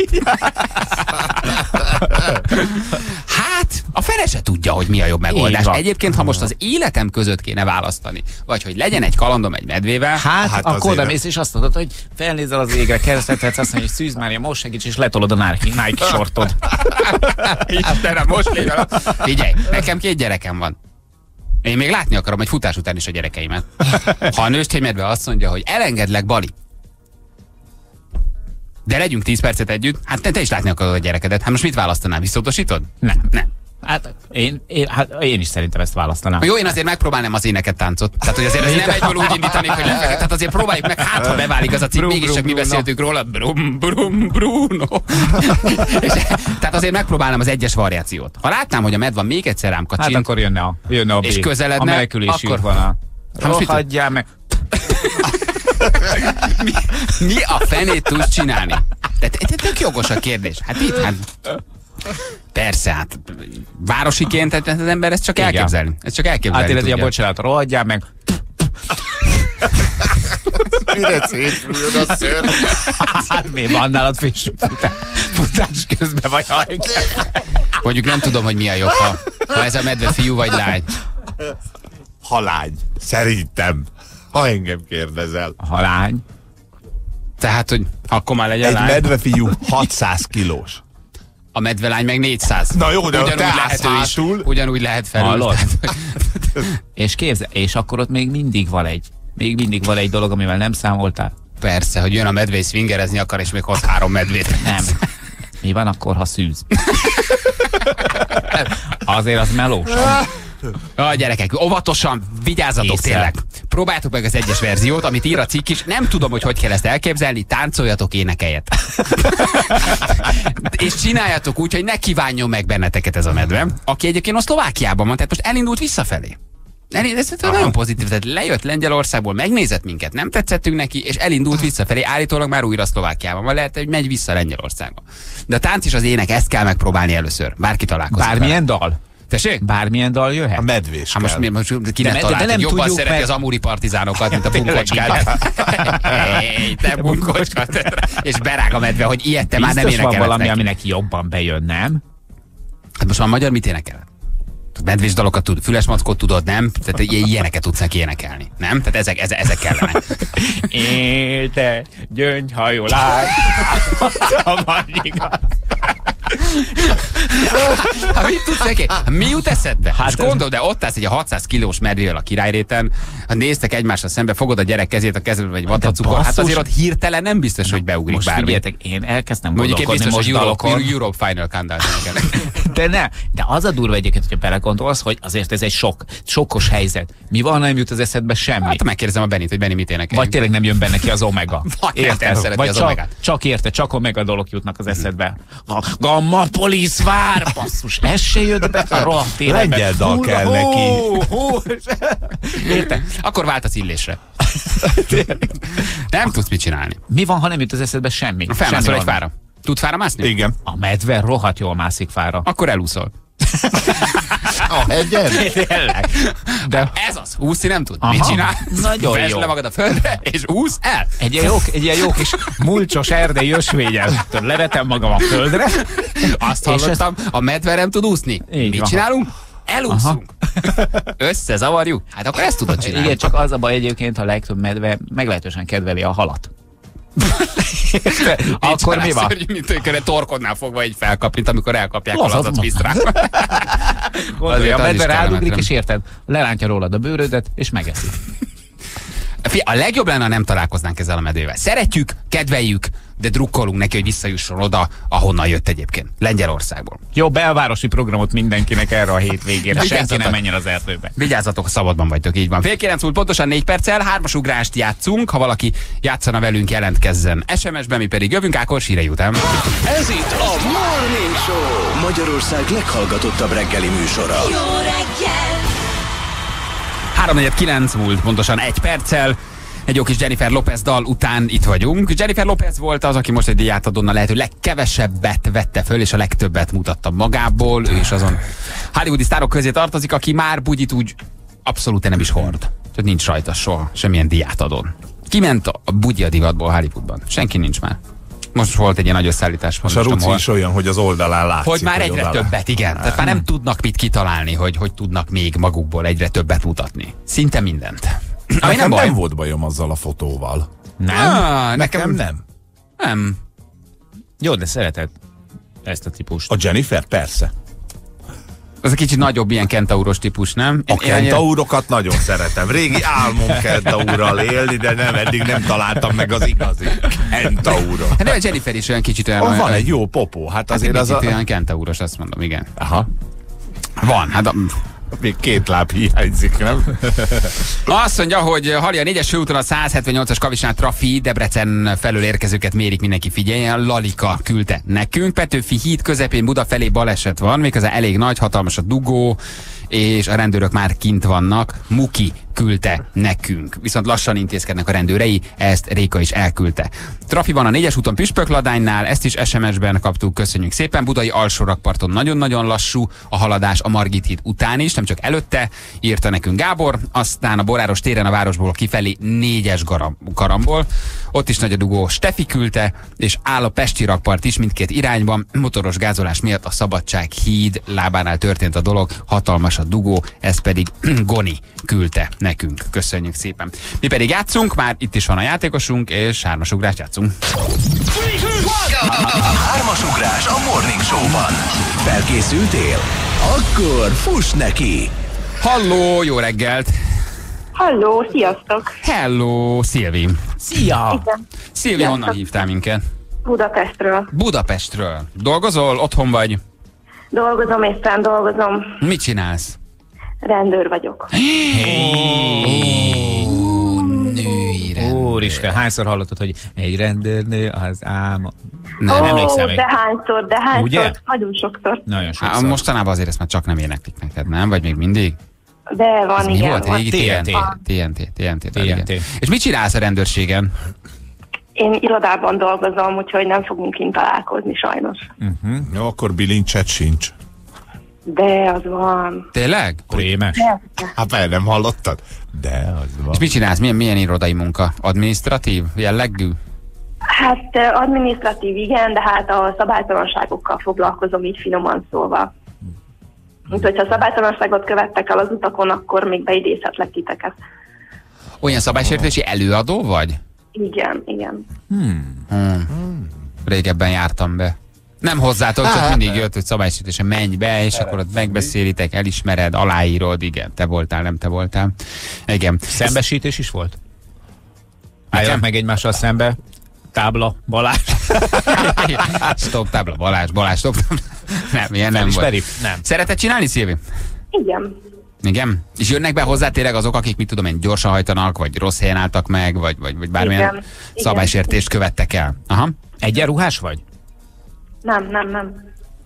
Hát, a fele se tudja, hogy mi a jobb megoldás. Egyébként, ha most az életem között kéne választani, vagy hogy legyen egy kalandom egy medvével, hát akkor oda mész, és azt mondod, hogy felnézel az égre, keresztet vetsz, azt mondja, hogy Szűz Mária, most segíts, és letolod a Nike sortod. Istenem, most lével. Figyelj, nekem 2 gyerekem van. Én még látni akarom egy futás után is a gyerekeimet. Ha a nőstény medve azt mondja, hogy elengedlek, Bali, de legyünk 10 percet együtt, hát te is látni akarod a gyerekedet. Hát most mit választanál? Visszautasítod? Nem. Hát én is szerintem ezt választanám. Jó, én azért megpróbálnám az éneket táncot. Tehát, hogy azért nem egyből úgy indítanék, hogy lefeked. Tehát azért próbáljuk meg, hát ha beválik az a cikk, mégis csak mi beszéltünk róla. Bruno. Tehát azért megpróbálnám az egyes variációt. Ha látnám, hogy a medve még egyszer rám kacsint, hát akkor jönne a és közeledne, a menekülési akkor van a... Rohadjál meg. Mi a fenét tudsz csinálni? Tök jogos a kérdés. Hát itt, persze, hát városiként az ember ezt csak elképzelni. Ez csak elképzelni. Hát illetve, bocsánat, rohadjál meg. Mire szétfújod a szőr? Hát mi van nálad friss futás közben vagy hajk? Mondjuk nem tudom, hogy mi a jobb, ha ez a medve fiú vagy lány. Halány. Szerintem. Ha engem kérdezel. Halány. Tehát, hogy akkor már legyen Egy lány. medvefiú 600 kilós. A medvelány meg 400. Na jó, de ugyanúgy te lehet ő is, hátul. ugyanúgy lehet felül. Hallod? Tehát, És képzel, és akkor ott még mindig van egy dolog, amivel nem számoltál. persze, hogy jön a medve és swingerezni akar, és még hoz 3 medvét. Nem. Mi van akkor, ha szűz? Azért az melós. Gyerekek, óvatosan, vigyázzatok Észre. tényleg. Próbáljátok meg az egyes verziót, amit ír a cikk is. Nem tudom, hogy kell ezt elképzelni. Táncoljatok, énekeljet. És csináljatok úgy, hogy ne kívánjon meg benneteket ez a medve, aki egyébként a Szlovákiában van, tehát most elindult visszafelé. Ez nagyon pozitív, tehát lejött Lengyelországból, megnézett minket, nem tetszettünk neki, és elindult visszafelé, állítólag már újra Szlovákiában van, lehet, hogy megy vissza Lengyelországba. De a tánc és az ének, ezt kell megpróbálni először. Bárki találkozik. Bármilyen dal? Tessék? Bármilyen dal jöhet? A medvés Hát most, most kinek talált, nem jobban tudjuk szereti meg... az amúri partizánokat, mint a bunkocskát. Hey, te bunkocska. És berág a medve, hogy ilyet te már nem Biztos van énekelhet valami, neki. ami neki jobban bejön, nem? Hát most már magyar mit énekel? Medvés dalokat tud, Füles Mackót tudod, nem? Tehát ilyeneket tudsz neki énekelni, nem? Tehát ezek kellene. Élte, gyöngyhajó lány. Hát mit tudsz neki? Mi jut eszedbe? Hát most gondold, de ott állsz egy 600 kilós medvével a királyréten, ha néztek egymásra szembe, fogod a gyerek kezét a kezedbe, vagy vattacukor, hát azért ott hirtelen nem biztos, hogy beugrik most bármi. figyeljetek, én elkezdtem Mondjuk én gondolkodni biztos, most hogy dalokon. Europe Final Countdown énekelnek. De az a durva egyébként, hogyha belegondolsz, hogy azért ez egy sokkos helyzet. Mi van, ha nem jut az eszedbe semmi? Hát megkérdezem a Benit, hogy Beni mit énekel. Vagy tényleg nem jön benne ki az omega. Vagy nem szereti az omegát. Csak omega dolog jutnak az eszedbe. A Gamma Police vár, basszus, ez se jött be a rohadt életbe. Lengyel dal kell neki. Érted? Akkor váltasz illésre. Nem tudsz mit csinálni. Mi van, ha nem jut az eszedbe semmi? Felmászol Semmi egy van. fára. Tud fára mászni? Igen. A medve rohadt jól mászik fára. Akkor elúszol. A hegyen? Tényleg. De Ez az. Úszni nem tud. Aha. Mit csinál? Nagyon Vesd jó. le magad a földre, és úsz el. egy ilyen jó kis mulcsos erdei ösvényen. Levetem magam a földre. Azt És hallottam, a medve nem tud úszni. Így Mit van. csinálunk? Elúszunk. Összezavarjuk. Hát akkor ezt tudod csinálni. Igen, csak az a baj egyébként, a legtöbb medve meglehetősen kedveli a halat. Akkor mi van? Szörnyű, mint hogy torkodnál fogva így felkap, mint amikor elkapják a Az lazat vízre. Gondolj, a az is medve rádugrik, kellemetlen. és érted, lerántja rólad a bőrödet, és megeszi. A legjobb lenne, ha nem találkoznánk ezzel a medvével. Szeretjük, kedveljük, de drukkolunk neki, hogy visszajusson oda, ahonnan jött egyébként. Lengyelországból. Jó belvárosi programot mindenkinek erre a hétvégére. Senki Vigyázzatok. nem menjen az erdőbe. Vigyázzatok, ha szabadban vagytok, így van. 8:30 múlt pontosan 4 perccel, 3-as ugrást játszunk. Ha valaki játszana velünk, jelentkezzen SMS-ben, mi pedig jövünk Ákos hírei után. Ez itt a Morning Show, Magyarország leghallgatottabb reggeli műsora. Jó reggel! 3:49 múlt pontosan 1 perccel. Egy jó kis Jennifer Lopez dal után itt vagyunk. Jennifer Lopez volt az, aki most egy díját adonna lehető legkevesebbet vette föl, és a legtöbbet mutatta magából. Ő is azon hollywoodi sztárok közé tartozik, aki már bugyit úgy abszolút nem is hord. Tehát nincs rajta soha semmilyen díját adon. Kiment a bugyi a divatból Hollywoodban? Senki nincs már. Most volt egy ilyen nagy összeállítás. És a ruci is olyan, hogy az oldalán látszik. Hogy már egyre többet, igen. Tehát már nem tudnak mit kitalálni, hogy tudnak még magukból egyre többet mutatni. Szinte mindent. Ami Nekem nem baj. nem volt bajom azzal a fotóval. Nem? Nekem nem. Nem. Jó, de szereted ezt a típust. A Jennifer? Persze. Az egy kicsit nagyobb ilyen kentauros típus, nem? A kentaurokat nagyon szeretem. Régi álmom kentaurral élni, de nem, eddig nem találtam meg az igazi kentaurot. Hát de a Jennifer is olyan kicsit olyan... Van egy jó popó, hát azért az olyan kentauros, azt mondom, igen. Aha. Van, hát még 2 láb hiányzik, nem? azt mondja, hogy Hali a 4-es főúton a 178-as Kavisnál trafi, Debrecen felől érkezőket mérik, mindenki figyeljen. Lalika küldte nekünk. Petőfi híd közepén Buda felé baleset van, méghozzá elég nagy, hatalmas a dugó, és a rendőrök már kint vannak. Muki küldte nekünk. Viszont lassan intézkednek a rendőrei, ezt Réka is elküldte. Trafi van a 4-es úton Püspökladánynál, ezt is SMS-ben kaptuk, köszönjük szépen. Budai alsórakparton nagyon-nagyon lassú a haladás a Margit híd után is, nem csak előtte, írta nekünk Gábor. Aztán a Boráros téren a városból kifelé 4-es karambol. Ott is nagy a dugó, Stefi küldte, és áll a Pesti rakpart is mindkét irányban. Motoros gázolás miatt a Szabadság híd lábánál történt a dolog, hatalmas a dugó, ez pedig Goni küldte nekünk. Köszönjük szépen. Mi pedig játszunk, már itt is van a játékosunk, és hármasugrást játszunk. Hármasugrás a Morning Show-ban. Felkészültél? Akkor fuss neki! Halló, jó reggelt! Halló, sziasztok! Hello, Szilvi! Szia! Igen. Szilvi, honnan hívtál minket? Budapestről. Budapestről. Dolgozol? Otthon vagy? Dolgozom, éppen dolgozom. Mit csinálsz? Rendőr vagyok. Női rendőr. Úristen, hányszor hallottad, hogy egy rendőrnő az álma? Nem emlékszem még. De hányszor, Ugye? nagyon sokszor. Nagyon Hát, sokszor. mostanában azért ezt már csak nem éneklik neked, nem? Vagy még mindig? De van, Ez mi igen. volt? Van. Régi TNT. TNT. És mit csinálsz a rendőrségen? Én irodában dolgozom, úgyhogy nem fogunk kint találkozni sajnos. Jó, akkor bilincset sincs. De az van. Tényleg? Prémes. Hát fel nem hallottad? De az van. És mit csinálsz? Milyen irodai munka? Administratív? Jellegű? Hát adminisztratív igen, de hát a szabálytalanságokkal foglalkozom, így finoman szólva. Úgyhogy ha szabálytalanságot követtek el az utakon, akkor még beidézhetlek titeket. Olyan szabálysértési előadó vagy? Igen. Régebben jártam be. Nem hozzátok, csak mindig jött, hogy szabálysértésen menj be, és akkor ott megbeszélitek, elismered, aláírod, igen, te voltál, nem te voltál. Igen. Szembesítés is volt? Álljanak meg egymással szembe. Tábla, Balázs. Stop tábla, Balázs, stop. Nem, ilyen nem volt. Nem. Szereted csinálni, Szilvi? Igen. Igen? És jönnek be hozzá tényleg azok, akik, mit tudom én, gyorsan hajtanak, vagy rossz helyen álltak meg, vagy bármilyen Igen. szabálysértést követtek el? Aha. Egyenruhás vagy? Nem.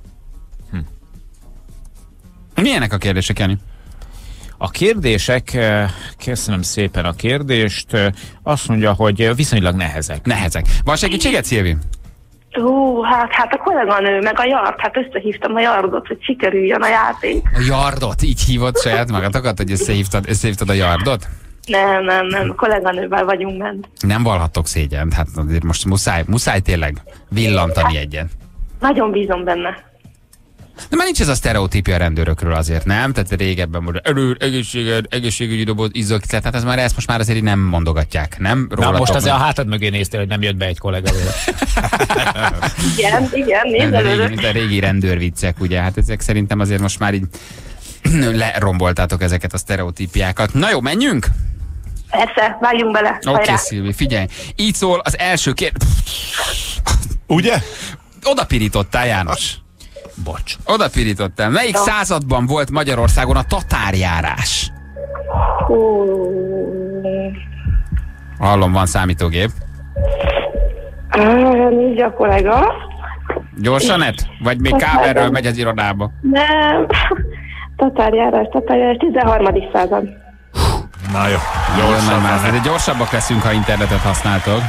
Milyenek a kérdések, Jani? A kérdések, köszönöm szépen a kérdést, azt mondja, hogy viszonylag nehezek. Nehezek. Van segítséget, Szilvi? Hát a kolléganő, meg a Jard, hát összehívtam a Jardot, hogy sikerüljön a játék. A Yardot, így hívod saját magatokat, hogy összehívtad a Yardot? Nem, kolléganővel vagyunk ment. Nem vallhattok szégyent, hát azért most muszáj tényleg villantani egyet. Nagyon bízom benne. De már nincs ez a sztereotípia a rendőrökről azért, nem? Tehát régebben volt egészségügyi dobot, izzok, tehát ezt most már azért így nem mondogatják, nem? Na most azért a hátad mögé néztél, hogy nem jött be egy kollega vele. Igen, nézelődök. Mint a régi rendőrviccek, ugye? Hát ezek szerintem azért most már így leromboltátok ezeket a sztereotípiákat. Na jó, menjünk? Persze, vágjunk bele. Oké, Szilvi, figyelj. Így szól az első Ugye? Oda pirítottál, János. Bocs. Oda pirítottál. Melyik században volt Magyarországon a tatárjárás? Hallom, van számítógép. Nézd a kollega. Gyorsan, vagy még káverről megy az irodába? Nem. Tatárjárás, 13. század. Na jó, De gyorsabbak leszünk, ha internetet használtok.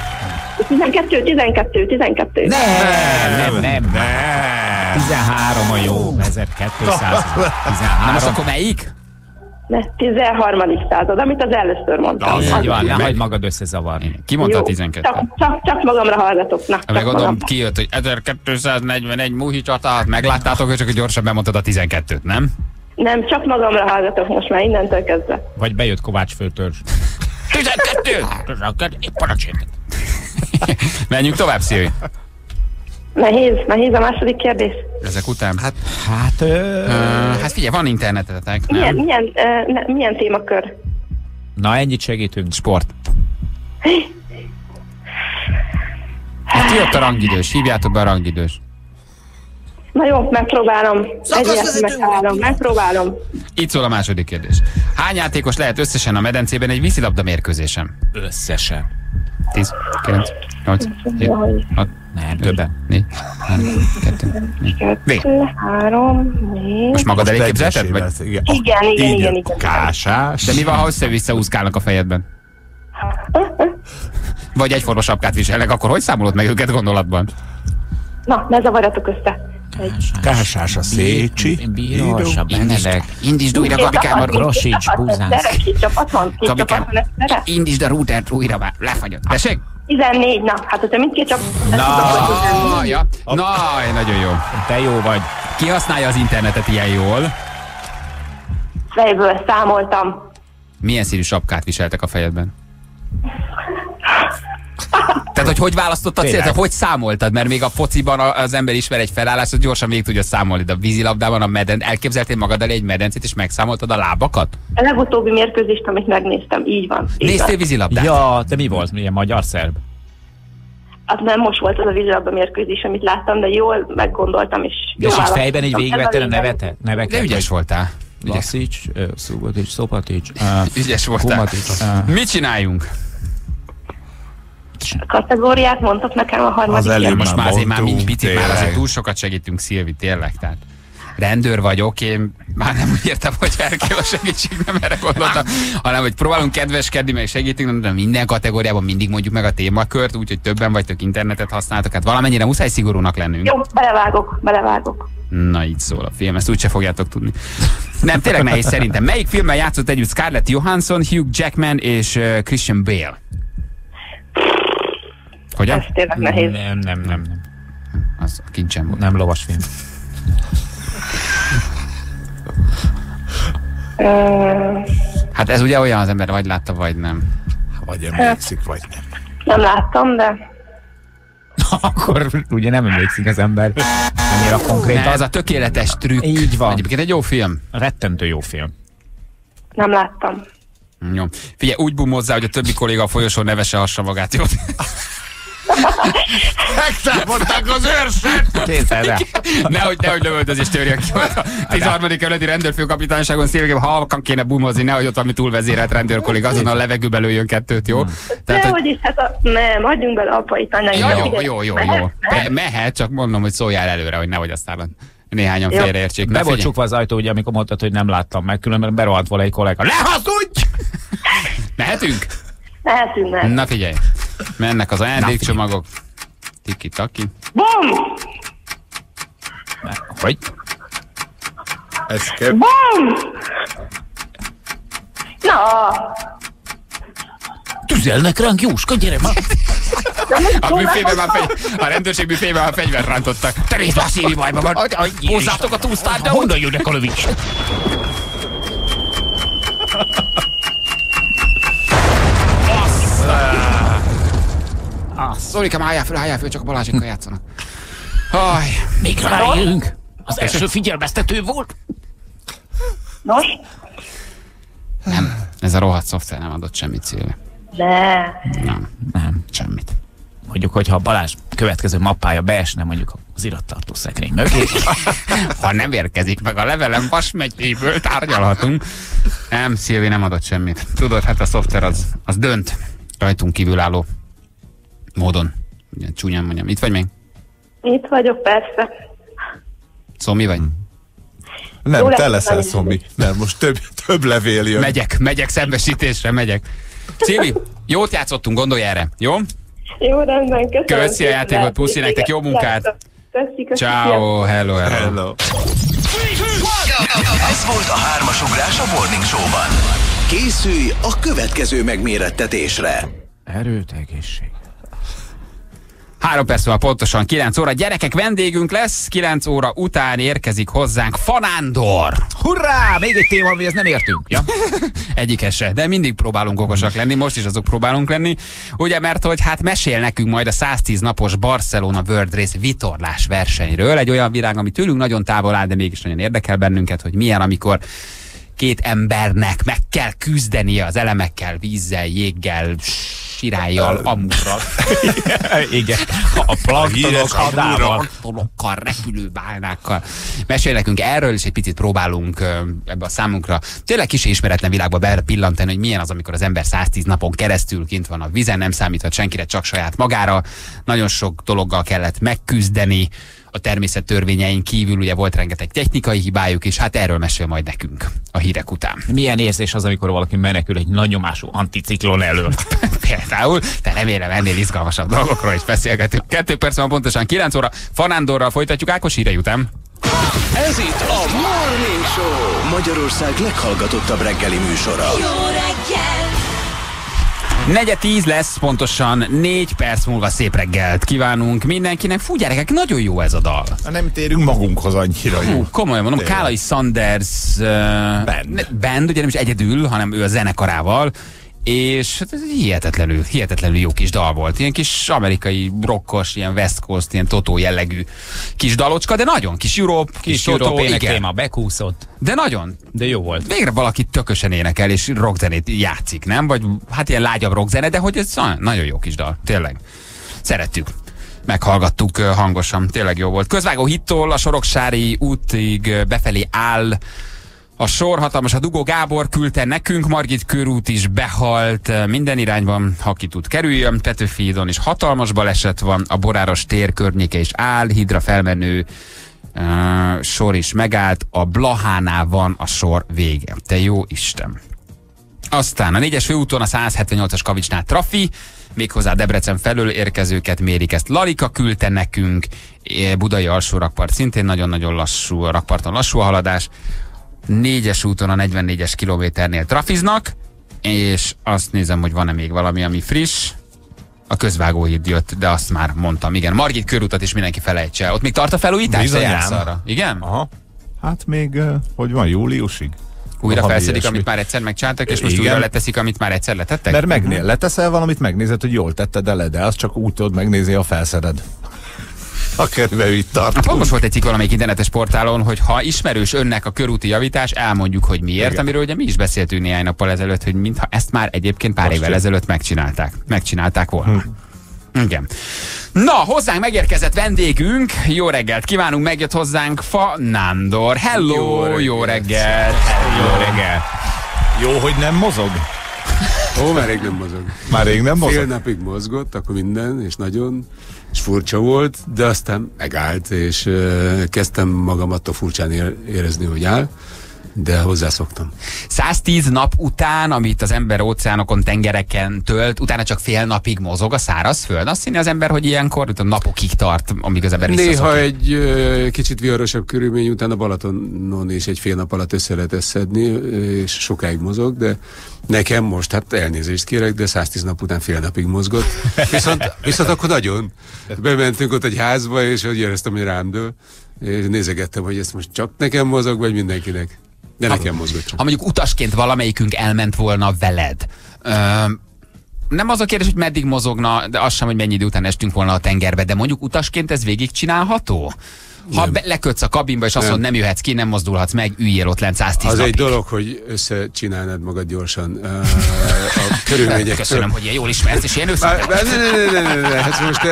12. Nem. 13 a jó, 1213. Na most akkor melyik? 13. század, amit az először mondtam. Így van, ne hagyd magad összezavarni. Ki mondta a 12? Csak magamra hallgatok. Na, Megadom, kijött, hogy 1241 Muhi csatát, megláttátok, és csak gyorsan bemondtad a 12-t, nem? Nem, csak magamra hallgatok most már innentől kezdve. Vagy bejött Kovács főtörzs. 12, parancsolj. Menjünk tovább, Szilvi. Nehéz a második kérdés. Ezek után? Hát figyelj, van internetetek, nem? Milyen témakör? Na, ennyit segítünk. Sport. Hát jött a rangidős, hívjátok be a rangidős. Na jó, megpróbálom. Megpróbálom. Itt szól a második kérdés. Hány játékos lehet összesen a medencében egy vízilabda mérkőzésen? Összesen. 10, 9, 8, 7, 6, Nem, többen. 4, 3, 2, 4. 3, 4. Most magad elé képzelted? Vagy? Igen. Kásás. De mi van, ha össze-vissza úszkálnak a fejedben? Vagy egyforma sapkát viselnek, akkor hogy számolod meg őket gondolatban? Na, ne zavarjatok össze. Kásás a Szécsi. Bíros, a Benedek. Indítsd újra, Gabikám, a Grosics, Buzánsz. Két csapat van, indítsd a routert újra, már lefagyott. Tessék? 14, na, hát hogyha mindkét csapat... Ja. Nagyon jó. Te jó vagy. Ki használja az internetet ilyen jól? Fejből számoltam. Milyen színű sapkát viseltek a fejedben? Tehát, hogy választottad célt, hogy számoltad? Mert még a fociban az ember ismer egy felállást, hogy gyorsan végig tudja számolni, de a vízilabdában elképzeltél magad elé egy medencét, és megszámoltad a lábakat? A legutóbbi mérkőzést, amit megnéztem, így van. Néztél vízilabdát? Ja, de mi volt? Milyen magyar-szerb? Az nem most volt az a vízilabda mérkőzés, amit láttam, de jól meggondoltam, és És így fejben így végigvettél a neveket? De ügyes voltál. Vasics, Szubotics, Szopatics. Ügyes voltál. Mit csináljunk? Kategóriát mondtak nekem a harmadik. Most már azért már azért túl sokat segítünk, Szilvi, tényleg. Tehát rendőr vagyok, én már nem úgy értem, hogy erre kell a segítség, nem erre gondoltam, hanem hogy próbálunk kedveskedni, meg segítünk, de minden kategóriában mindig mondjuk meg a témakört, úgyhogy többen vagytok, internetet használtok, hát valamennyire muszáj szigorúnak lennünk. Jó, belevágok. Na, így szól a film, ezt úgyse fogjátok tudni. Nem, tényleg nehéz szerintem. Melyik filmben játszott együtt Scarlett Johansson, Hugh Jackman és Christian Bale? Hogyan? Ez tényleg nehéz. Nem. Az kincsem volt. Nem lovasfilm. Hát ez ugye olyan, az ember vagy látta, vagy nem. Vagy emlékszik, vagy nem. Nem láttam, de... Akkor ugye nem emlékszik az ember. Annyira konkrétan. Ez a tökéletes trükk. Így van. Egyébként egy jó film. Rettentő jó film. Nem láttam. Jó. Figyelj, úgy bumozzá, hogy a többi kolléga a folyosón nevese hassa magát, jó? Megszámolták az őrset! Készeld el. Nehogy lövöldözés törjön ki. A 13. kerületi rendőrfőkapitányságon szélvégen, ha halkan kéne bumozni, nehogy ott valami túlvezérelt rendőrkolléga azonnal a levegőbe lőjön kettőt, jó? Tehát, nehogy is, hát nem, adjunk bele apait, anyáit. Jó. Mehet, csak mondom, hogy szóljál előre, hogy nehogy aztán néhányan félreértsék. Be volt csukva az ajtó, ugye, amikor mondtad, hogy nem láttam meg, különben berohadt volna egy kollega. Ne hazudj! Mehetünk? Mehetünk. Na figyelj, mennek az ajándékcsomagok. Tiki-taki. Bum! Hogy? Ez kell. Bum! Na! Tüzelnek ránk, Jóska, gyere már! A rendőrség büfében már fegyvert rántottak. Te nézd már, Szívi bajba van! Hozzátok a túlsztárt, de honnan jönnek a lövis? Szorikám, álljál föl, csak a Balázsékkal játszanak. Még rájönk? Az első figyelmeztető volt? Nos? Nem, ez a rohadt szoftver nem adott semmit, Szilvi. Nem, semmit. Mondjuk, hogyha a Balázs következő mappája beesne mondjuk az irattartó szekrény mögé. Ha nem érkezik meg a levelem Vas megyéből, tárgyalhatunk. Nem, Szilvi nem adott semmit. Tudod, hát a szoftver az dönt rajtunk kívülálló módon. Ugyan csúnyán mondjam. Itt vagy még? Itt vagyok, persze. Szomi vagy? Nem, te leszel, Szomi. Nem, most több levél jön. Megyek szembesítésre, megyek. Szilvi, jót játszottunk, gondolj erre, jó? Jó, rendben, köszönöm. Köszi a játékot, puszi nektek, jó munkát. Köszi. Ciao, hello. Ez volt a 3-as ugrás a Morning Show-ban. Készülj a következő megmérettetésre. Erőt, egészség. 3 perc van pontosan 9 óra. Gyerekek, vendégünk lesz, 9 óra után érkezik hozzánk Fanándor. Hurrá! Még egy téma, amihez nem értünk. Ja? Egyikes se, de mindig próbálunk okosak lenni, most is azok próbálunk lenni. Ugye, mert hogy hát mesél nekünk majd a 110 napos Barcelona World Race vitorlás versenyről. Egy olyan világ, ami tőlünk nagyon távol áll, de mégis nagyon érdekel bennünket, hogy milyen, amikor két embernek meg kell küzdenie az elemekkel, vízzel, jéggel, sirállyal, amúra. Igen, a planktonok hadával. Planktonokkal, repülőbálnákkal. Mesélj nekünk erről, és egy picit próbálunk ebbe a számunkra tényleg kis ismeretlen világba bepillantani, hogy milyen az, amikor az ember 110 napon keresztül kint van a vízen, nem számíthat senkire, csak saját magára. Nagyon sok dologgal kellett megküzdeni. A természet törvényein kívül ugye volt rengeteg technikai hibájuk, és hát erről mesél majd nekünk a hírek után. Milyen érzés az, amikor valaki menekül egy nagy nyomású anticiklon elől? Például, de remélem ennél izgalmasabb dolgokról is beszélgetünk. 2 perc van pontosan 9 óra. Fanándorral folytatjuk Ákos hírei után. Ez itt a Morning Show, Magyarország leghallgatottabb reggeli műsora. Jó reggel! 9:10 lesz, pontosan 4 perc múlva szép reggelt kívánunk mindenkinek. Fú, gyerekek, nagyon jó ez a dal. Nem térünk magunkhoz annyira jó. Komolyan mondom, Kálai Sanders band, ugye nem is egyedül, hanem ő a zenekarával, és hát ez hihetetlenül jó kis dal volt. Ilyen kis amerikai rockos, ilyen West Coast, ilyen Totó jellegű kis dalocska, de nagyon kis Europe, Kis Totó éneklém bekúszott. de nagyon. De jó volt. Végre valaki tökösen énekel, és rockzenét játszik, nem? Vagy hát ilyen lágyabb rockzene, de hogy ez nagyon jó kis dal, tényleg. Szerettük. Meghallgattuk hangosan, tényleg jó volt. Közvágó hittól a Soroksári útig befelé áll a sor, hatalmas a dugó. Gábor küldte nekünk, Margit körút is behalt minden irányban, ha ki tud kerüljön. Petőfi hídon is hatalmas baleset van, a Boráros tér környéke is áll, hídra felmenő sor is megállt, a Blahánál van a sor vége. Te jó Isten! Aztán a 4-es főúton a 178-as Kavicsnál trafi, méghozzá Debrecen felől érkezőket mérik, ezt Lalika küldte nekünk. Budai alsó rakpart szintén nagyon-nagyon lassú, a rakparton lassú a haladás. 4-es úton a 44-es kilométernél trafiznak, és azt nézem, hogy van-e még valami, ami friss. A Közvágóhíd jött, de azt már mondtam. Igen, Margit körutat is mindenki felejtse. Ott még tart a felújítás? Bizonyám. Igen? Aha. Hát még, hogy van, júliusig? Újra felszedik, amit már egyszer megcsináltak, és most újra leteszik, amit már egyszer letettek? Mert leteszel valamit, megnézed, hogy jól tetted el, de azt csak úgy tudod megnézni, ha felszeded. A körülbelül itt tartunk. Most volt egy cikk valamelyik internetes portálon, hogy ha ismerős önnek a körúti javítás, elmondjuk, hogy miért, igen. Amiről ugye mi is beszéltünk néhány nappal ezelőtt, hogy mintha ezt már egyébként pár évvel ezelőtt megcsinálták volna. Igen. Na, hozzánk megérkezett vendégünk, jó reggelt kívánunk, megjött hozzánk Fanándor. Hello, jó reggelt. Jó reggelt. Jó, hogy nem mozog? Ó, már rég nem mozog. Már rég nem mozog? Fél napig mozgott, akkor minden, és nagyon, és furcsa volt, de aztán megállt, és kezdtem magam attól furcsán érezni, hogy áll, de hozzászoktam. 110 nap után, amit az ember óceánokon, tengereken tölt, utána csak fél napig mozog a szárazföld. Azt hinni az ember, hogy ilyenkor napokig tart, amíg az ember visszaszokik. Néha egy kicsit viharosabb körülmény után a Balatonon is egy fél nap alatt össze lehet szedni, és sokáig mozog, de nekem most, hát elnézést kérek, de 110 nap után fél napig mozgott. Viszont akkor nagyon. Bementünk ott egy házba, és úgy éreztem, hogy rám dől, és nézegettem, hogy ezt most csak nekem mozog, vagy mindenkinek. De nekem mozgott csak. Ha mondjuk utasként valamelyikünk elment volna veled, nem az a kérdés, hogy meddig mozogna, de az sem, hogy mennyi idő után estünk volna a tengerbe, de mondjuk utasként ez végigcsinálható? Ha lekötsz a kabinba, és azt mondod, nem jöhetsz ki, nem mozdulhatsz meg, üljél ott lent 110 az napig. egy dolog, hogy összecsinálnád magad gyorsan a körülmények. Köszönöm, hogy ilyen jól ismersz, és ilyen őszintén. Ne, hát most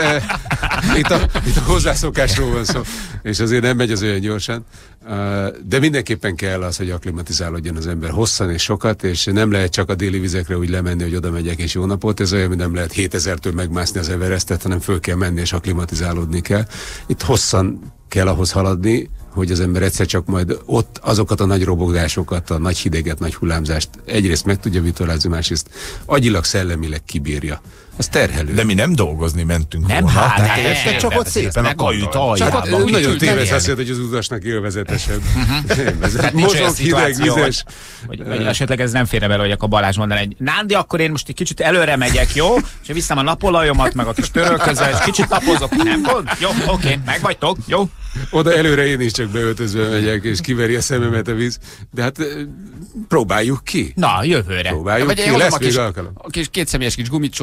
itt a hozzászokásról van szó, és azért nem megy az olyan gyorsan. De mindenképpen kell az, hogy akklimatizálódjon az ember hosszan és sokat, és nem lehet csak a déli vizekre úgy lemenni, hogy oda megyek és jó napot. Ez olyan, hogy nem lehet 7000-től megmászni az Everestet, hanem föl kell menni és akklimatizálódni kell. Itt hosszan kell ahhoz haladni, hogy az ember egyszer csak majd ott azokat a nagy robogásokat, a nagy hideget, nagy hullámzást egyrészt meg tudja vitorlázni, másrészt agyilag, szellemileg kibírja. Az terhelő. De mi nem dolgozni mentünk nem, volna. Hát csak ott szépen a kajüta aljában. Nagyon téves azt jelenti, hogy az utasnak élvezetesebb. Mozog, hideg, vizes. Vagy esetleg ez nem férne bele, hogy akkor Balázs mondaná, hogy Nándi, akkor én most egy kicsit előre megyek, jó? És viszem a napolajomat, meg a kis törölközzel, és kicsit napozok. Nem gond? Jó, oké, megvagytok, jó? Oda előre én is csak beöltözve megyek, és kiveri a szememet a víz. De hát próbáljuk ki. Na, jövőre. Próbáljuk ki, lesz még alkalom. A kis kétszemélyes kis gumicsórakomat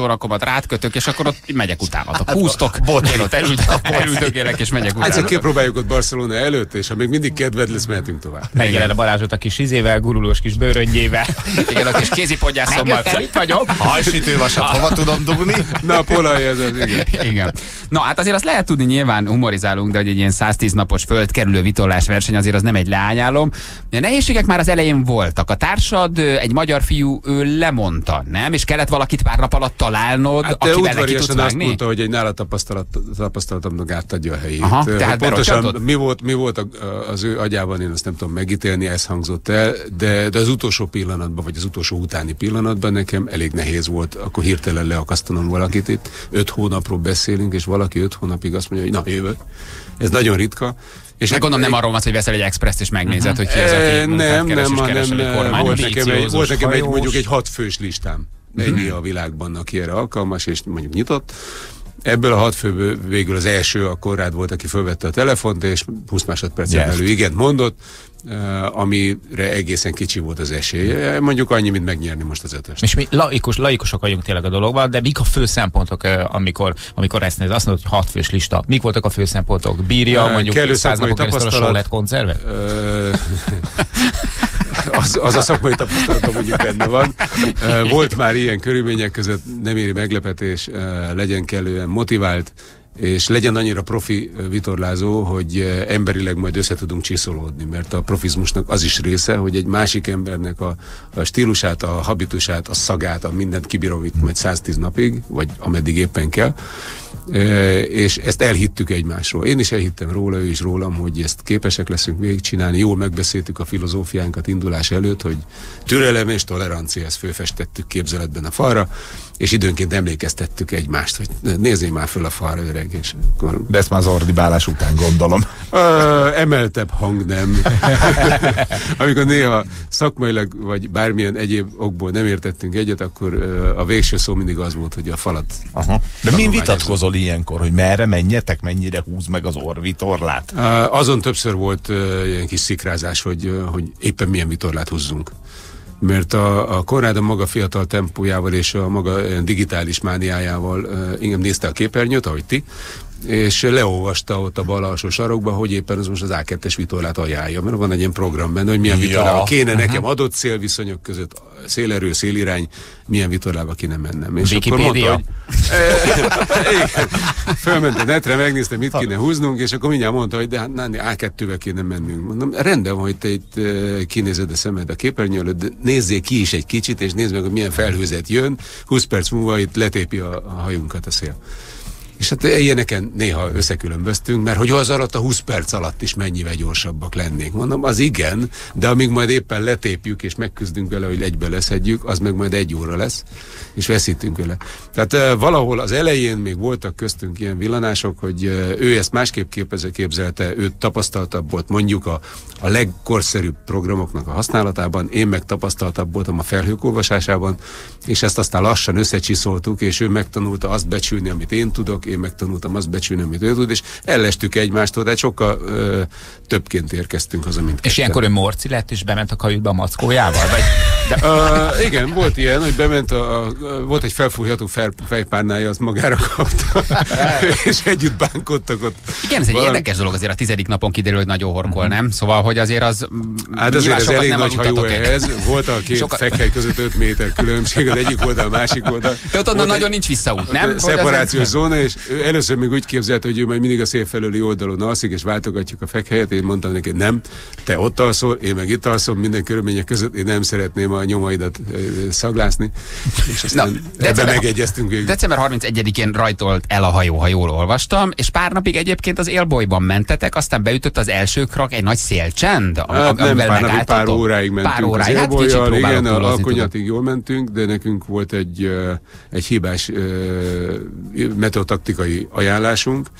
rátkötök, és akkor ott megyek utánatok. Húztok, én ott elültökélek, és megyek utánatok. Hát kipróbáljuk ott Barcelona előtt, és ha még mindig kedved lesz, mehetünk tovább. Megjelent a Balázsot a kis izével, gurulós kis bőröngyével. Igen, a kis kézipodgyászommal. Itt vagyok. Hajsütővasat hova tudom dugni? Na, polaj ez az, igen. Na, hát azért azt lehet tudni, nyilván humorizálunk, de hogy egy ilyen 110 napos földkerülő vitorlás verseny azért az nem egy leányálom. A nehézségek már az elején voltak. A társad, egy magyar fiú, ő lemondta, nem? És kellett valakit pár nap alatt találnod, hát akivel neki tudsz vágni? azt mondta, hogy egy nála tapasztalatomnak átadja a helyét. Aha, tehát pontosan mi volt az ő agyában, én azt nem tudom megítélni, ez hangzott el, de az utolsó pillanatban, vagy az utolsó utáni pillanatban nekem elég nehéz volt, akkor hirtelen leakasztanom valakit itt. 5 hónapról beszélünk, és valaki 5 hónapig azt mondja, hogy na, jövök. Ez nagyon ritka. És gondolom nem arról van, hogy veszel egy expresszt és megnézed, hogy ki az, aki nem, volt nekem hajós. mondjuk egy 6 fős listám. Ennyi a világban, aki erre alkalmas, és mondjuk nyitott. Ebből a 6 főből végül az első, a Konrád volt, aki fölvette a telefont, és 20 másodpercen belül igent mondott, amire egészen kicsi volt az esély. Mondjuk annyi, mint megnyerni most az 5-öst. És mi laikusok vagyunk tényleg a dologban, de mik a fő szempontok, amikor ezt néz? Azt mondod, hogy 6 fős lista. Mik voltak a fő szempontok? Bírja mondjuk 100 napon keresztül a sólet konzervet? Az a szakmai tapasztalatom mondjuk benne van. Volt már ilyen körülmények között, nem éri meglepetés, legyen kellően motivált, és legyen annyira profi vitorlázó, hogy emberileg majd össze tudunk csiszolódni, mert a profizmusnak az is része, hogy egy másik embernek a stílusát, a habitusát, a szagát, a mindent kibírom itt majd 110 napig, vagy ameddig éppen kell, és ezt elhittük egymásról. Én is elhittem róla, ő is rólam, hogy ezt képesek leszünk végigcsinálni. Jól megbeszéltük a filozófiánkat indulás előtt, hogy türelem és tolerancia, ezt fölfestettük képzeletben a falra, és időnként emlékeztettük egymást, hogy nézzél már föl a falra, öreg. És akkor... De ezt már az ordibálás után gondolom. Emeltebb hang nem. Amikor néha szakmailag, vagy bármilyen egyéb okból nem értettünk egyet, akkor a végső szó mindig az volt, hogy a falat... Aha. De min vitatkozol ilyenkor, hogy merre menjetek, mennyire húz meg az orrvitorlát? Azon többször volt ilyen kis szikrázás, hogy éppen milyen vitorlát húzzunk. Mert a Konrád a maga fiatal tempójával és a maga digitális mániájával engem nézte a képernyőt, ahogy ti, és leolvasta ott a bal alsó sarokba, hogy éppen az most az A2-es vitorlát ajánlja, mert van egy ilyen program benne, hogy milyen vitorlába kéne nekem adott szélviszonyok között, szélerő, szélirány, milyen vitorlába kéne mennem. És akkor mondta, hogy fölment a netre, megnézte, mit kéne húznunk, és akkor mindjárt mondta, hogy de hát náni A2-vel kéne mennünk. Mondom, rendben, hogy te itt kinézed a szemed a képernyő előtt, de nézzél ki is egy kicsit, és nézd meg, hogy milyen felhőzet jön, 20 perc múlva itt letépi a hajunkat a szél. És hát ilyeneken néha összekülönböztünk, mert hogy az alatt a 20 perc alatt is mennyivel gyorsabbak lennénk. Mondom, az igen, de amíg majd éppen letépjük és megküzdünk vele, hogy egybe leszedjük, az meg majd 1 óra lesz, és veszítünk vele. Tehát valahol az elején még voltak köztünk ilyen villanások, hogy ő ezt másképp képzelte, ő tapasztaltabb volt mondjuk a legkorszerűbb programoknak a használatában, én meg tapasztaltabb voltam a felhők olvasásában, és ezt aztán lassan összecsiszoltuk, és ő megtanulta azt becsülni, amit én tudok, én megtanultam azt becsülni, amit ő tud, és ellestük egymástól, de sokkal többként érkeztünk haza, mint És ilyenkor ő morci lett, és bement a kajutba a mackójával? Vagy? Igen, volt ilyen, hogy bement, volt egy felfújható fejpárnája, azt magára kapta, és együtt bánkodtak ott. Igen, ez egy érdekes dolog, azért a 10. napon kiderül, hogy nagyon horkol, nem? Szóval, hogy azért az... Hát azért ez elég nagy hajó ehhez. Volt a két fekhely között 5 méter különbség, az egyik oldal, a másik oldal. Tehát onnan nagyon nincs visszaút, nem? Szeparációs zóna, és először még úgy képzelte, hogy ő majd mindig a szél felőli oldalon alszik, és váltogatjuk a fekhelyet. Én mondtam neki, nem, te ott alszol, én meg itt alszom, minden körülmények között, én nem szeretném a nyomaidat szaglászni. És aztán ebben megegyeztünk végül. December 31-én rajtolt el a hajó, ha jól olvastam, és pár napig egyébként az élbolyban mentetek, aztán beütött az első krak egy nagy szélcsend, nem, pár óráig mentünk az élbolyjal, igen, a Alkonyatig jól mentünk, de nekünk volt egy hibás meteotaktikai ajánlásunk,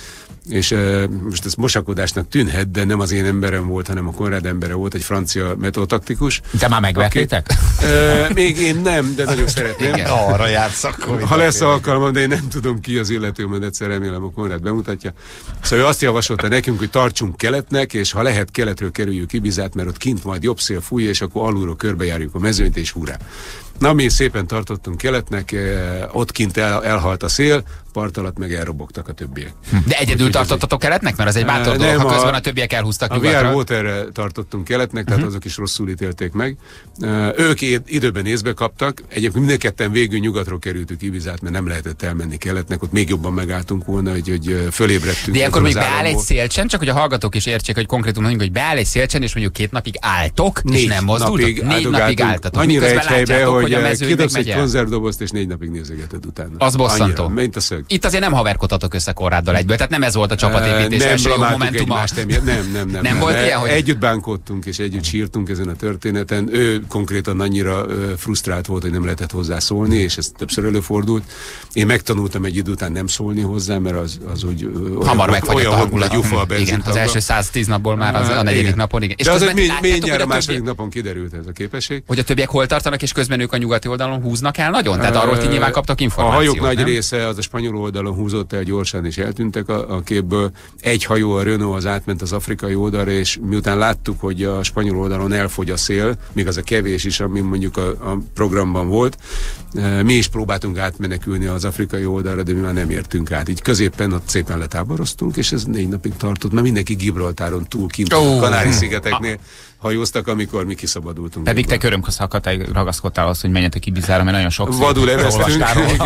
és most ez mosakodásnak tűnhet, de nem az én emberem volt, hanem a Konrád embere volt, egy francia metótaktikus. De már megvettétek? Még én nem, de nagyon szeretném. Arra jársz akkor. Ha lesz alkalmam, de én nem tudom ki az illető, mert egyszer remélem a Konrád bemutatja. Szóval ő azt javasolta nekünk, hogy tartsunk keletnek, és ha lehet keletről kerüljük Ibizát, mert ott kint majd jobb szél fúj, és akkor alulról körbejárjuk a mezőnyt, és hurrá. Na, mi szépen tartottunk keletnek, ott kint elhalt a szél, part alatt meg elrobogtak a többiek. De egyedül tartottatok keletnek? Mert az egy bátor dolog, ha közben a többiek elhúztak nyugatra. A VR Waterre tartottunk keletnek, tehát azok is rosszul ítélték meg. Ők időben észbe kaptak, egyébként mindenketten végül nyugatról kerültük Ibizát, mert nem lehetett elmenni keletnek, ott még jobban megálltunk volna, hogy fölébredtünk. De ilyenkor még beáll egy szélcsen, csak hogy a hallgatók is értsék, hogy konkrétum mondjuk, hogy beáll egy szélcsen, és mondjuk 2 napig álltok, és nem mozdultok. 4 napig álltatok. Annyira egy helybe, hogy kidobsz egy konzervdobozt, és 4 napig nézegeted utána. Az bosszantó. Mint a szög. Itt azért nem haverkodtatok össze Konráddal egyből, tehát nem ez volt a csapatépítés első momentuma. Nem volt ilyen, hogy... Együtt bánkódtunk, és együtt sírtunk ezen a történeten. Ő konkrétan annyira frusztrált volt, hogy nem lehetett hozzá szólni, és ez többször előfordult. Én megtanultam egy idő után nem szólni hozzá, mert az úgy hamar megfagyott a hangulat. Igen, az első 110 napból már az a 4. napon. Igen. De az egy mindjárt a második napon kiderült ez a képesség. Hogy a többiek hol tartanak, és közben ők a nyugati oldalon húznak el nagyon? Tehát arról ti nyilván kaptak információt. A hajók nagy része az a spanyol oldalon húzott el gyorsan, és eltűntek a képből. Egy hajó, a Renault, az átment az afrikai oldalra, és miután láttuk, hogy a spanyol oldalon elfogy a szél, még az a kevés is, ami mondjuk a programban volt, mi is próbáltunk átmenekülni az afrikai oldalra, de mi már nem értünk át. Így középen ott szépen letáboroztunk, és ez 4 napig tartott, mert mindenki Gibraltáron túl kint a Kanári-szigeteknél hajóztak, amikor mi kiszabadultunk. Pedig te körömköszakatáig ragaszkodtál az, hogy menjetek Ibizára, mert nagyon sok vadul eveztünk.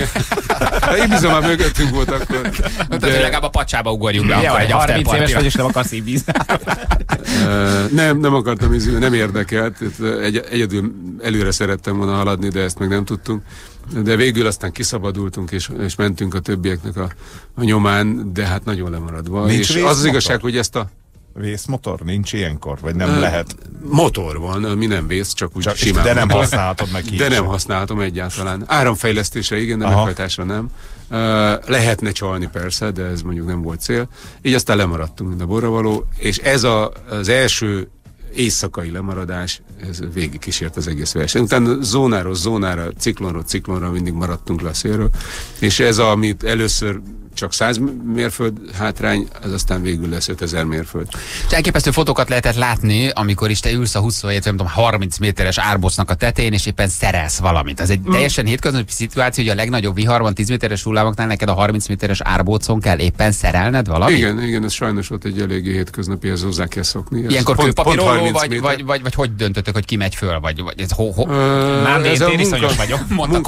Ibiza már mögöttünk volt akkor. De legalább a pacsába ugorjunk be. Ja, egy 30 éves vagy, és nem akarsz Ibizára. Nem akartam Ibizára, nem érdekelt. Egyedül előre szerettem volna haladni, de ezt meg nem tudtunk. De végül aztán kiszabadultunk, és mentünk a többieknek a nyomán, de hát nagyon lemaradva. Nincs és az igazság, hogy ezt a vészmotor nincs ilyenkor? Vagy nem lehet? Motor van, mi nem vész, csak úgy simán. De nem használhatod meg ki. De nem használhatom egyáltalán. Áramfejlesztésre igen, de meghajtásra nem. Lehetne csalni persze, de ez mondjuk nem volt cél. Így aztán lemaradtunk, mint a borravaló, és ez az első éjszakai lemaradás, ez végig kísért az egész verseny. Utána zónára, ciklonra mindig maradtunk le a szélről, és ez, amit először csak 100 mérföld hátrány, az aztán végül lesz 5000 mérföld. Elképesztő fotókat lehetett látni, amikor is te ülsz a 27, nem tudom, 30 méteres árbocnak a tetején, és éppen szerelsz valamit. Ez egy teljesen hétköznapi szituáció, hogy a legnagyobb viharban 10 méteres hullámoknál neked a 30 méteres árbocon kell éppen szerelned valamit? Igen, ez sajnos volt egy eléggé hétköznapi, ez hozzá kell szokni. Ilyenkor kőpapíroló, vagy hogy döntötök, hogy ki megy föl? Vagy ez Már én iszonyos vagyok,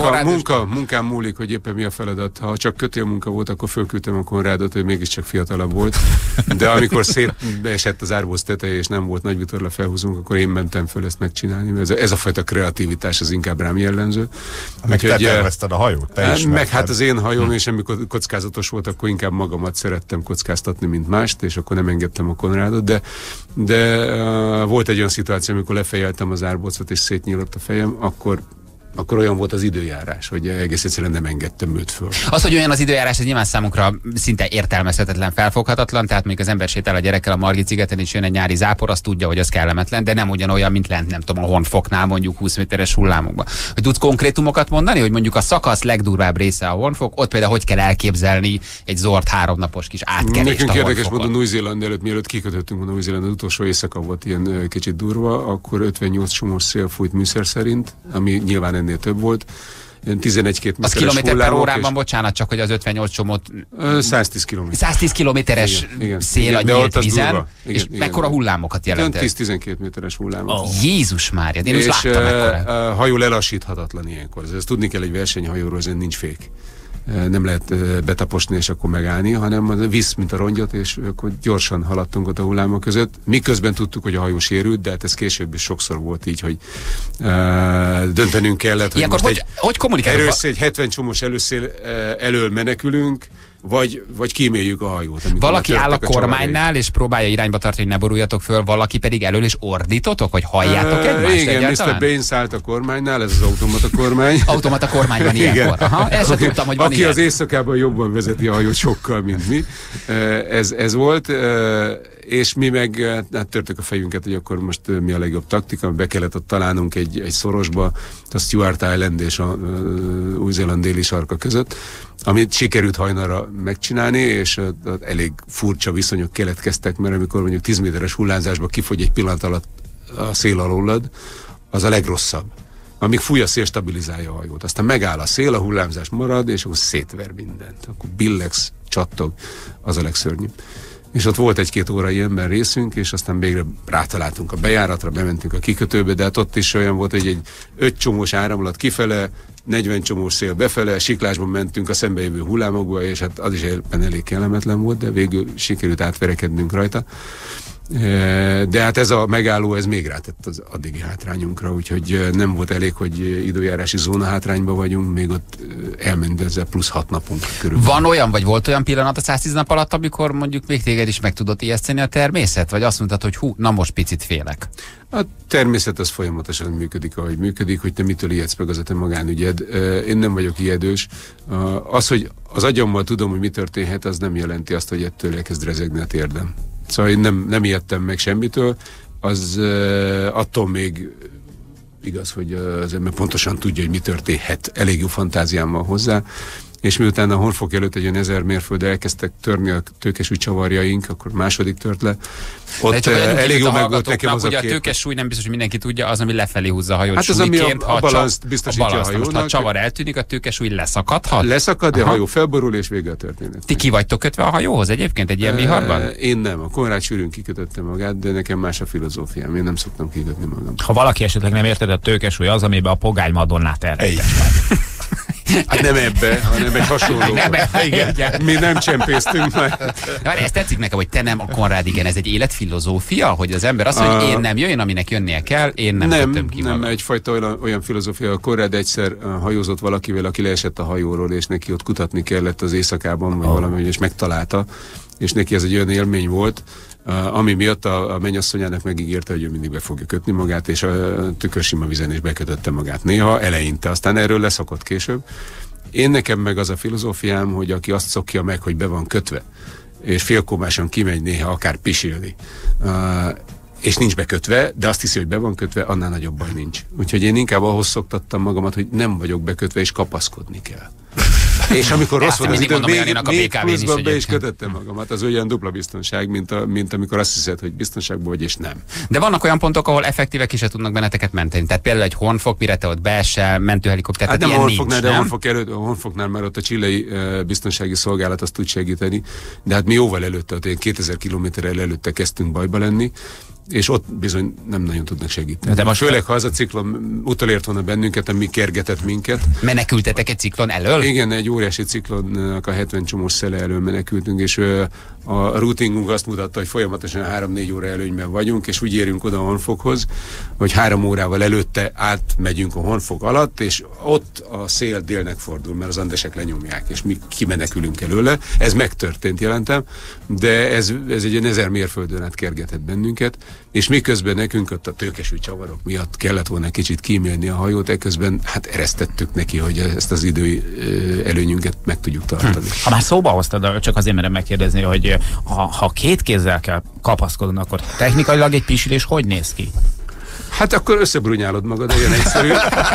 munkám múlik, hogy éppen mi a feladat. Ha csak kötélmunka volt, akkor fölküldtem a Konrádot, hogy mégiscsak fiatalabb volt. De amikor szétbeesett az árbóc teteje, és nem volt nagy vitorla felhúzunk, akkor én mentem föl ezt megcsinálni. Ez a fajta kreativitás az inkább rám jellemző. Meg te tervezted a hajót? Meg hát az én hajóm, és amikor kockázatos volt, akkor inkább magamat szerettem kockáztatni, mint mást, és akkor nem engedtem a Konrádot, de volt egy olyan szituáció, amikor lefejeltem az árbocot, és szétnyílott a fejem, akkor olyan volt az időjárás, hogy egész egyszerűen nem engedtem őt föl. Az, hogy olyan az időjárás, ez nyilván számunkra szinte értelmezhetetlen, felfoghatatlan, tehát még az ember sétál a gyerekkel a Margit-szigeten, és jön egy nyári zápor, azt tudja, hogy az kellemetlen, de nem ugyanolyan, mint lent, nem tudom, a Honfoknál mondjuk 20 méteres hullámokban. Hogy tudsz konkrétumokat mondani, hogy mondjuk a szakasz legdurvább része a Honfok, ott például hogy kell elképzelni egy zord 3 napos kis átkelést. Nekünk érdekes módon Új-Zéland előtt, mielőtt kikötöttünk a Új-Zéland, az utolsó éjszaka volt ilyen kicsit durva, akkor 58 csomós szél fújt műszer szerint, ami nyilván ennél több volt. 11-2 méteres az kilométer per órában, bocsánat, csak hogy az 58 csomót... 110 km. 110 kilométeres szél a nyílt vízen, és mekkora hullámokat jelent? 10-12 méteres hullámok. Jézus Mária, én is láttam mekkora. A hajó lelassíthatatlan ilyenkor. Ezt tudni kell egy versenyhajóról, ez nincs fék. Nem lehet betaposni és akkor megállni, hanem visz, mint a rongyot, és akkor gyorsan haladtunk ott a hullámok között. Miközben tudtuk, hogy a hajó sérült, de hát ez később is sokszor volt így, hogy döntenünk kellett, hogy ilyenkor most hogy kommunikálunk? Először egy 70 csomós előszél elől menekülünk, vagy kíméljük a hajót. Valaki áll a kormánynál, és próbálja irányba tartani, hogy ne boruljatok föl, valaki pedig elől, és ordítotok, hogy halljátok egymást? Igen, Mr. Baines állt a kormánynál, ez az automata kormány. Automata kormány van ilyenkor. Aha, ezt sem tudtam, hogy van aki ilyen. az éjszakában jobban vezeti a hajót sokkal, mint mi. Ez volt, és mi meg törtük a fejünket, hogy akkor most mi a legjobb taktika, be kellett ott találnunk egy szorosba, a Stuart Island és a Új-Zéland déli sarka között, amit sikerült hajnalra megcsinálni, és elég furcsa viszonyok keletkeztek, mert amikor mondjuk 10 méteres hullámzásba kifogy egy pillanat alatt a szél alólad, az a legrosszabb. Amíg fúj a szél, stabilizálja a hajót. Aztán megáll a szél, a hullámzás marad, és akkor szétver mindent. Akkor billegsz, csattog, az a legszörnyűbb. És ott volt 1-2 óra ilyenben részünk, és aztán végre rátaláltunk a bejáratra, bementünk a kikötőbe, de hát ott is olyan volt, hogy egy 5 csomós áramlat kifele, 40 csomós szél befele, siklásban mentünk a szembejövő hullámokba, és hát az is éppen elég kellemetlen volt, de végül sikerült átverekednünk rajta. De hát ez a megálló, ez még rátett az addigi hátrányunkra, úgyhogy nem volt elég, hogy időjárási zóna hátrányban vagyunk, még ott elment ezzel plusz 6 napunk körülbelül. Van olyan, vagy volt olyan pillanat a 110 nap alatt, amikor mondjuk még téged is meg tudott ijeszteni a természet? Vagy azt mondtad, hogy hú, na most picit félek? A természet az folyamatosan működik, ahogy működik, hogy te mitől ijedsz meg, az a te magánügyed. Én nem vagyok ijedős. Az, hogy az agyammal tudom, hogy mi történhet, az nem jelenti azt, hogy ettől elkezd rezegni a térdem. Szóval én nem ijedtem meg semmitől, az attól még igaz, hogy az ember pontosan tudja, hogy mi történhet, elég jó fantáziám van hozzá, és miután a Honfok előtt egy olyan 1000 mérföldre elkezdtek törni a tőkesúly csavarjaink, akkor második tört le. Ott elég jó meg volt nekem az a kép. A tőkesúly nem biztos, hogy mindenki tudja, az, ami lefelé húzza a hajót. Hát az, ami a balanszt biztosítja a hajónak. Most, ha a csavar eltűnik, a tőkesúly leszakadhat? Leszakad, de a hajó felborul, és vége a történet. Ti ki vagytok kötve a hajóhoz egyébként egy ilyen viharban? Én nem. A Konrád sűrűn kikötötte magát, de nekem más a filozófiám. Én nem szoktam kikötni magam. Ha valaki esetleg nem érted, a tőkesúly az, amiben a pogány madonnát elrejtett. Hát nem ebbe, hanem egy hasonló. Mi nem csempésztünk meg. Ez tetszik nekem, hogy te nem, a Konrád, igen, ez egy életfilozófia, hogy az ember azt mondja, hogy én nem jöjjön, aminek jönnie kell, én nem kötöm ki magam. Nem, egyfajta olyan filozófia. A Konrád egyszer hajózott valakivel, aki leesett a hajóról, és neki ott kutatni kellett az éjszakában, vagy valami, és megtalálta, és neki ez egy olyan élmény volt, ami miatt a mennyasszonyának megígérte, hogy ő mindig be fogja kötni magát, és a tükörsima vizen is bekötötte magát. Néha eleinte, aztán erről leszokott később. Én nekem meg az a filozófiám, hogy aki azt szokja meg, hogy be van kötve, és félkomásan kimegy néha akár pisilni, és nincs bekötve, de azt hiszi, hogy be van kötve, annál nagyobb baj nincs. Úgyhogy én inkább ahhoz szoktattam magamat, hogy nem vagyok bekötve, és kapaszkodni kell. És amikor rossz van az idő, még pluszban be is kötöttem magamat. Az olyan dupla biztonság, mint amikor azt hiszed, hogy biztonságban vagy, és nem. De vannak olyan pontok, ahol effektíve ki se tudnak benneteket menteni. Tehát például egy Honfok, mire te ott beesel, mentőhelikopter, hát tehát nem ilyen nincs, de a Honfoknál már ott a chilei biztonsági szolgálat azt tud segíteni, de hát mi jóval előtte, ott 2000 kilométerrel előtte kezdtünk bajba lenni, és ott bizony nem nagyon tudnak segíteni. De most főleg, ha az a ciklon utolért volna bennünket, ami kergetett minket. Menekültetek egy ciklon elől? Igen, egy óriási ciklonnak a 70 csomós szele elől menekültünk, és a routingunk azt mutatta, hogy folyamatosan 3-4 óra előnyben vagyunk, és úgy érünk oda a Honfokhoz, hogy 3 órával előtte átmegyünk a Honfok alatt, és ott a szél délnek fordul, mert az andesek lenyomják, és mi kimenekülünk előle. Ez megtörtént, jelentem, de ez egy 1000 mérföldön át kergetett bennünket, és miközben nekünk ott a tőkesúly csavarok miatt kellett volna kicsit kímélni a hajót, eközben hát eresztettük neki, hogy ezt az idő előnyünket meg tudjuk tartani. Ha már szóba hoztad, csak azért merem megkérdezni, hogy ha 2 kézzel kell kapaszkodni, akkor technikailag egy pisilés hogy néz ki? Hát akkor összebrunyálod magad, olyan egyszerű,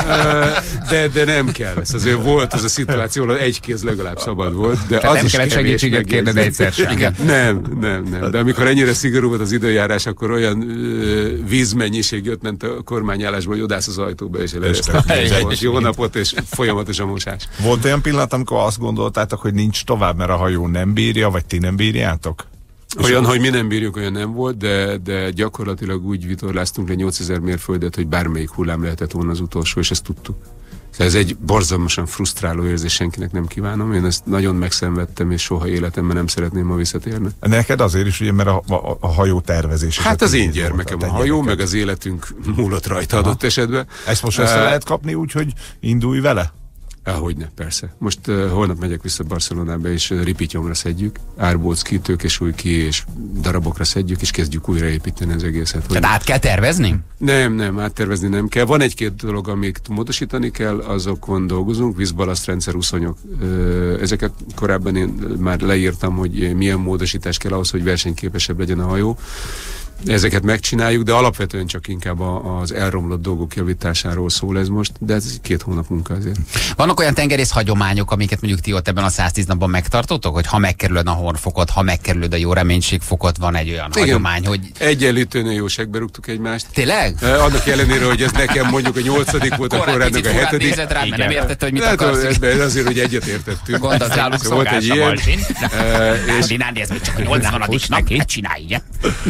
de nem kell. Ez azért volt az a szituáció, hogy 1 kéz legalább szabad volt, de tehát az is kellett segítséget kérned egyszer sem. Nem. De amikor ennyire szigorú volt az időjárás, akkor olyan vízmennyiség jött, ment a kormányállásból, hogy odász az ajtóba, és eleresztek. Jó napot, és folyamatos a mosás. Volt olyan pillanat, amikor azt gondoltátok, hogy nincs tovább, mert a hajó nem bírja, vagy ti nem bírjátok? Olyan, hogy mi nem bírjuk, olyan nem volt, de gyakorlatilag úgy vitorláztunk le 8000 mérföldet, hogy bármelyik hullám lehetett volna az utolsó, és ezt tudtuk. Ez egy borzalmasan frusztráló érzés, senkinek nem kívánom. Én ezt nagyon megszenvedtem, és soha életemben nem szeretném ma visszatérni. Neked azért is, ugye, mert a hajó tervezés. Hát az én gyermekem a hajó, meg az életünk múlott rajta adott esetben. Ezt most össze lehet kapni úgy, hogy indulj vele? Hogyne, persze. Most holnap megyek vissza Barcelonába, és ripityomra szedjük, árbóc tőkesúly ki, és darabokra szedjük, és kezdjük újraépíteni az egészet. Tehát át kell tervezni? Nem, áttervezni nem kell. Van egy-két dolog, amit módosítani kell, azokon dolgozunk, vízbalasztrendszer, uszonyok. Ezeket korábban én már leírtam, hogy milyen módosítás kell ahhoz, hogy versenyképesebb legyen a hajó. Ezeket megcsináljuk, de alapvetően csak inkább az elromlott dolgok javításáról szól ez most, de ez 2 hónap munka azért. Vannak olyan tengerész hagyományok, amiket mondjuk ti ott ebben a 110 napban megtartotok, hogy ha megkerülöd a hornfokot, ha megkerülöd a jó reménységfokot, van egy olyan hagyomány, hogy... Egyenlítően jó segbe rúgtuk egymást. Tényleg? Annak ellenére, hogy ez nekem mondjuk a 8. volt, a Konrádnak a 7. Nézett rád, mert nem értette, hogy mit akarsz. Ebben azért, hogy egyet értettünk. Gondozálunk volt egy ilyen. Dinárdi, ez még csak a 80. nap, ne csinálj, ugye?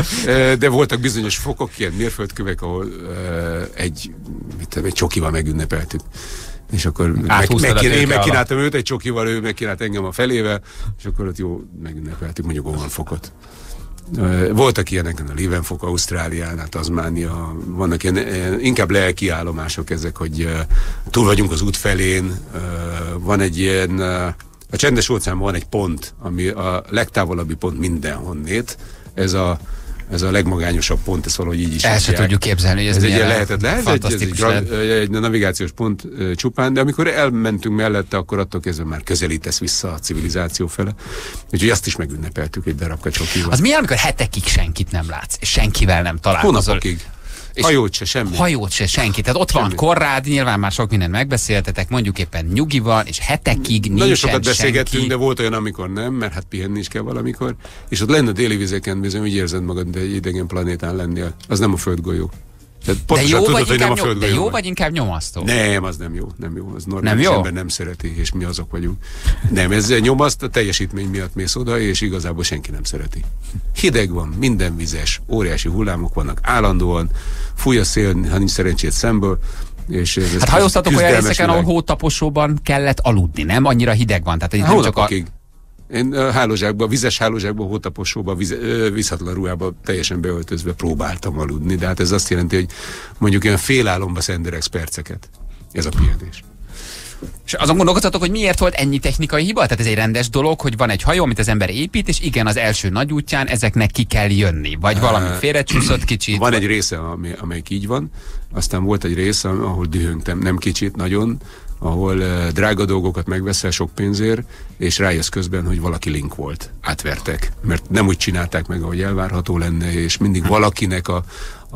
De voltak bizonyos fokok, ilyen mérföldkövek, ahol egy csokival megünnepeltük. És akkor én megkínáltam őt egy csokival, ő megkínált engem a felével, és akkor ott jó megünnepeltük mondjuk olyan fokot. Voltak ilyenek a Leeuwenhoek, Ausztrálián, Tasmania, vannak ilyen inkább lelki állomások ezek, hogy túl vagyunk az út felén, van egy ilyen, a Csendes-óceánban van egy pont, ami a legtávolabbi pont mindenhonnét, ez a legmagányosabb pont, ez valahogy így is. El se tudjuk képzelni, hogy ez egy ilyen lehetetlen. Egy navigációs pont csupán, de amikor elmentünk mellette, akkor attól kezdve már közelítesz vissza a civilizáció fele. Úgyhogy azt is megünnepeltük egy darabka csokival. Az milyen, amikor hetekig senkit nem látsz, és senkivel nem találkozol? Hónapokig. Hajót se, semmi. Hajót se, senki. Tehát ott van Konrád, nyilván már sok mindent megbeszéltetek, mondjuk éppen nyugival, és hetekig nincsen nagyon sokat beszélgettünk, senki. De volt olyan, amikor nem, mert hát pihenni is kell valamikor. És ott lenne déli vizeken bizony, úgy érzed magad, de egy idegen planétán lennél. Az nem a földgolyó. De jó vagy inkább nyomasztó? Nem, az nem jó. Az normális ember nem szereti, és mi azok vagyunk. Nem, ez nyomaszt, a teljesítmény miatt mész oda, és igazából senki nem szereti. Hideg van, minden vizes, óriási hullámok vannak állandóan, fúj a szél, ha nincs szerencsét szemből. És hát hajóztatok olyan részeken, ahol hótaposóban kellett aludni, nem? Annyira hideg van. Tehát nem csak Én vizes hálózsákban, hótaposóban, vízhatlan ruhában teljesen beöltözve próbáltam aludni, de hát ez azt jelenti, hogy mondjuk olyan félálomba szenderegsz perceket. Ez a pihenés. És azon gondolkodtatok, hogy miért volt ennyi technikai hiba? Tehát ez egy rendes dolog, hogy van egy hajó, amit az ember épít, és igen, az első nagy útján ezeknek ki kell jönni. Vagy valami félrecsúszott kicsit. Van egy része, amelyik így van. Aztán volt egy része, ahol dühöngtem, nem kicsit, nagyon, ahol drága dolgokat megveszel sok pénzért, és rájössz közben, hogy valaki link volt. Átvertek. Mert nem úgy csinálták meg, ahogy elvárható lenne, és mindig valakinek a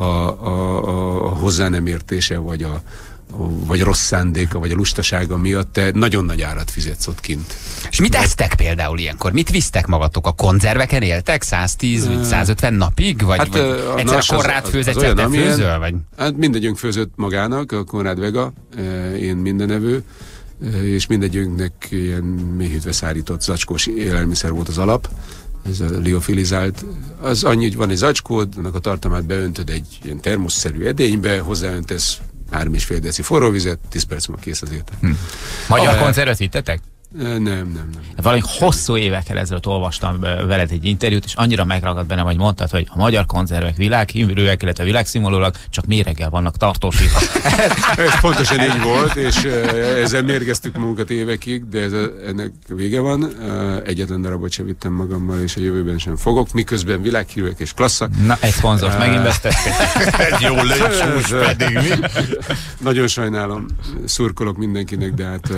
hozzá nem értése, vagy rossz szándéka, vagy a lustasága miatt te nagyon nagy árat fizetsz ott kint. És mit esztek például ilyenkor? Mit visztek magatok? A konzerveken éltek 110 vagy 150 napig? Vagy, hát, vagy egyszer a Konrád főz, egyszer te főzöl? Vagy? Hát mindegyünk főzött magának, a Konrád Vega, én mindenevő, és mindegyünknek ilyen mélyhűtve szárított zacskós élelmiszer volt az alap. Ez a liofilizált. Az annyi, hogy van egy zacskód, annak a tartalmát beöntöd egy ilyen termoszszerű edénybe, hozzáöntesz 3,5 deci forró vizet, 10 perc múlva kész az étel. Magyar konzervet vittetek? Nem. Valami hosszú évekkel ezelőtt olvastam veled egy interjút, és annyira megragadt bennem, hogy mondtad, hogy a magyar konzervek világhírűek, illetve világszínvonalúak, csak méreggel vannak tartósítva. Ez pontosan így volt, és ezzel mérgeztük magunkat évekig, de ennek vége van. Egyetlen darabot sem vittem magammal, és a jövőben sem fogok, miközben világhírűek és klasszak. Na, egy szponzort megint vesztették. Egy jó lépcsús pedig mi? Nagyon sajnálom, szurkolok mindenkinek, de hát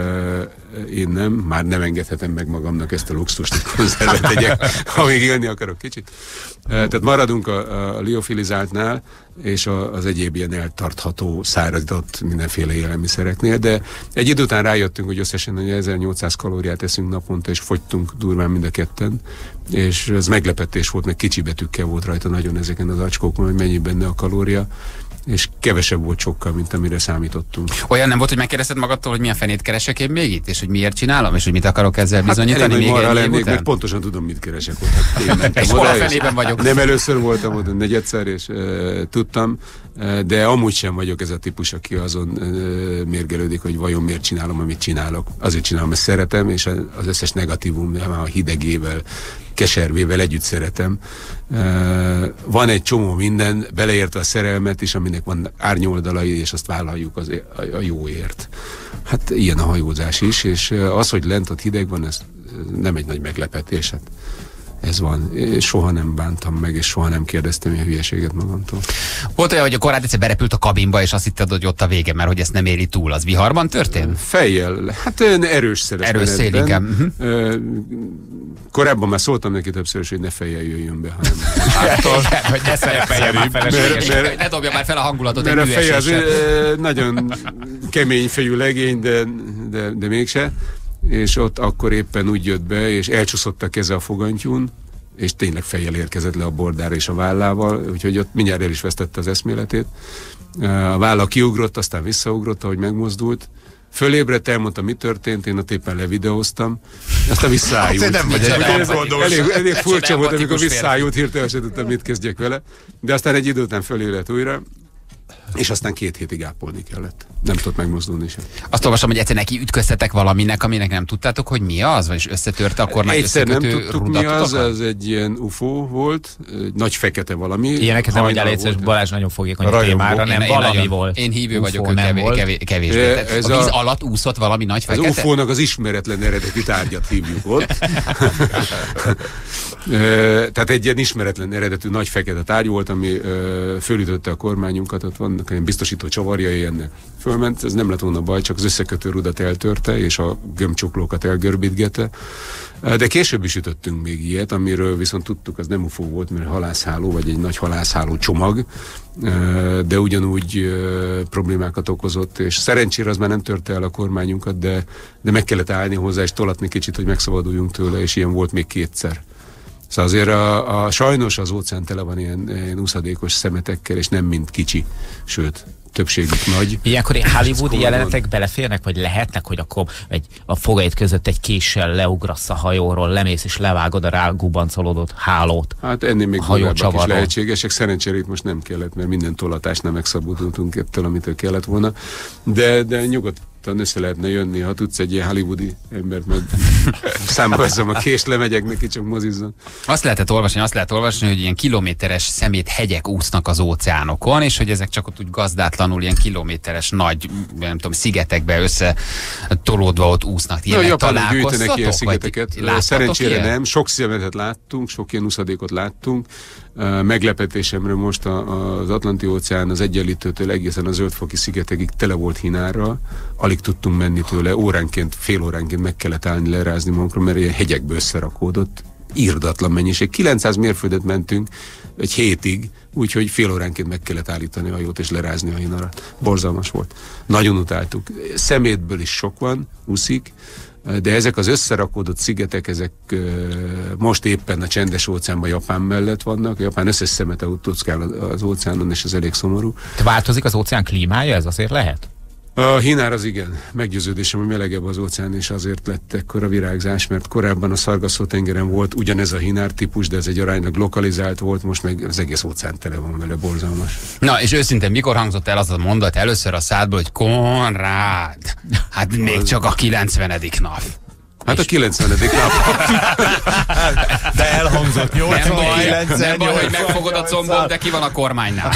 én már nem engedhetem meg magamnak ezt a luxust, hogy konzervet tegyek, amíg élni akarok kicsit. Tehát maradunk a liofilizáltnál, és az egyéb ilyen eltartható, száradott mindenféle élelmiszereknél, de egy idő után rájöttünk, hogy összesen 1800 kalóriát eszünk naponta, és fogytunk durván mind a ketten, és ez meglepetés volt, meg kicsi betűkkel volt rajta nagyon ezeken az acskókon, hogy mennyi benne a kalória, és kevesebb volt sokkal, mint amire számítottunk. Olyan nem volt, hogy megkérdezted magadtól, hogy milyen fenét keresek én még itt, és hogy miért csinálom, és hogy mit akarok ezzel bizonyítani még egy év után? Pontosan tudom, mit keresek ott. És hol a fenében vagyok? Nem először voltam ott, negyedszer, és tudtam, de amúgy sem vagyok ez a típus, aki azon mérgelődik, hogy vajon miért csinálom, amit csinálok. Azért csinálom, mert szeretem, és az összes negatívum, a hidegével, keservével együtt szeretem. Van egy csomó minden, beleértve a szerelmet is, aminek van árnyoldalai, és azt vállaljuk a jóért. Hát ilyen a hajózás is, és az, hogy lent ott hideg van, ez nem egy nagy meglepetés. Hát ez van. Soha nem bántam meg, és soha nem kérdeztem ilyen hülyeséget magamtól. Volt olyan, hogy a korát egyszer berepült a kabinba, és azt hitted, hogy ott a vége, mert hogy ezt nem éri túl. Az viharban történt? Fejjel. Hát erős szeles. Erős szél, igen. Korábban már szóltam neki többször, hogy ne fejjel jöjjön be, hanem hogy ne szerepeljen már feleségesen, hogy ne dobja már fel a hangulatot egy műeséssel. Nagyon kemény fejű legény, de mégse. És ott akkor éppen úgy jött be, és elcsúszott a keze a fogantyún, és tényleg fejjel érkezett le a bordára és a vállával, úgyhogy ott mindjárt el is vesztette az eszméletét. A válla kiugrott, aztán visszaugrott, ahogy megmozdult. Fölébredt, elmondta, mi történt, én ott éppen levideóztam, aztán visszaájult. Elég furcsa volt, amikor visszaájult, hirtelen sem tudtam, mit kezdjek vele. De aztán egy idő után fölébredt újra, és aztán 2 hétig ápolni kellett. Nem tudott megmozdulni sem. Azt olvasom, hogy egyszer neki ütköztetek valaminek, aminek nem tudtátok, hogy mi az? Vagyis összetörte akkor már egyszer nem tudtuk, mi az, az egy ilyen UFO volt, egy nagy fekete valami. Ilyeneket nem mondjál egyszer, Balázs nagyon fogékony a témára, nem valami volt. Én hívő vagyok, kevésbé. A víz alatt úszott valami nagy fekete? Az UFO-nak az ismeretlen eredeti tárgyat hívjuk ott. Tehát egy ilyen ismeretlen eredetű nagy fekete tárgy volt, ami fölütötte a kormányunkat, ott vannak ilyen biztosító csavarjai ennek. Fölment, ez nem lett volna baj, csak az összekötő rudat eltörte, és a gömbcsuklókat elgörbítgette. De később is ütöttünk még ilyet, amiről viszont tudtuk, az nem UFO volt, mert halászháló, vagy egy nagy halászháló csomag, de ugyanúgy problémákat okozott, és szerencsére az már nem törte el a kormányunkat, de meg kellett állni hozzá, és tolatni kicsit, hogy megszabaduljunk tőle, és ilyen volt még 2-szer. Szóval azért sajnos az óceán tele van ilyen úszadékos szemetekkel, és nem mind kicsi, sőt, többségük nagy. Ilyenkor hollywoodi jelenetek beleférnek, vagy lehetnek, hogy akkor a fogaid között egy késsel leugrasz a hajóról, lemész és levágod a rágubancolódott hálót. Hát ennél még durvábbak is lehetségesek. Szerencsére itt most nem kellett, mert minden tolatásnál megszabadultunk ettől, amitől kellett volna. De nyugodtan össze lehetne jönni, ha tudsz egy ilyen hollywoodi embert, meg számbazzam a kést, lemegyek neki, csak mozizzon. Azt lehet olvasni, hogy ilyen kilométeres szemét hegyek úsznak az óceánokon, és hogy ezek csak ott úgy gazdátlanul ilyen kilométeres nagy, nem tudom, szigetekbe összetolódva ott úsznak. Ilyenek találkoztatok? Gyűjtenek ilyen szigeteket. Szerencsére ilyen? Nem. Sok szemetet láttunk, sok ilyen úszadékot láttunk. Meglepetésemre most az Atlanti-óceán az Egyenlítőtől egészen a Zöldfoki szigetekig tele volt hinárral. Alig tudtunk menni tőle, óránként, fél óránként meg kellett állni, lerázni magunkra, mert ilyen hegyekbe összerakódott. Irdatlan mennyiség. 900 mérföldet mentünk egy hétig, úgyhogy fél óránként meg kellett állítani a hajót és lerázni a hinarat. Borzalmas volt. Nagyon utáltuk. Szemétből is sok van, úszik, de ezek az összerakódott szigetek, ezek most éppen a csendes óceánban Japán mellett vannak. A Japán összes szemete tuckál az óceánon, és ez elég szomorú. Változik az óceán klímája? Ez azért lehet? A hinár az igen. Meggyőződésem, hogy melegebb az óceán, és azért lett ekkora virágzás, mert korábban a Szargasszó-tengeren volt ugyanez a hinár típus, de ez egy aránylag lokalizált volt, most meg az egész óceán tele van vele, borzalmas. Na, és őszintén, mikor hangzott el az a mondat először a szádból, hogy Konrád, hát még csak a 90. nap. Hát a 90. nap. De elhangzott 89. Nem baj, hogy megfogod a combot, de ki van a kormánynál?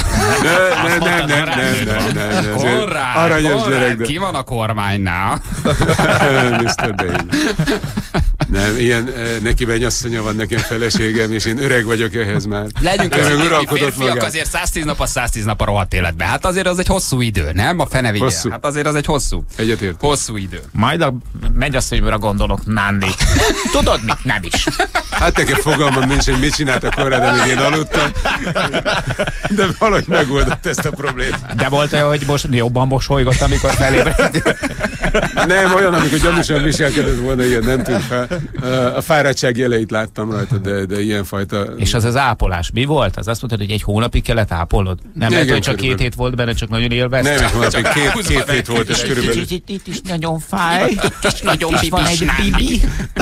Nem. Konrád, ki van a kormánynál? Mr. Dane. Nem, ilyen neki mennyasszonya van, nekem feleségem, és én öreg vagyok ehhez már. Legyünk férfiak, azért 110 nap a 110 nap a rohadt életben. Hát azért az egy hosszú idő, nem? A fene vigye. Hát azért az egy hosszú. Egyetért. Hosszú idő. Majd a mennyasszonyomra gondolok, Nándi. Tudod mit? Nem is. Hát nekem fogalmam nincs, hogy mit csináltak korán, de még én aludtam. De valahogy megoldott ezt a problémát. De volt olyan, hogy most jobban mosolygott, amikor felébredt? Nem, olyan, amikor gyanúsan viselkedett volna, ilyen nem tűnt fel. A fáradtság jeleit láttam rajta, de ilyenfajta... És az ápolás mi volt? Az azt mondtad, hogy egy hónapig kellett ápolnod? Nem lehet, hogy csak 2 hét volt benne, csak nagyon élvezte? Nem, egy hónapig 2 hét volt, és körülbelül... Itt is nagyon fáj, itt nagyon van egy bibi.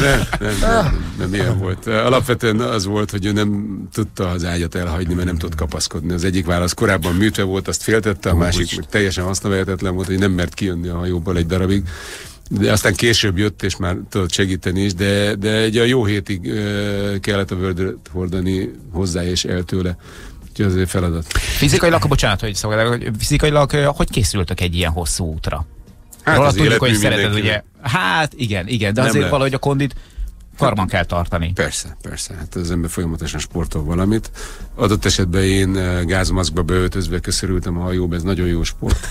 Nem, ilyen volt. Alapvetően az volt, hogy ő nem tudta az ágyat elhagyni, mert nem tudott kapaszkodni. Az egyik válasz korábban műtve volt, azt féltette, a másik meg teljesen hasznavehetetlen volt, hogy nem mert kijönni a hajóból egy darabig. De aztán később jött, és már tudott segíteni is, de egy a jó hétig kellett a vördöt hordani hozzá és el tőle. Úgyhogy azért feladat. Fizikailag, bocsánat, hogy fizikailag hogy készültök egy ilyen hosszú útra? Hát róla tudjuk, hogy szereted, ugye? Hát igen, de nem azért valahogy a kondit karban kell tartani. Persze. Hát az ember folyamatosan sportol valamit. Adott esetben én gázmaszkba beöltözve köszörültem a hajóba, ez nagyon jó sport.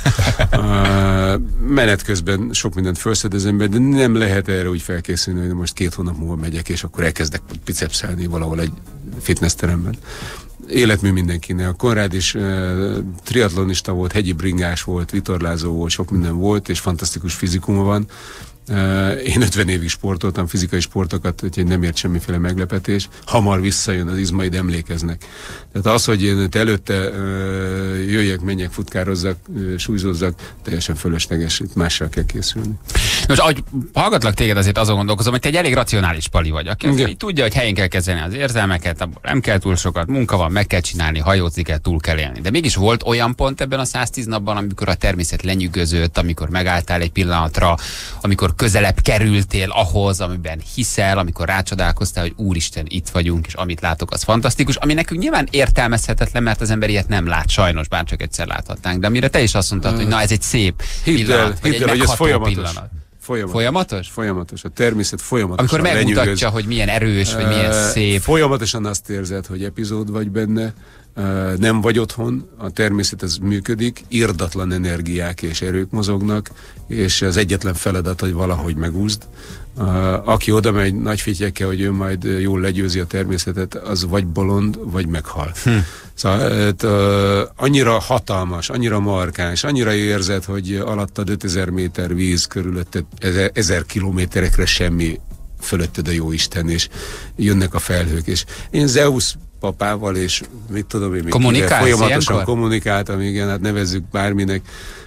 Menet közben sok mindent felszed az ember, de nem lehet erre úgy felkészülni, hogy most 2 hónap múlva megyek, és akkor elkezdek bicepszelni valahol egy fitnessteremben. Életmű mindenkinek. A Konrád is triatlonista volt, hegyi bringás volt, vitorlázó volt, sok minden volt, és fantasztikus fizikuma van. Én 50 évig sportoltam fizikai sportokat, úgyhogy nem ért semmiféle meglepetés. Hamar visszajön, az izmaid emlékeznek. Tehát az, hogy én előtte jöjjek, menjek, futkározzak, súlyzozzak, teljesen fölösleges, itt mással kell készülni. Most ahogy hallgatlak téged, azért azon gondolkozom, hogy te egy elég racionális pali vagy, aki tudja, hogy helyén kell kezelni az érzelmeket, abból nem kell túl sokat, munka van, meg kell csinálni, hajózni kell, túl kell élni. De mégis volt olyan pont ebben a 110 napban, amikor a természet lenyűgözött, amikor megálltál egy pillanatra, amikor közelebb kerültél ahhoz, amiben hiszel, amikor rácsodálkoztál, hogy úristen, itt vagyunk, és amit látok, az fantasztikus, ami nekünk nyilván értelmezhetetlen, mert az ember ilyet nem lát, sajnos, bár csak egyszer láthatnánk. De amire te is azt mondtad, hogy na, ez egy szép pillanat, vagy egy megható pillanat. Folyamatos. A természet folyamatosan amikor megmutatja, hogy milyen erős, vagy milyen szép. Folyamatosan azt érzed, hogy epizód vagy benne, nem vagy otthon, a természet ez működik, irdatlan energiák és erők mozognak, és az egyetlen feladat, hogy valahogy megúszd. Aki oda megy nagy fityekkel, hogy ő majd jól legyőzi a természetet, az vagy bolond, vagy meghal. Szóval annyira hatalmas, annyira markáns, annyira érzed, hogy alattad 5000 méter víz, körülötted 1000 kilométerekre semmi, fölötted a jóisten, és jönnek a felhők. És én Zeus papával, és mit tudom én, folyamatosan kommunikáltam, igen, hát nevezzük bárminek,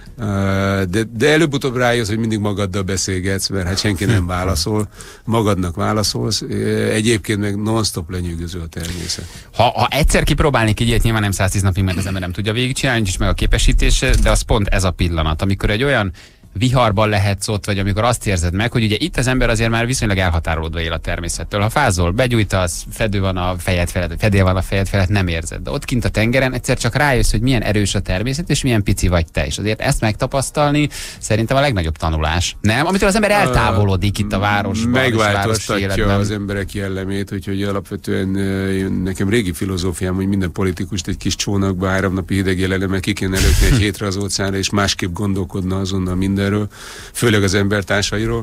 de előbb-utóbb rájössz, hogy mindig magaddal beszélgetsz, mert hát senki nem válaszol, magadnak válaszolsz, egyébként meg non-stop lenyűgöző a természet. Ha egyszer kipróbálnék ilyet, nyilván nem 110 napig, mert az ember nem tudja végigcsinálni, nincs meg a képesítése, de az pont ez a pillanat, amikor egy olyan viharban lehetsz ott, vagy amikor azt érzed meg, hogy ugye itt az ember azért már viszonylag elhatárolódva él a természettől. Ha fázol, begyújtasz, fedő van a fejed felett, fedél van a fejed felett, nem érzed. De ott kint a tengeren egyszer csak rájössz, hogy milyen erős a természet, és milyen pici vagy te. És azért ezt megtapasztalni szerintem a legnagyobb tanulás. Nem? Amitől az ember eltávolodik itt a városban. Megváltoztatja az emberek jellemét, úgyhogy alapvetően nekem régi filozófiám, hogy minden politikust egy kis csónakba 3 napi hideg jelenemmel ki kéne előtt egy hétre az óceánra, és másképp gondolkodna azonnal mindenről, főleg az embertársairól.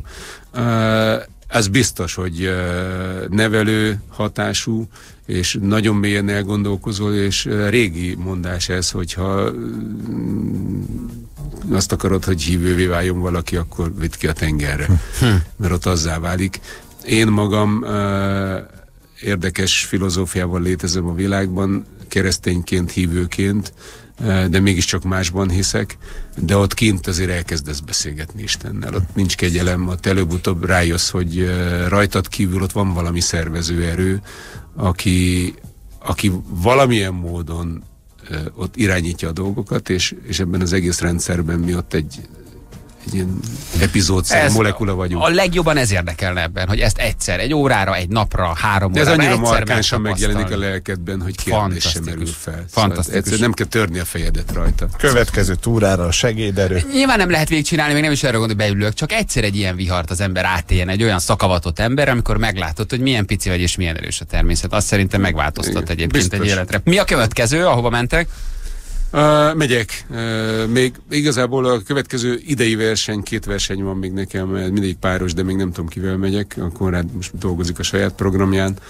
Ez biztos, hogy nevelő hatású, és nagyon mélyen elgondolkozol, és régi mondás ez, hogyha azt akarod, hogy hívővé váljon valaki, akkor vidd ki a tengerre, mert ott azzá válik. Én magam érdekes filozófiával létezem a világban, keresztényként, hívőként, de mégiscsak másban hiszek, de ott kint azért elkezdesz beszélgetni Istennel. Ott nincs kegyelem, ott előbb-utóbb rájössz, hogy rajtad kívül ott van valami szervező erő, aki valamilyen módon ott irányítja a dolgokat, és ebben az egész rendszerben mi ott egy ilyen epizódszerű molekula vagyunk. A legjobban ez érdekelne ebben, hogy ezt egyszer, egy órára, egy napra, 3 órára. Ez annyira markánsan megjelenik a lelkedben, hogy kérdés sem merül fel. Fantasztikus. Szóval nem kell törni a fejedet rajta. Következő túrára a segéderő. Nyilván nem lehet végigcsinálni, még nem is erre gondolok, beülök, csak egyszer egy ilyen vihart az ember átéljen, egy olyan szakavatott ember, amikor meglátod, hogy milyen pici vagy és milyen erős a természet. Azt szerintem megváltoztat egyébként egy életre. Mi a következő, ahova mentek? Megyek. Még igazából a következő idei verseny, 2 verseny van még nekem, mindegyik páros, de még nem tudom, kivel megyek. A Konrád most dolgozik a saját programján.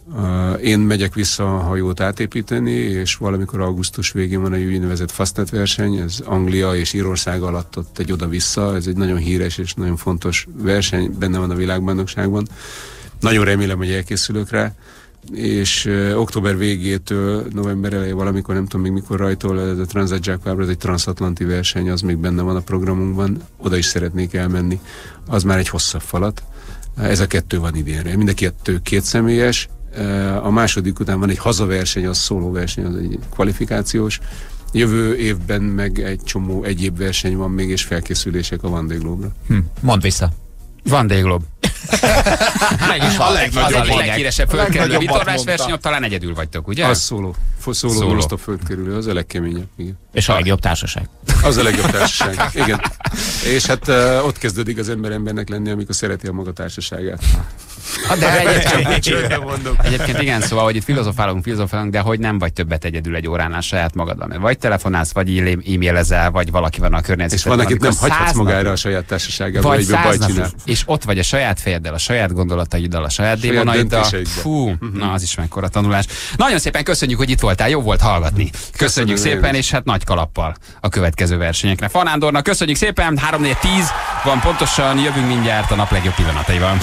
Én megyek vissza a hajót átépíteni, és valamikor augusztus végén van egy úgynevezett Fastnet verseny, ez Anglia és Írország alatt ott egy oda-vissza, ez egy nagyon híres és nagyon fontos verseny, benne van a világbajnokságban. Nagyon remélem, hogy elkészülök rá, és október végétől november elején valamikor, nem tudom még mikor rajtól, ez a Transat Jacques Vabre, ez egy transatlanti verseny, az még benne van a programunkban, oda is szeretnék elmenni, az már egy hosszabb falat. Ez a 2 van idénre, mind a 2 kétszemélyes. A második után van egy hazaverseny, az szólóverseny, az egy kvalifikációs. Jövő évben meg egy csomó egyéb verseny van még, és felkészülések a Vendée Globe-ra. Mondd vissza. Vendée Globe. Meg is az egyik leghíresebb földkerülő vitorlás verseny, ott talán egyedül vagytok, ugye? Az szóló non-stop földkerülő, az a legkeményebb. Igen. És a legjobb társaság. Az a legjobb társaság, igen. És hát ott kezdődik az embernek lenni, amikor szereti a maga társaságát. De egyébként igen, szóval, hogy itt filozofálunk, de hogy nem vagy többet egyedül egy óránál saját magadban. Mert vagy telefonálsz, vagy e-mailezel, vagy valaki van a környezetben. És van, akit nem hagyhatsz magára a saját társaságában, vagy bajt csinál. És ott vagy a saját fejeddel, a saját gondolataiddal, a saját démonaiddal. Fú, na az is mekkora tanulás. Nagyon szépen köszönjük, hogy itt voltál, jó volt hallgatni. Köszönjük szépen, és hát nagy kalappal a következő versenyekre. Fanándornak köszönjük szépen, 3-4-10 van pontosan, jövünk mindjárt a nap legjobb pillanataival.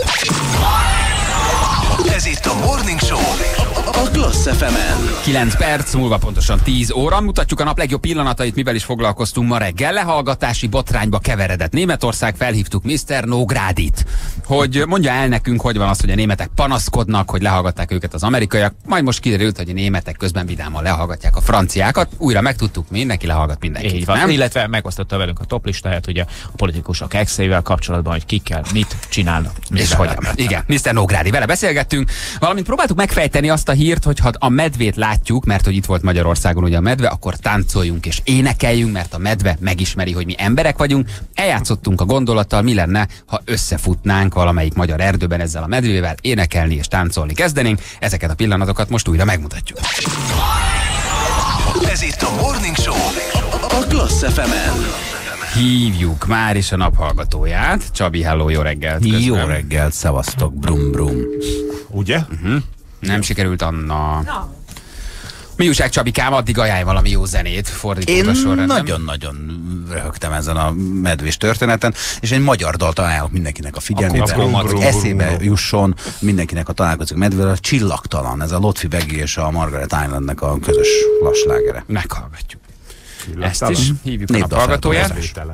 Ez itt a Morning Show a Klassz FM-en. 9 perc, múlva pontosan 10 óra. Mutatjuk a nap legjobb pillanatait, mivel is foglalkoztunk ma reggel. Lehallgatási botrányba keveredett Németország, felhívtuk Mr. Nógrádit, hogy mondja el nekünk, hogy van az, hogy a németek panaszkodnak, hogy lehallgatták őket az amerikaiak. Majd most kiderült, hogy a németek közben vidáman lehallgatják a franciákat. Újra megtudtuk, mindenki lehallgat mindenkit. Így van, nem? Illetve megosztotta velünk a toplistáját, ugye a politikusok exével kapcsolatban, hogy kikkel mit csinálnak. És hogyan. Igen, Mr. Nógrádi, vele beszélgettünk. Valamint próbáltuk megfejteni azt a hírt, hogy ha a medvét látjuk, mert hogy itt volt Magyarországon ugye a medve, akkor táncoljunk és énekeljünk, mert a medve megismeri, hogy mi emberek vagyunk. Eljátszottunk a gondolattal, mi lenne, ha összefutnánk valamelyik magyar erdőben ezzel a medvével, énekelni és táncolni kezdenénk. Ezeket a pillanatokat most újra megmutatjuk. Ez itt a Morning Show a Klassz FM-en. Hívjuk már is a naphallgatóját. Csabi, hello, jó reggelt. Közben. Jó reggelt, szevasztok, brum brum. Ugye? Nem sikerült, Anna. No. Mi újság, Csabikám, addig ajánlj valami jó zenét, fordított a sorrendben. Nagyon-nagyon röhögtem ezen a medvés történeten, és egy magyar dalt ajánlok mindenkinek a figyelmébe, hogy eszébe jusson mindenkinek a találkozik medvével, a Csillagtalan, ez a Lotfi Begi és a Margaret Islandnek a közös laslágere. Meghallgatjuk. Ezt is hívjuk a naphallgatóját.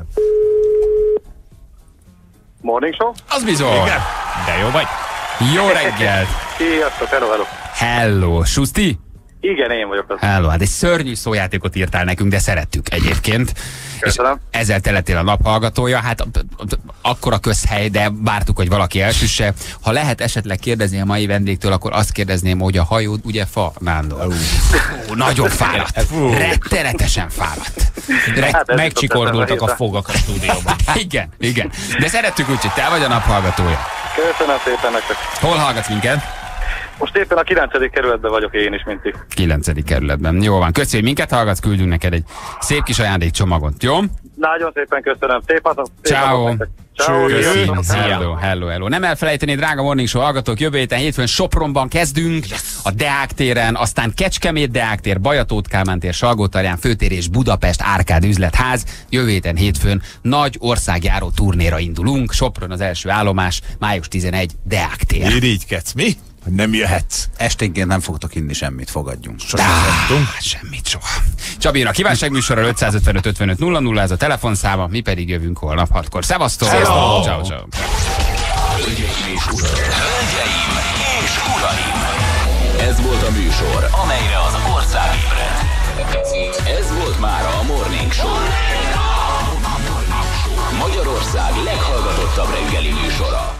Morning Show? Az bizony. Igen. De jó vagy. Jó reggelt. Sziasztok, hello. Hello, Suszti? Igen, én vagyok az. Hello, hát egy szörnyű szójátékot írtál nekünk, de szerettük egyébként. Köszönöm. És ezzel te lettél a naphallgatója, hát akkora közhely, de vártuk, hogy valaki elsüsse. Ha lehet esetleg kérdezni a mai vendégtől, akkor azt kérdezném, hogy a hajód ugye fa, Nándor? Nagyon fáradt. Rettenetesen fáradt. Megcsikordultak a fogak a stúdióban. Igen, igen. De szerettük úgy, hogy te vagy a naphallgatója. Köszönöm szépen nektek. Hol hallgatsz minket? Most éppen a 9. kerületben vagyok én is, mint ti. 9. kerületben. Jó van. Köszi, hogy minket hallgatsz, küldünk neked egy szép kis ajándékcsomagot, jó? Nagyon szépen köszönöm. Szép napot. Ciao. Ciao. Hello. Nem elfelejteni, drága Morning Show hallgatók, jövő héten hétfőn Sopronban kezdünk, a Deák téren, aztán Kecskemét Deák tér, Bajatót Kálmán tér, Salgótarján főtér és Budapest Árkád üzletház. Jövő héten hétfőn nagy országjáró turnéra indulunk. Sopron az első állomás, május 11, Deák tér. Irigykedsz, mi? Nem jöhetsz. Esténként nem fogtok inni semmit, fogadjunk. Semmit soha. Csabi, a kívánságműsorral 555 55 00, ez a telefonszáma, mi pedig jövünk holnap 6-kor. Szevasztok! Ciao. Hölgyeim és uraim! Ez volt a műsor, amelyre az ország ébredt. Ez volt már a Morning Show. Magyarország leghallgatottabb reggeli műsora.